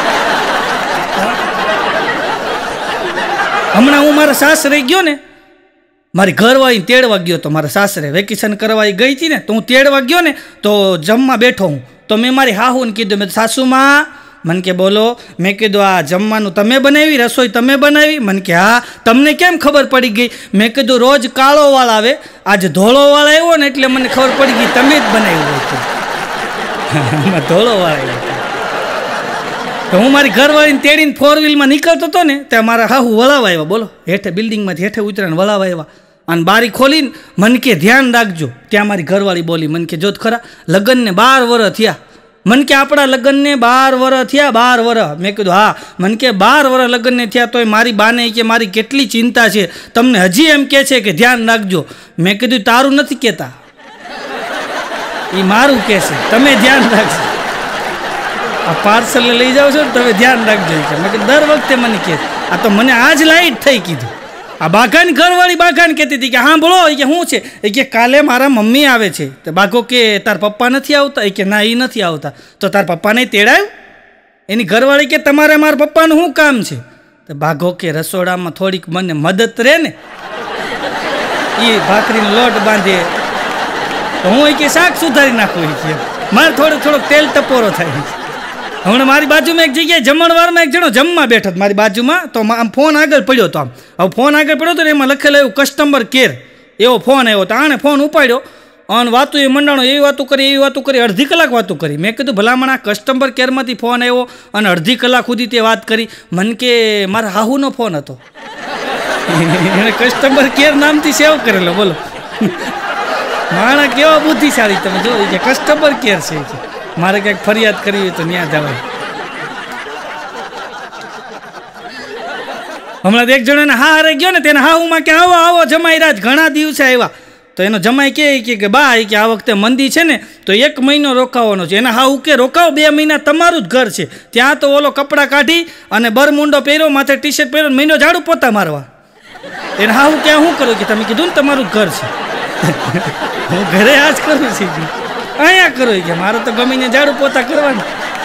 હમણાં હું મારા સાસરે ગયો ને, મારી ઘરવાળી તેડવા ગયો તો મારા સાસરે વેકેશન કરવા ગઈ હતી ને, તો હું તેડવા ગયો ને તો જમવા બેઠો હું. તો મેં મારી હાહુને કીધું, મેં સાસુમાં. મને કે બોલો. મેં કીધું આ જમવાનું તમે બનાવી, રસોઈ તમે બનાવી? મને કે હા. તમને કેમ ખબર પડી ગઈ? મેં કીધું રોજ કાળો વાળ આવે, આજે ધોળો વાળ આવ્યો ને એટલે મને ખબર પડી ગઈ તમે જ બનાવ્યું હતું. ધોળો વાળ આવ્યો તો હું મારી ઘરવાળીને તેડીને ફોર વ્હીલમાં નીકળતો હતો ને ત્યાં મારા હાહુ વળાવા આવ્યા. બોલો, હેઠે બિલ્ડિંગમાંથી હેઠે ઉતરીને વળાવા આવ્યા અને બારી ખોલીને મને કે ધ્યાન રાખજો. ત્યાં મારી ઘરવાળી બોલી, મને કે જોત ખરા લગ્નને બાર વર્ષ થયા. મને કે આપણા લગ્નને બાર વર્ષ થયા, બાર વર્ષ. મેં કીધું હા. મને કે બાર વર્ષ લગ્નને થયા તોય મારી બાને કે મારી કેટલી ચિંતા છે, તમને હજી એમ કહે છે કે ધ્યાન રાખજો. મેં કીધું તારું નથી કહેતા, એ મારું કહે છે, તમે ધ્યાન રાખજો. આ પાર્સલ લઈ જાઓ છો ને તમે ધ્યાન રાખજો. મેં કીધું દર વખતે મને કહે. આ તો મને આજ લાઈટ થઈ. કીધું આ બાઘાની ઘરવાળી બાઘાને કહેતી હતી કે હા બોલો. એ કે શું છે? એ કે કાલે મારા મમ્મી આવે છે. તો બાઘો કે તાર પપ્પા નથી આવતા? એ કે ના એ નથી આવતા. તો તાર પપ્પાને તેડાયું? એની ઘરવાળી કે તમારે મારા પપ્પાનું શું કામ છે? તો બાઘો કે રસોડામાં થોડીક મને મદદ રહે ને, એ ભાખરીનો લોટ બાંધે તો હું એ કે શાક સુધારી નાખું. એ કે મારે થોડોક થોડોક તેલ ટપોરો થાય. હમણાં મારી બાજુમાં એક જગ્યાએ જમણવારમાં એક જણો જમવા બેઠો હતો મારી બાજુમાં. તો આમ ફોન આગળ પડ્યો હતો. આમ હવે ફોન આગળ પડ્યો હતો ને એમાં લખેલું એવું કસ્ટમર કેર, એવો ફોન આવ્યો તો આણે ફોન ઉપાડ્યો અને વાતું એ મંડાણો, એવી વાતું કરી એવી વાતું કરી અડધી કલાક વાતું કરી. મેં કીધું ભલામણ આ કસ્ટમર કેરમાંથી ફોન આવ્યો અને અડધી કલાક સુધી તે વાત કરી. મને કે મારા હાહુનો ફોન હતો, એને કસ્ટમર કેર નામથી સેવ કરેલો. બોલો માણા કેવા બુદ્ધિશાળી તમે જો. કે કસ્ટમર કેર છે, મારે કંઈક ફરિયાદ કરવી હોય તો ત્યાં જવાય. હમણાં એક જણાને હા હારે ગયો ને તેને હાહુમાં કે આવો આવો જમાઈ રાજ ઘણા દિવસે આવ્યા. તો એનો જમાઈ કહે કે બા કે આ વખતે મંદી છે ને તો એક મહિનો રોકાવાનો છે. એના હાહુ કે રોકાવો, બે મહિના તમારું જ ઘર છે. ત્યાં તો ઓલો કપડાં કાઢી અને બરમુંડો પહેર્યો, માથે ટી શર્ટ પહેર્યો, મહિનો ઝાડુ પોતા મારવા. એને હાહુ ક્યાં શું કરું કે તમે કીધું ને તમારું જ ઘર છે. હું ઘરે આ જ કરું છું, અહીંયા કરો કે મારે તો ગમીને ઝાડુ પોતા કરવાનું.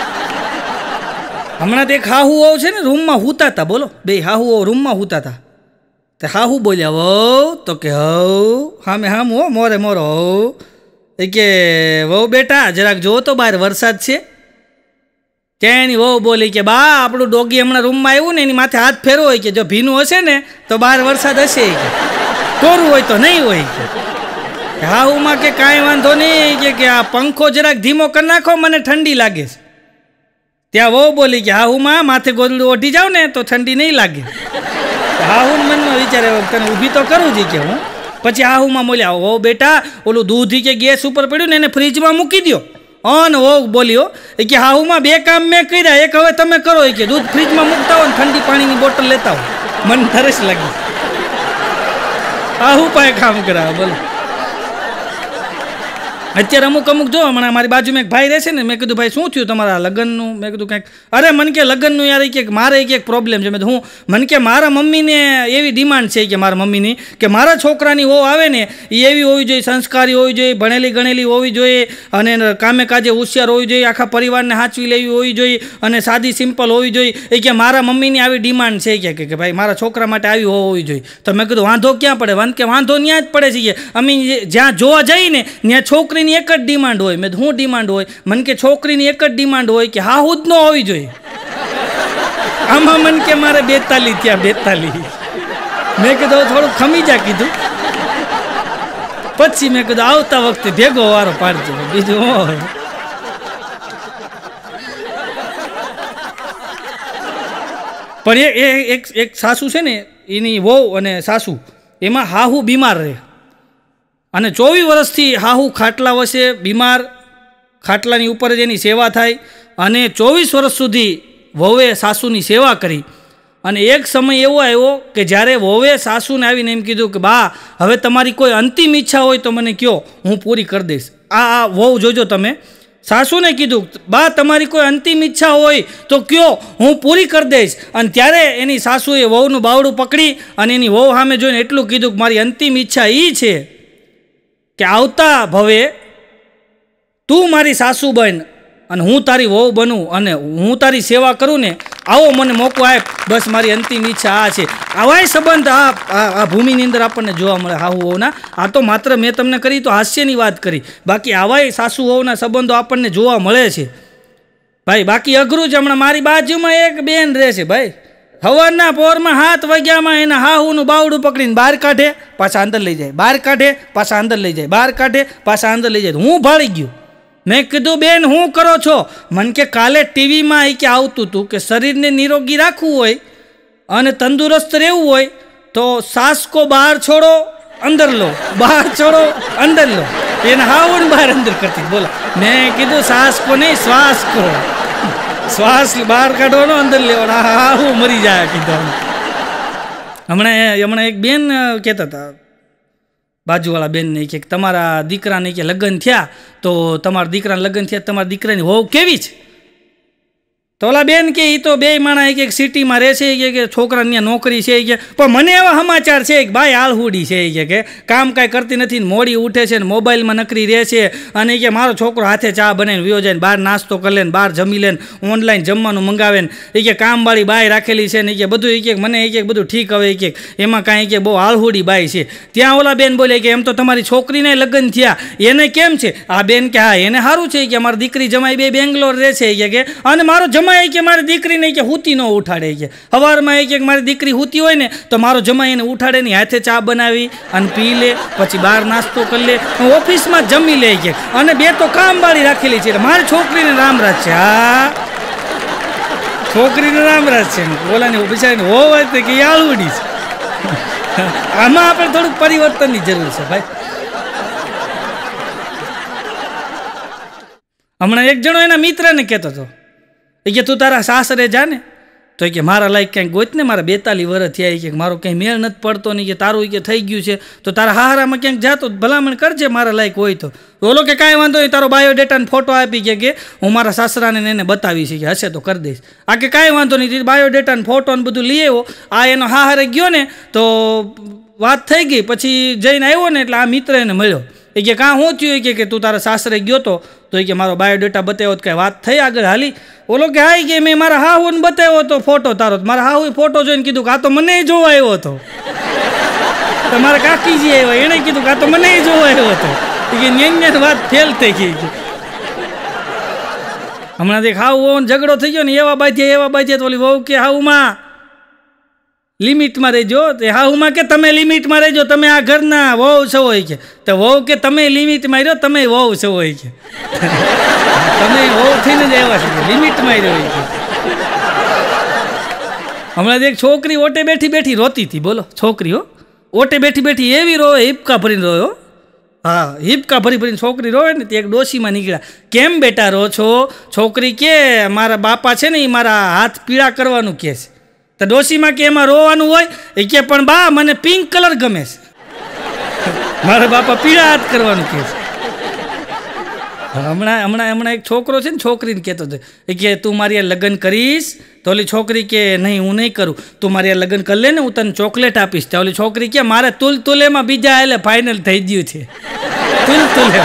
હમણાં તો એક હાહુ હોવ છે ને રૂમમાં હૂતા હતા. બોલો, બે હાહુ હોવ રૂમમાં હૂતા હતા. તે હાહુ બોલ્યા વહુ તો કે હવ હામે હામ હો મોરે મોરો હવ. એ કે વહુ બેટા જરાક જોવો તો બહાર વરસાદ છે. ત્યાં એની વહુ બોલી કે બા આપણું ડોગી હમણાં રૂમમાં આવ્યું ને એની માથે હાથ ફેરવો હોય કે જો ભીનું હશે ને તો બહાર વરસાદ હશે, કોરું હોય તો નહીં હોય. હાહુમાં કે કાંઈ વાંધો નહીં કે કે આ પંખો જરાક ધીમો કરી નાખો, મને ઠંડી લાગે છે. ત્યાં વહુ બોલી કે હાહુમાં માથે ગોદડું ઓઢી જાવ ને તો ઠંડી નહીં લાગે. હાહુ મનમાં વિચારે તને ઊભી તો કરું જ કે હું. પછી હાહુમાં બોલ્યા, હો બેટા ઓલું દૂધ કે ગેસ ઉપર પડ્યું ને એને ફ્રીજમાં મૂકી દો. અન હો બોલ્યો એ કે હાહુમાં બે કામ મેં કર્યા, એક હવે તમે કરો કે દૂધ ફ્રીજમાં મૂકતા હો ને ઠંડી પાણીની બોટલ લેતા હો, મને તરસ લાગી. હાહુ પાસે કામ કરાવે બોલો. અત્યારે અમુક અમુક જો હમણાં મારી બાજુમાં એક ભાઈ રહેશે ને, મેં કીધું ભાઈ શું થયું તમારા લગ્નનું? મેં કીધું કંઈક, અરે મને કે લગ્નનું યાર કે મારે એક પ્રોબ્લેમ છે. મેં હું મને કે મારા મમ્મીને એવી ડિમાન્ડ છે કે મારા મમ્મીની કે મારા છોકરાની વહુ આવે ને એ એવી હોવી જોઈએ, સંસ્કારી હોવી જોઈએ, ભણેલી ગણેલી હોવી જોઈએ, અને કામે કાજે હોશિયાર હોવી જોઈએ, આખા પરિવારને સાચવી લેવી હોવી જોઈએ, અને સાદી સિમ્પલ હોવી જોઈએ. એ કે મારા મમ્મીની આવી ડિમાન્ડ છે કે કે ભાઈ મારા છોકરા માટે આવી હોવી જોઈએ. તો મેં કીધું વાંધો ક્યાં પડે? વાંધ કે વાંધો ત્યાં જ પડે છે. અમે જ્યાં જોવા જઈએ ને ત્યાં છોકરી એક જ ડિમાન્ડ હોય. મેં શું ડિમાન્ડ હોય? મને કે છોકરીની એક જ ડિમાન્ડ હોય કે હાહુ જ ન હોવી જોઈએ. આમાં મન કે મારે બેતાલી ત્યાં બેતાલી. મેં કીધું થોડું ખમી જા કીધું. પછી મેં કીધું આવતા વખતે ભેગો વારો પાડજો. બીજું હોય પણ એ એક એક સાસુ છે ને, એની વહુ અને સાસુ એમાં હાહુ બીમાર રહે, અને ચોવીસ વર્ષથી હાહુ ખાટલા વસે બીમાર, ખાટલાની ઉપર જ એની સેવા થાય, અને ચોવીસ વર્ષ સુધી વહુએ સાસુની સેવા કરી. અને એક સમય એવો આવ્યો કે જ્યારે વહુએ સાસુને આવીને એમ કીધું કે બા હવે તમારી કોઈ અંતિમ ઈચ્છા હોય તો મને કહો, હું પૂરી કરી દઈશ. આ આ વહુ જોજો તમે, સાસુને કીધું બા તમારી કોઈ અંતિમ ઈચ્છા હોય તો કહો, હું પૂરી કરી દઈશ. અને ત્યારે એની સાસુએ વહુનું બાવડું પકડી અને એની વહુ સામે જોઈને એટલું કીધું કે મારી અંતિમ ઈચ્છા એ છે કે આવતા ભવે તું મારી સાસુ બન અને હું તારી વહુ બનું અને હું તારી સેવા કરું ને, આવો મને મોકો આપ. બસ મારી અંતિમ ઈચ્છા આ છે. આવાય સંબંધ આ આ ભૂમિની અંદર આપણને જોવા મળે હાહુ વહુના. આ તો માત્ર મેં તમને કરી તો હાસ્યની વાત કરી, બાકી આવાય સાસુ વહુના સંબંધો આપણને જોવા મળે છે ભાઈ. બાકી અઘરું છે. હમણાં મારી બાજુમાં એક બેન રહે છે ભાઈ, સવારના પોરમાં સાત વાગ્યામાં એના હાહુનું બાવડું પકડીને બહાર કાઢે, પાછા અંદર લઈ જાય, બહાર કાઢે, પાછા અંદર લઈ જાય, બહાર કાઢે, પાછા અંદર લઈ જાય. હું ભાળી ગયો. મેં કીધું બેન શું કરો છો? મને કે કાલે ટીવીમાં એ કે આવતું હતું કે શરીરને નિરોગી રાખવું હોય અને તંદુરસ્ત રહેવું હોય તો સાસ કો બહાર છોડો અંદર લો, બહાર છોડો અંદર લો. એને હાવણ બહાર અંદર કરતી. બોલો, મેં કીધું સાસ કો નહીં શ્વાસ કો, શ્વાસ બહાર કાઢવાનો અંદર લેવાનો. હા હું મરી જાય કીધું. હમણાં હમણાં એક બેન કહેતા હતા, બાજુવાળા બેનને કે તમારા દીકરાને કે લગ્ન થયા તો તમારા દીકરાને લગ્ન થયા તમારા દીકરાની વહુ કેવી છે? તો ઓલા બેન કે એ તો બે માણા એક એક સિટીમાં રહે છે કે છોકરાને ત્યાં નોકરી છે કે, પણ મને એવા સમાચાર છે કે ભાઈ આળહુડી છે કે કામ કાંઈ કરતી નથી ને મોડી ઉઠે છે ને મોબાઈલમાં નકરી રહે છે, અને કે મારો છોકરો હાથે ચા બનાવીને વ્યો જાય ને બહાર નાસ્તો કરી લે ને બહાર જમી લે ને ઓનલાઈન જમવાનું મંગાવે ને એ કે કામવાળી બાઈ રાખેલી છે ને કે બધું એક એક મને એક એક બધું ઠીક હવે એક એક એમાં કાંઈ કે બહુ આળહુડી બાઈ છે. ત્યાં ઓલા બેન બોલે કે એમ તો તમારી છોકરીને લગ્ન થયા એને કેમ છે? આ બેન કે હા એને સારું છે કે મારી દીકરી જમાઈ બે બેંગ્લોર રહે છે કે, અને મારો જમાઈ કે મારી દીકરીને કે હુતી ન ઉઠાડે કે, સવારમાં એ કે મારી દીકરી હુતી હોય ને તો મારો જમાઈ એને ઉઠાડે ને હાથે ચા બનાવી અને પી લે, પછી બહાર નાસ્તો કરી લે, ઓફિસમાં જમી લે કે, અને બે તો કામવાળી રાખેલી છે. મારી છોકરીને રામરાજ છે. હા છોકરીને રામરાજ છે. બોલાને બિચારીને હોવાય તો કે આળુડી છે. આમાં આપણે થોડુંક પરિવર્તનની જરૂર છે ભાઈ. હમણાં એક જણો એના મિત્રને કહેતો હતો એ કે તું તારા સાસરે જા ને, તો કે મારા લાયક ક્યાંક ગોત ને, મારા બેતાલીસ વર્ષ થયા કે મારો ક્યાંય મેળ નથી પડતો નહીં કે તારું કે થઈ ગયું છે તો તારા હારામાં ક્યાંક જાતો ભલામણ કરજે મારા લાયક હોય તો. ઓલો કે કાંઈ વાંધો નહીં, તારો બાયોડેટાનો ફોટો આપી કે કે હું મારા સાસરાને એને બતાવી છે કે હશે તો કરી દઈશ. આ કે કાંઈ વાંધો નહીં, બાયોડેટાનો ફોટો ને બધું લઈ આવ્યો. આ એનો હારે ગયો ને તો વાત થઈ ગઈ. પછી જઈને આવ્યો ને એટલે આ મિત્ર એને મળ્યો. એ કે કાં શું થયું કે તું તારા સાસરે ગયો તો તો એ કે મારો બાયોડેટા બતાવ્યો તો કાંઈ વાત થઈ આગળ હાલી? ઓલો કે હા કે મેં મારા હાહુને બતાવ્યો હતો ફોટો તારો, મારા હાહુએ ફોટો જોઈને કીધું કે આ તો મને જોવા આવ્યો હતો. તમારા કાકીજી આવ્યા એણે કીધું કે આ તો મને જોવા આવ્યો હતો. કે ન્યાન વાત ફેલ થઈ ગઈ. હમણાં દેખ હાવ વહુ ઝઘડો થઈ ગયો ને, એવા બાજે એવા બાજે તો ઓલી વહુ કે હાઉમાં લિમિટમાં રહેજો, તે હાઉમાં કે તમે લિમિટમાં રહેજો, તમે આ ઘરના વહુ છો હોય કે, તો વહુ કે તમે લિમિટમાં રહ્યો, તમે વહુ છો હોય કે, તમે વહુ થઈને જ આવ્યા છો લિમિટમાં રહ્યો હોય કે. હમણાં એક છોકરી ઓટે બેઠી બેઠી રોતી હતી, બોલો છોકરીઓ ઓટે બેઠી બેઠી એવી રોવે, હિપકા ભરીને રોયો. હા, હિપકા ભરી ભરીને છોકરી રોવે ને તે એક ડોશીમાં નીકળ્યા. કેમ બેટા રો છો? છોકરી કે મારા બાપા છે ને એ મારા હાથ પીળા કરવાનું કહે છે. તો ડોશીમાં કે એમાં રોવાનું હોય? એ કે પણ બા મને પિંક કલર ગમે છે, મારા બાપા પીળા હાથ કરવાનું કહે છે. હમણાં હમણાં હમણાં એક છોકરો છે ને છોકરીને કહેતો હતો એ કે તું મારી આ લગ્ન કરીશ? તો ઓલી છોકરી કે નહીં હું નહીં કરું, તું મારી આ લગ્ન કરી લે ને હું તને ચોકલેટ આપીશ. તો ઓલી છોકરી કે મારે તુલ તુલેમાં બીજા એટલે ફાઇનલ થઈ ગયું છે. તુલ તુલે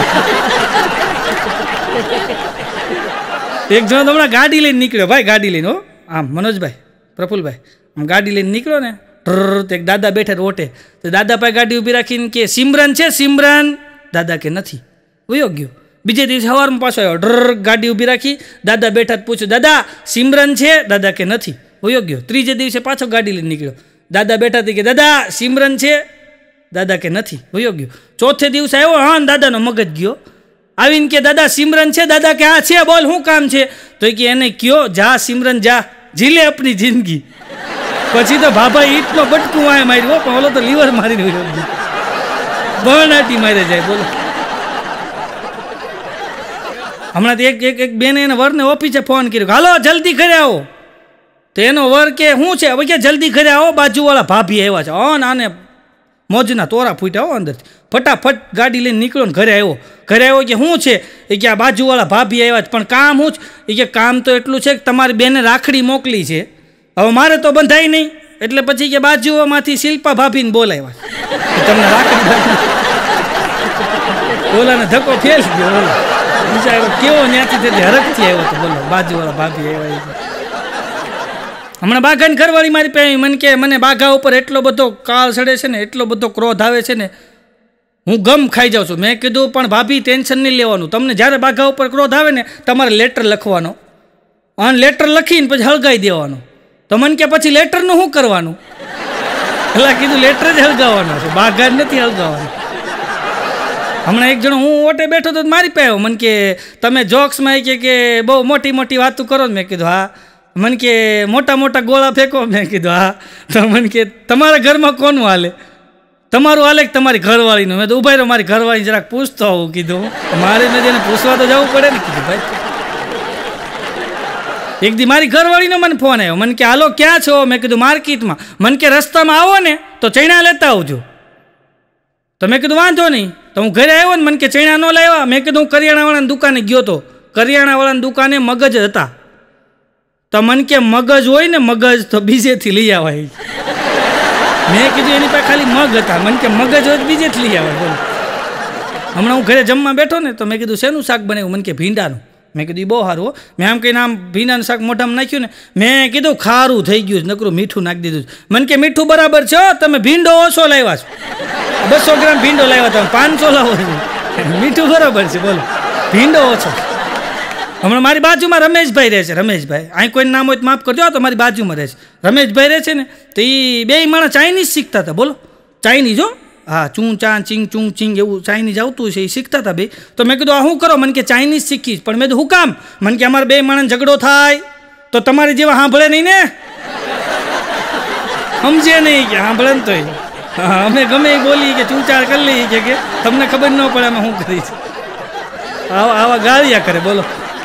એક જણો તો હમણાં ગાડી લઈને નીકળ્યો ભાઈ, ગાડી લઈને, હો આમ મનોજભાઈ પ્રફુલભાઈ આમ ગાડી લઈને નીકળ્યો ને, તો એક દાદા બેઠા રોટે. તો દાદા પાસે ગાડી ઊભી રાખીને કે સિમરન છે સિમરન? દાદા કે નથી, વયો ગયો. બીજે દિવસે સવારમાં પાછો આવ્યો, ડર ગાડી ઊભી રાખી, દાદા બેઠા પૂછ્યું દાદા સિમરન છે? દાદા કે નથી, વયો ગયો. ત્રીજે દિવસે પાછો ગાડી લઈને નીકળ્યો, દાદા બેઠા હતી કે દાદા સિમરન છે? દાદા કે નથી, વયો ગયો. ચોથે દિવસે આવ્યો, હા દાદાનો મગજ ગયો, આવીને કે દાદા સિમરન છે? દાદા કે હા છે, બોલ શું કામ છે? તો એ કે એને કયો જા સિમરન જા, જીલે આપણી જિંદગી. પછી તો ભાભા ઈટનો બટકું વાય માર્યો, પણ ઓલો તો લીવર મારીને બરનાટી મારે જાય, બોલો. હમણાં એક એક એક બેને એને વરને ઓફિસે ફોન કર્યો, હાલો જલ્દી ઘરે આવો. તો એનો વર કે શું છે? હવે કે જલ્દી ઘરે આવો, બાજુવાળા ભાભી આવ્યા છે. હો આને મોજના તોરા ફૂટ્યા હો અંદરથી. ફટાફટ ગાડી લઈને નીકળ્યો ને ઘરે આવ્યો. ઘરે આવ્યો કે શું છે? એ કે આ બાજુવાળા ભાભી આવ્યા છે. પણ કામ શું છે? એ કે કામ તો એટલું છે કે તમારી બેને રાખડી મોકલી છે, હવે મારે તો બંધાય નહીં, એટલે પછી કે બાજુમાંથી શિલ્પા ભાભીને બોલાવ્યા, તમને રાખડી બોલાને ધક્કો ફેલ ગયો, બોલો બિચારો કેવો ત્યાંથી તેથી હરખથી આવ્યો હતો, બોલો બાજુવાળા ભાભી આવ્યા. હમણાં બાઘાની ઘરવાળી મારી પાસે મને કે મને બાઘા ઉપર એટલો બધો કાળ સડે છે ને, એટલો બધો ક્રોધ આવે છે ને, હું ગમ ખાઈ જાઉં છું. મેં કીધું પણ ભાભી ટેન્શન નહીં લેવાનું, તમને જ્યારે બાઘા ઉપર ક્રોધ આવે ને તમારે લેટર લખવાનો, અને લેટર લખીને પછી હળગાવી દેવાનો. તો મને કે પછી લેટરનું શું કરવાનું? એટલે કીધું લેટર જ હળગાવવાનો છે, બાઘા નથી હળગાવવાનો. હમણાં એક જણો હું ઓટે બેઠો તો મારી પાસે આવ્યો, મને કે તમે જોક્સમાં કે કે બહુ મોટી મોટી વાતો કરો. મેં કીધું હા. મને કે મોટા મોટા ગોળા ફેંકો. મેં કીધું હા. તો મને કે તમારા ઘરમાં કોનું હાલે? તમારું હાલે કે તમારી ઘરવાળીનું? મેં તો ઉભા રહ્યો, મારી ઘરવાળી જરાક પૂછતો આવું. કીધું મારે મેં જેને પૂછવા તો જવું પડે ને. કીધું ભાઈ એક દી મારી ઘરવાળીનો મને ફોન આવ્યો, મને કે હાલો ક્યાં છો? મેં કીધું માર્કેટમાં. મને કે રસ્તામાં આવો ને તો ચણા લેતા આવજો. તો મેં કીધું વાંધો નહીં. તો હું ઘરે આવ્યો ને, મને કે ચણા ન લાવ્યા? મેં કીધું હું કરિયાણાવાળાની દુકાને ગયો તો, કરિયાણાવાળાની દુકાને મગજ હતા. તો મને કે મગજ હોય ને મગજ તો બીજેથી લઈ આવાય. મેં કીધું એની પાસે ખાલી મગ હતા. મને કે મગજ હોય બીજેથી લઈ આવાય, બોલો. હમણાં હું ઘરે જમવા બેઠો ને તો મેં કીધું શેનું શાક બનાવ્યું? મને કે ભીંડાનું. મેં કીધું બહુ સારું. મેં આમ કહીને આમ ભીંડાનું શાક મોઢામાં નાખ્યું ને, મેં કીધું ખારું થઈ ગયું, નકરું મીઠું નાખી દીધું. મને કે મીઠું બરાબર છે, તમે ભીંડો ઓછો લાવ્યા છો, બસો ગ્રામ ભીંડો લાવ્યા તમે પાંચસો લાવો છો, મીઠું બરાબર છે, બોલો ભીંડો ઓછો. હમણાં મારી બાજુમાં રમેશભાઈ રહે છે, રમેશભાઈ, અહીં કોઈનું નામ હોય તો માફ કરજો, તો મારી બાજુમાં રહે છે રમેશભાઈ રહે છે ને. તો એ બે માણસ ચાઇનીઝ શીખતા હતા, બોલો ચાઇનીઝ, હો હા, ચૂં ચા ચીંગ ચૂં ચીંગ એવું ચાઇનીઝ આવતું છે, એ શીખતા હતા બે. તો મેં કીધું આ શું કરો? મને કે ચાઇનીઝ શીખીશ. પણ મેં તો હું કામ? મને કે અમારે બે માણસ ઝઘડો થાય તો તમારી જેવા સાંભળે નહીં ને, સમજે નહીં કે સાંભળે ને તોય હા અમે ગમે એ બોલી કે ચૂંચાર કરી લઈએ કે કે તમને ખબર ન પડે અમે શું કરીશ. આવા આવા ગાળિયા કરે, બોલો.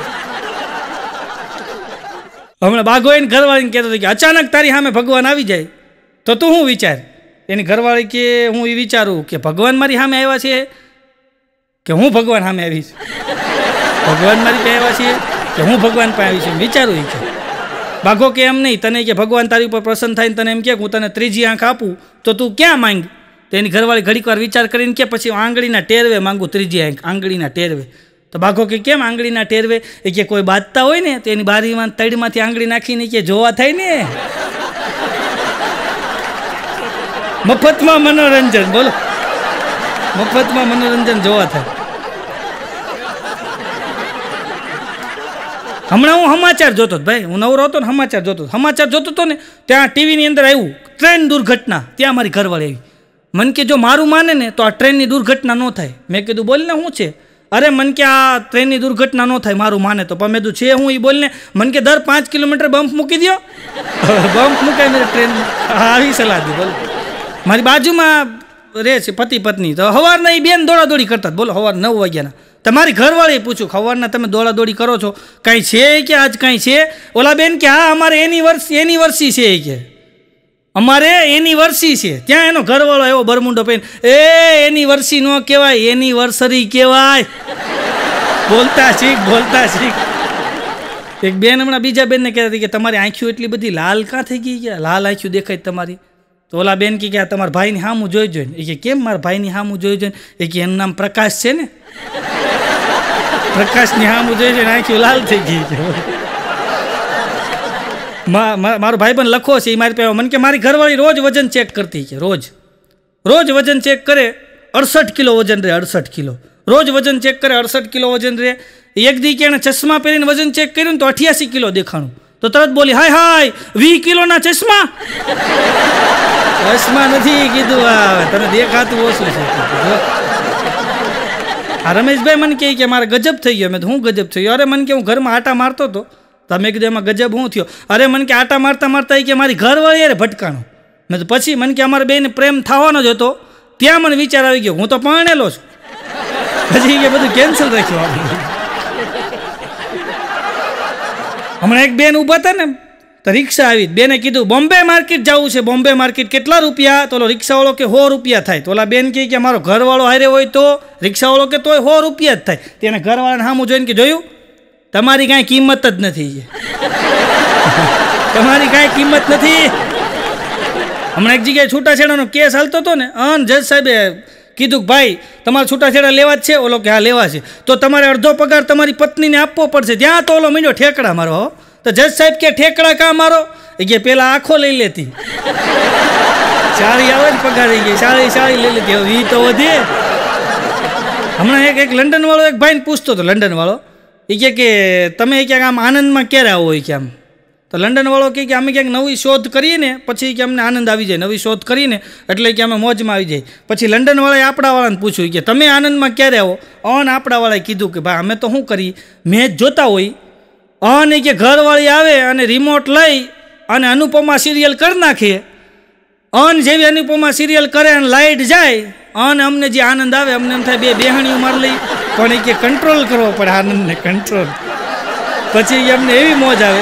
હમણાં બાઘોઈને ઘરવાળીને કહેતો હતો કે અચાનક તારી સામે ભગવાન આવી જાય તો તું શું વિચાર? એની ઘરવાળી કે હું એ વિચારું કે ભગવાન મારી સામે આવ્યા છે કે હું ભગવાન સામે આવીશ? ભગવાન મારી પાસે આવ્યા છે કે હું ભગવાન પાસે આવી છું? વિચારું એ કે. બાઘો કે એમ નહીં, તને કે ભગવાન તારી ઉપર પ્રસન્ન થાય ને તને એમ કે હું તને ત્રીજી આંખ આપું તો તું ક્યાં માંગ? તો એની ઘરવાળી ઘડીક વાર વિચાર કરીને કે પછી આંગળીના ટેરવે માંગુ ત્રીજી આંખ, આંગળીના ટેરવે. તો બાઘો કે કેમ આંગળીના ટેરવે? એ કે કોઈ બાંધતા હોય ને તો એની બારીમાં તળમાંથી આંગળી નાખીને કે જોવા થાય ને, મફતમાં મનોરંજન, બોલો મફતમાં મનોરંજન જોવા થાય. હમણાં હું સમાચાર જોતો હતો ભાઈ, હું નવરો હતો ને સમાચાર જોતો સમાચાર જોતો હતો ને ત્યાં ટીવીની અંદર આવ્યું ટ્રેન દુર્ઘટના. ત્યાં મારી ઘરવાળી આવી. મને કે જો મારું માને ને તો આ ટ્રેનની દુર્ઘટના ન થાય. મેં કીધું બોલ ને શું છે? अरे मन के आ ट्रेन की दुर्घटना न थाय मारू माने तो मैं छे हूँ ये बोलने मन के दर पांच किलोमीटर बम्प मूकी दियो बम्प मुकाय मेरे ट्रेन में आई सलाह दी बोलो मारी बाजू में रे छे पति पत्नी तो हवार नहीं बेन दौड़ा दौड़ी करता बोलो हवार नौ वाग्या तमारी घरवाળી पूछू खबरना તમે દોડા દોડી કરો છો કાંઈ છે કે આજ કાંઈ છે ઓલા બેન કે હા અમારે એનિવર્સરી એનિવર્સરી છે કે અમારે એનિવર્સરી છે ત્યાં એનો ઘરવાળો એવો બરમુંડો પહેરીને એ એનિવર્સરી નો કહેવાય એનિવર્સરી કહેવાય બોલતા શીખ બોલતા શીખ એક બેન હમણાં બીજા બેનને કહેતા હતી કે તમારી આંખીઓ એટલી બધી લાલ કાં થઈ ગઈ કે લાલ આંખીઓ દેખાય તમારી તો ઓલા બેન કે આ તમારા ભાઈની સામું જોઈ જોઈને એ કે કેમ મારા ભાઈની સામું જોઈ જોઈને એ કે એનું નામ પ્રકાશ છે ને પ્રકાશની સામું જોઈ જોઈને આંખીઓ લાલ થઈ ગઈ છે મારો ભાઈબંધ લખો છે એ મારી પાસે મને કે મારી ઘરવાળી રોજ વજન ચેક કરતી છે રોજ રોજ વજન ચેક કરે અડસઠ કિલો વજન રહે અડસઠ કિલો રોજ વજન ચેક કરે અડસઠ કિલો વજન રહે એક દી કે એને ચશ્મા પહેરીને વજન ચેક કર્યું તો અઠ્યાસી કિલો દેખાણું તો તરત બોલી હાય હાય વીસ કિલોના ચશ્મા ચશ્મા નથી કીધું આ તને દેખાતું ઓછું છે આ રમેશભાઈ મને કહે કે મારે ગજબ થઈ ગયો મેં તો હું ગજબ થઈ ગયો અરે મને કે હું ઘરમાં આટા મારતો હતો તમે કીધું એમાં ગજબ હું થયો અરે મને કે આટા મારતા મારતા કે મારી ઘરવાળી યાર ભટકાણો મેં તો પછી મને કે અમારા બેને પ્રેમ થવાનો જ હતો ત્યાં મને વિચાર આવી ગયો હું તો પરણેલો છું પછી કે બધું કેન્સલ રાખ્યું આપણે હમણાં એક બેન ઊભા હતા ને તો રિક્ષા આવી બેને કીધું બોમ્બે માર્કેટ જવું છે બોમ્બે માર્કેટ કેટલા રૂપિયા તો ઓલો રિક્ષાવાળો કે સો રૂપિયા થાય તો ઓલા બેન કહે કે મારો ઘરવાળો હારે હોય તો રિક્ષાવાળો કે તોય સો રૂપિયા જ થાય તેને ઘરવાળાને સામું જોઈને કે જોયું તમારી કાંઈ કિંમત જ નથી તમારી કાંઈ કિંમત નથી હમણાં એક જગ્યાએ છૂટાછેડાનો કેસ હાલતો હતો ને અન જજ સાહેબે કીધું કે ભાઈ તમારે છૂટાછેડા લેવા જ છે ઓલો કે હા લેવા છે તો તમારે અડધો પગાર તમારી પત્નીને આપવો પડશે ત્યાં તો ઓલો મીંડો ઠેકડા મારો તો જજ સાહેબ કે ઠેકડા કાં મારો એ કે પેલા આખો લઈ લેતી સાડી આવે ને પગાર થઈ ગઈ સાડી સાડી લઈ લેતી હવે એ તો વધે હમણાં એક એક લંડન વાળો એક ભાઈને પૂછતો હતો લંડન વાળો એ કહે કે તમે ક્યાંક આમ આનંદમાં ક્યારે આવો હોય કે આમ તો લંડન વાળો કહે કે અમે ક્યાંક નવી શોધ કરીએ ને પછી કે અમને આનંદ આવી જાય નવી શોધ કરીને એટલે કે અમે મોજમાં આવી જાય પછી લંડન વાળાએ આપણાવાળાને પૂછ્યું કે તમે આનંદમાં ક્યારે આવો અન આપણાવાળાએ કીધું કે ભાઈ અમે તો શું કરીએ મેચ જોતા હોય અને કે ઘરવાળી આવે અને રિમોટ લઈ અને અનુપમા સિરિયલ કરી નાખીએ અન જેવી અનુપમા સિરિયલ કરે અને લાઇટ જાય અને અમને જે આનંદ આવે અમને એમ થાય બે બેહણીઓ માર લઈ પણ એ કે કંટ્રોલ કરવો પડે આનંદને કંટ્રોલ પછી અમને એવી મોજ આવે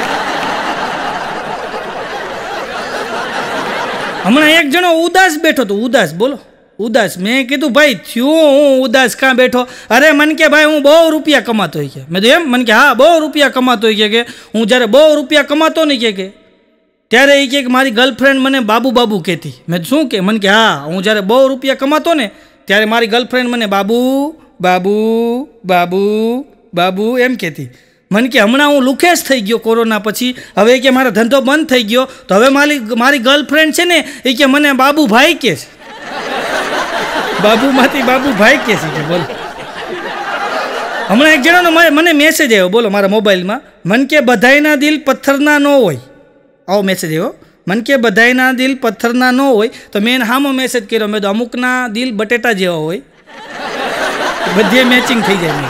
હમણાં એક જણો ઉદાસ બેઠો હતો ઉદાસ બોલો ઉદાસ મેં કીધું ભાઈ થયું હું ઉદાસ કાં બેઠો અરે મન કે ભાઈ હું બહુ રૂપિયા કમાતો હોય કે મેં તો એમ મને કે હા બહુ રૂપિયા કમાતો હોય કે હું જ્યારે બહુ રૂપિયા કમાતો નહીં કે ત્યારે એ કે મારી ગર્લફ્રેન્ડ મને બાબુ બાબુ કહેતી મેં શું કે મને કે હા હું જ્યારે બહુ રૂપિયા કમાતો ને ત્યારે મારી ગર્લફ્રેન્ડ મને બાબુ બાબુ બાબુ બાબુ એમ કહેતી મને કે હમણાં હું લુખેશ થઈ ગયો કોરોના પછી હવે કે મારો ધંધો બંધ થઈ ગયો તો હવે મારી મારી ગર્લફ્રેન્ડ છે ને એ કે મને બાબુ ભાઈ કહે છે બાબુમાંથી બાબુ ભાઈ કહે છે કે બોલો હમણાં એક જણાનો મને મેસેજ આવ્યો બોલો મારા મોબાઈલમાં મન કે બધાયના દિલ પથ્થરના ન હોય આવો મેસેજ આવ્યો મન કે બધાયના દિલ પથ્થરના ન હોય તો મેં એને હામો મેસેજ કર્યો મેં તો અમુકના દિલ બટેટા જેવા હોય બધે મેચિંગ થઈ જાય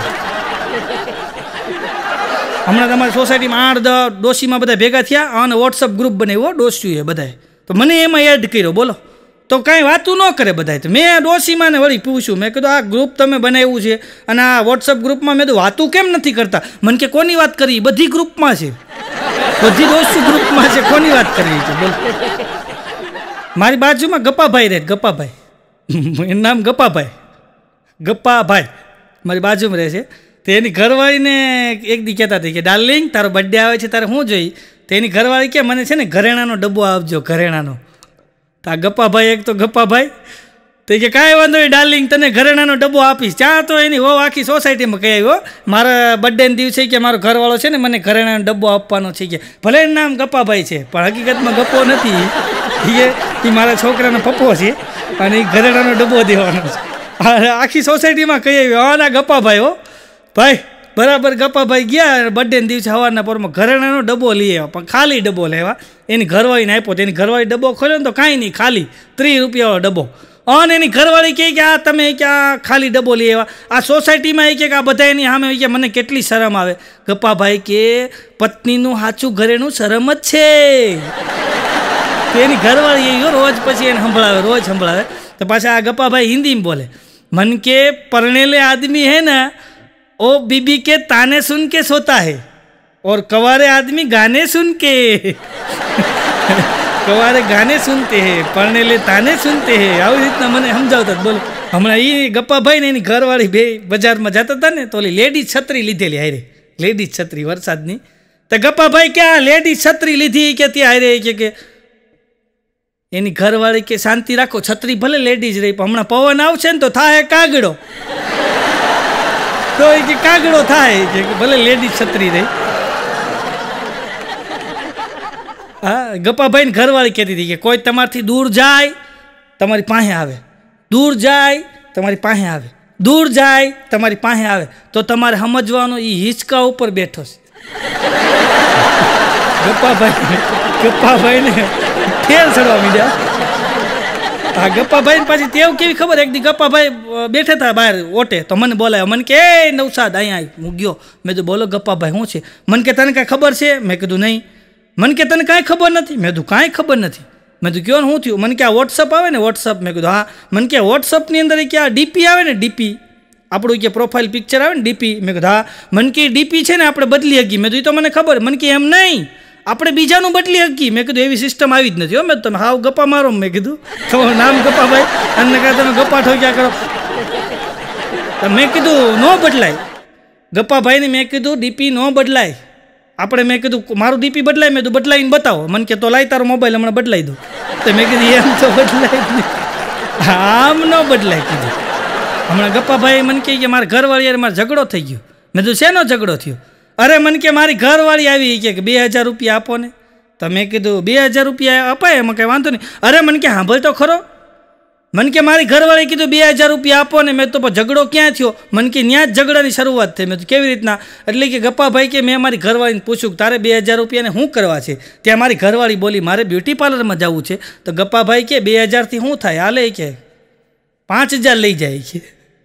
હમણાં તમારી સોસાયટીમાં આઠ દસ ડોશીમાં બધા ભેગા થયા અને વોટ્સઅપ ગ્રુપ બનાવ્યો ડોસ્યું એ બધાએ તો મને એમાં એડ કર્યો બોલો તો કાંઈ વાતું ન કરે બધાએ તો મેં ડોશીમાં ને વળી પૂછ્યું મેં કીધું આ ગ્રુપ તમે બનાવ્યું છે અને આ વોટ્સઅપ ગ્રુપમાં મેં તો વાતું કેમ નથી કરતા મને કે કોની વાત કરી બધી ગ્રુપમાં છે બધી ડોસ્યું ગ્રુપમાં છે કોની વાત કરી છે બોલો મારી બાજુમાં ગપ્પાભાઈ રહે ગપ્પાભાઈ એનું નામ ગપ્પાભાઈ ગપ્પાભાઈ મારી બાજુમાં રહે છે તો એની ઘરવાળીને એક દી કહેતા હતી કે ડાર્લિંગ તારો બર્થડે આવે છે તારે શું જોઈ તો એની ઘરવાળી કે મને છે ને ઘરેણાનો ડબ્બો આપજો ઘરેણાનો તો આ ગપ્પાભાઈ એક તો ગપ્પાભાઈ તો કે કાંઈ વાંધો નહીં ડાર્લિંગ તને ઘરેણાનો ડબ્બો આપીશ ત્યાં તો એની વહુ આખી સોસાયટીમાં કહી આવ્યો મારા બર્થડેના દિવસે કે મારો ઘરવાળો છે ને મને ઘરેણાનો ડબ્બો આપવાનો છે કે ભલે એનું નામ ગપ્પાભાઈ છે પણ હકીકતમાં ગપ્પો નથી એ એ મારા છોકરાનો પપ્પો છે અને એ ઘરેણાનો ડબ્બો દેવાનો છે આખી સોસાયટીમાં કહી આવ્યો હા ના ગપ્પાભાઈ હો ભાઈ બરાબર ગપ્પાભાઈ ગયા બર્થડેના દિવસે સવારના પરમાં ઘરેણાનો ડબ્બો લઈ આવ્યા પણ ખાલી ડબ્બો લેવા એની ઘરવાળીને આપ્યો તો એની ઘરવાળી ડબ્બો ખોલ્યો ને તો કાંઈ નહીં ખાલી ત્રીસ રૂપિયાવાળો ડબ્બો અને એની ઘરવાળી કહે કે આ તમે ક્યાં ખાલી ડબ્બો લઈ આવ્યા, આ સોસાયટીમાં એ કે આ બધા એની સામે કે મને કેટલી શરમ આવે. ગપ્પાભાઈ કે પત્નીનું સાચું ઘરેણું શરમ જ છે. એની ઘરવાળી એ રોજ પછી એને સંભળાવે, રોજ સંભળાવે. તો પાછા આ ગપ્પાભાઈ હિન્દીમાં બોલે, मन के पढ़नेले आदमी है ना वो बीबी के ताने सुन के सोता है और कवारे आदमी गाने सुन के कवारे गाने सुनते हैं, पढ़नेले ताने सुनते हैं. આવી રીતના મને સમજાવતા. બોલો હમણાં એ ગપ્પાભાઈ ને એની ઘરવાળી બે બજારમાં જતા હતા ને તો ઓલી લેડીઝ છત્રી લીધેલી હારે, લેડીઝ છત્રી વરસાદની. તો ગપ્પાભાઈ ક્યાં લેડીઝ છત્રી લીધી કે ત્યાં હારે કે કે એની ઘરવાળી કે શાંતિ રાખો, છત્રી ભલે લેડીઝ રહી પણ હમણાં પવન આવશે ને તો થાય કાગડો. તો એ કે કાગડો થાય કે ભલે લેડીઝ છત્રી રહી. હા, ગપ્પાભાઈ ઘરવાળી કહેતી હતી કે કોઈ તમારથી દૂર જાય તમારી પાસે આવે, દૂર જાય તમારી પાસે આવે, દૂર જાય તમારી પાસે આવે તો તમારે સમજવાનું એ હિંચકા ઉપર બેઠો છે. ગપ્પાભાઈ ગપ્પાભાઈને ફેર ચડવા મીડ્યા. હા, ગપ્પાભાઈને પાછી તેવ કેવી ખબર, એક દી ગપ્પાભાઈ બેઠા હતા બહાર ઓટે તો મને બોલાયો, મને કે એ નવસાદ અહીંયા આવી. હું ગયો, મેં કીધું બોલો ગપ્પાભાઈ શું છે? મને કે તને કાંઈ ખબર છે? મેં કીધું નહીં. મને કે તને કાંઈ ખબર નથી? મેં કીધું કાંઈ ખબર નથી. મેં કીધું કયો શું થયું? મને કે આ વોટ્સઅપ આવે ને વોટ્સઅપ. મેં કીધું હા. મને કે વોટ્સઅપની અંદર કે આ ડીપી આવે ને ડીપી, આપણું કે પ્રોફાઇલ પિક્ચર આવે ને ડીપી. મેં કીધું હા. મને કે ડીપી છે ને આપણે બદલી શકીએ. મેં કીધું એ તો મને ખબર. મને કે એમ નહીં, આપણે બીજાનું બદલી શકીએ. મેં કીધું એવી સિસ્ટમ આવી જ નથી હો. મેં તમે હાવ ગપ્પા મારો. મેં કીધું તમારું નામ ગપ્પાભાઈ અને કાં તમે ગપ્પા ઠોક્યા કરો. મેં કીધું ન બદલાય ગપ્પાભાઈને. મેં કીધું ડીપી ન બદલાય આપણે. મેં કીધું મારું ડીપી બદલાય. મેં કીધું બદલાઈને બતાવો. મને કે તો લાઈ તારો મોબાઈલ હમણાં બદલાઈ દો. તો મેં કીધું એમ તો બદલાય જ નહીં, આમ ન બદલાય. કીધું હમણાં ગપ્પાભાઈ મને કહે કે મારા ઘરવાળી યાર મારો ઝઘડો થઈ ગયો. મેં કીધું શેનો ઝઘડો થયો? અરે મને કે મારી ઘરવાળી આવી કે બે હજાર રૂપિયા આપો ને. તો મેં કીધું બે હજાર રૂપિયા અપાય એમાં કંઈ વાંધો નહીં. અરે મને કે સાંભળ તો ખરો. મને કે મારી ઘરવાળી કીધું બે હજાર રૂપિયા આપો ને. મેં તો ઝઘડો ક્યાં થયો? મને કે ત્યાં જ ઝઘડાની શરૂઆત થઈ. મેં તો કેવી રીતના? એટલે કે ગપ્પાભાઈ કે મેં મારી ઘરવાળીને પૂછ્યું તારે બે હજાર રૂપિયાને શું કરવા છે? ત્યાં મારી ઘરવાળી બોલી મારે બ્યુટી પાર્લરમાં જવું છે. તો ગપ્પાભાઈ કે બે હજારથી શું થાય? હાલે કે પાંચ હજાર લઈ જાય છે.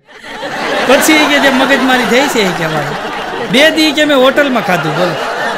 પછી કે જે મગજમારી થઈ છે કે અમારે બે દી કે મેં હોટલમાં ખાધું. બોલો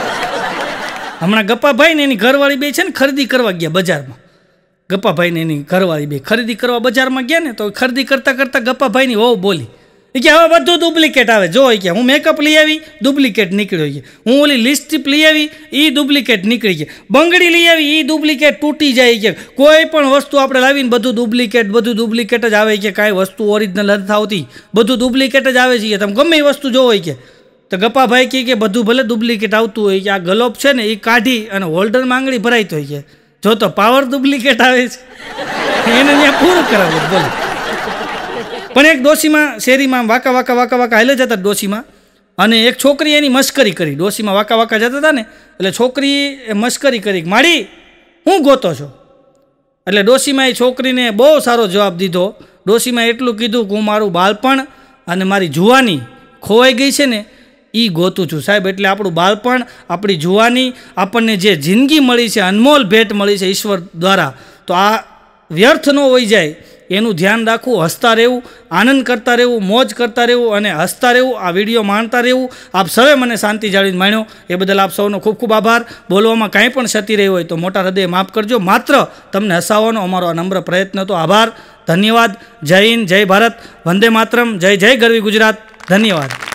હમણાં ગપ્પાભાઈ ને એની ઘરવાળી બે છે ને ખરીદી કરવા ગયા બજારમાં. ગપ્પાભાઈ ને એની ઘરવાળી બે ખરીદી કરવા બજારમાં ગયા ને તો ખરીદી કરતાં કરતાં ગપ્પાભાઈની વહુ બોલી કે હવે બધું ડુપ્લિકેટ આવે. જો કે હું મેકઅપ લઈ આવી ડુપ્લિકેટ નીકળ્યો છે, હું ઓલી લિપસ્ટિક લઈ આવી એ ડુપ્લિકેટ નીકળી છે, બંગડી લઈ આવી એ ડુપ્લિકેટ તૂટી જાય છે. કોઈ પણ વસ્તુ આપણે લાવીને બધું ડુપ્લિકેટ બધું ડુપ્લિકેટ જ આવે છે. કાંઈ વસ્તુ ઓરિજિનલ નથી આવતી, બધું ડુપ્લિકેટ જ આવે છે. તમે ગમે એ વસ્તુ જોવો હોય કે. તો ગપ્પાભાઈ કહે કે બધું ભલે ડુપ્લિકેટ આવતું હોય કે આ ગલોપ છે ને એ કાઢી અને હોલ્ડરમાં આંગળી ભરાઈ હોય છે. જો તો પાવર ડુપ્લિકેટ આવે છે એને ત્યાં પૂરું કરાવું. બોલો પણ એક ડોશીમાં શેરીમાં વાંકા વાંકા વાંકા વાંકા હાલે જતા ડોશીમાં અને એક છોકરી એની મસ્કરી કરી. ડોશીમાં વાંકા વાંકા જતા હતા ને એટલે છોકરી મસ્કરી કરી માડી હું ગોતો છો. એટલે ડોશીમાં એ છોકરીને બહુ સારો જવાબ દીધો. ડોશીમાં એટલું કીધું કે હું મારું બાળપણ અને મારી જુવાની ખોવાઈ ગઈ છે ને એ ગોતું છું સાહેબ. એટલે આપણું બાળપણ આપણી જુવાની આપણને જે જિંદગી મળી છે, અનમોલ ભેટ મળી છે ઈશ્વર દ્વારા, તો આ વ્યર્થ ન હોઈ જાય એનું ધ્યાન રાખવું. હસતા રહેવું, આનંદ કરતા રહેવું, મોજ કરતા રહેવું અને હસતા રહેવું. આ વિડીયો માણતા રહેવું. આપ સૌએ મને શાંતિ જાળવીને માણ્યો એ બદલ આપ સૌનો ખૂબ ખૂબ આભાર. બોલવામાં કાંઈ પણ ક્ષતિ રહી હોય તો મોટા હૃદયે માફ કરજો. માત્ર તમને હસાવવાનો અમારો આ નમ્ર પ્રયત્ન હતો. આભાર, ધન્યવાદ. જય હિન્દ, જય ભારત, વંદે માતરમ, જય જય ગરવી ગુજરાત. ધન્યવાદ.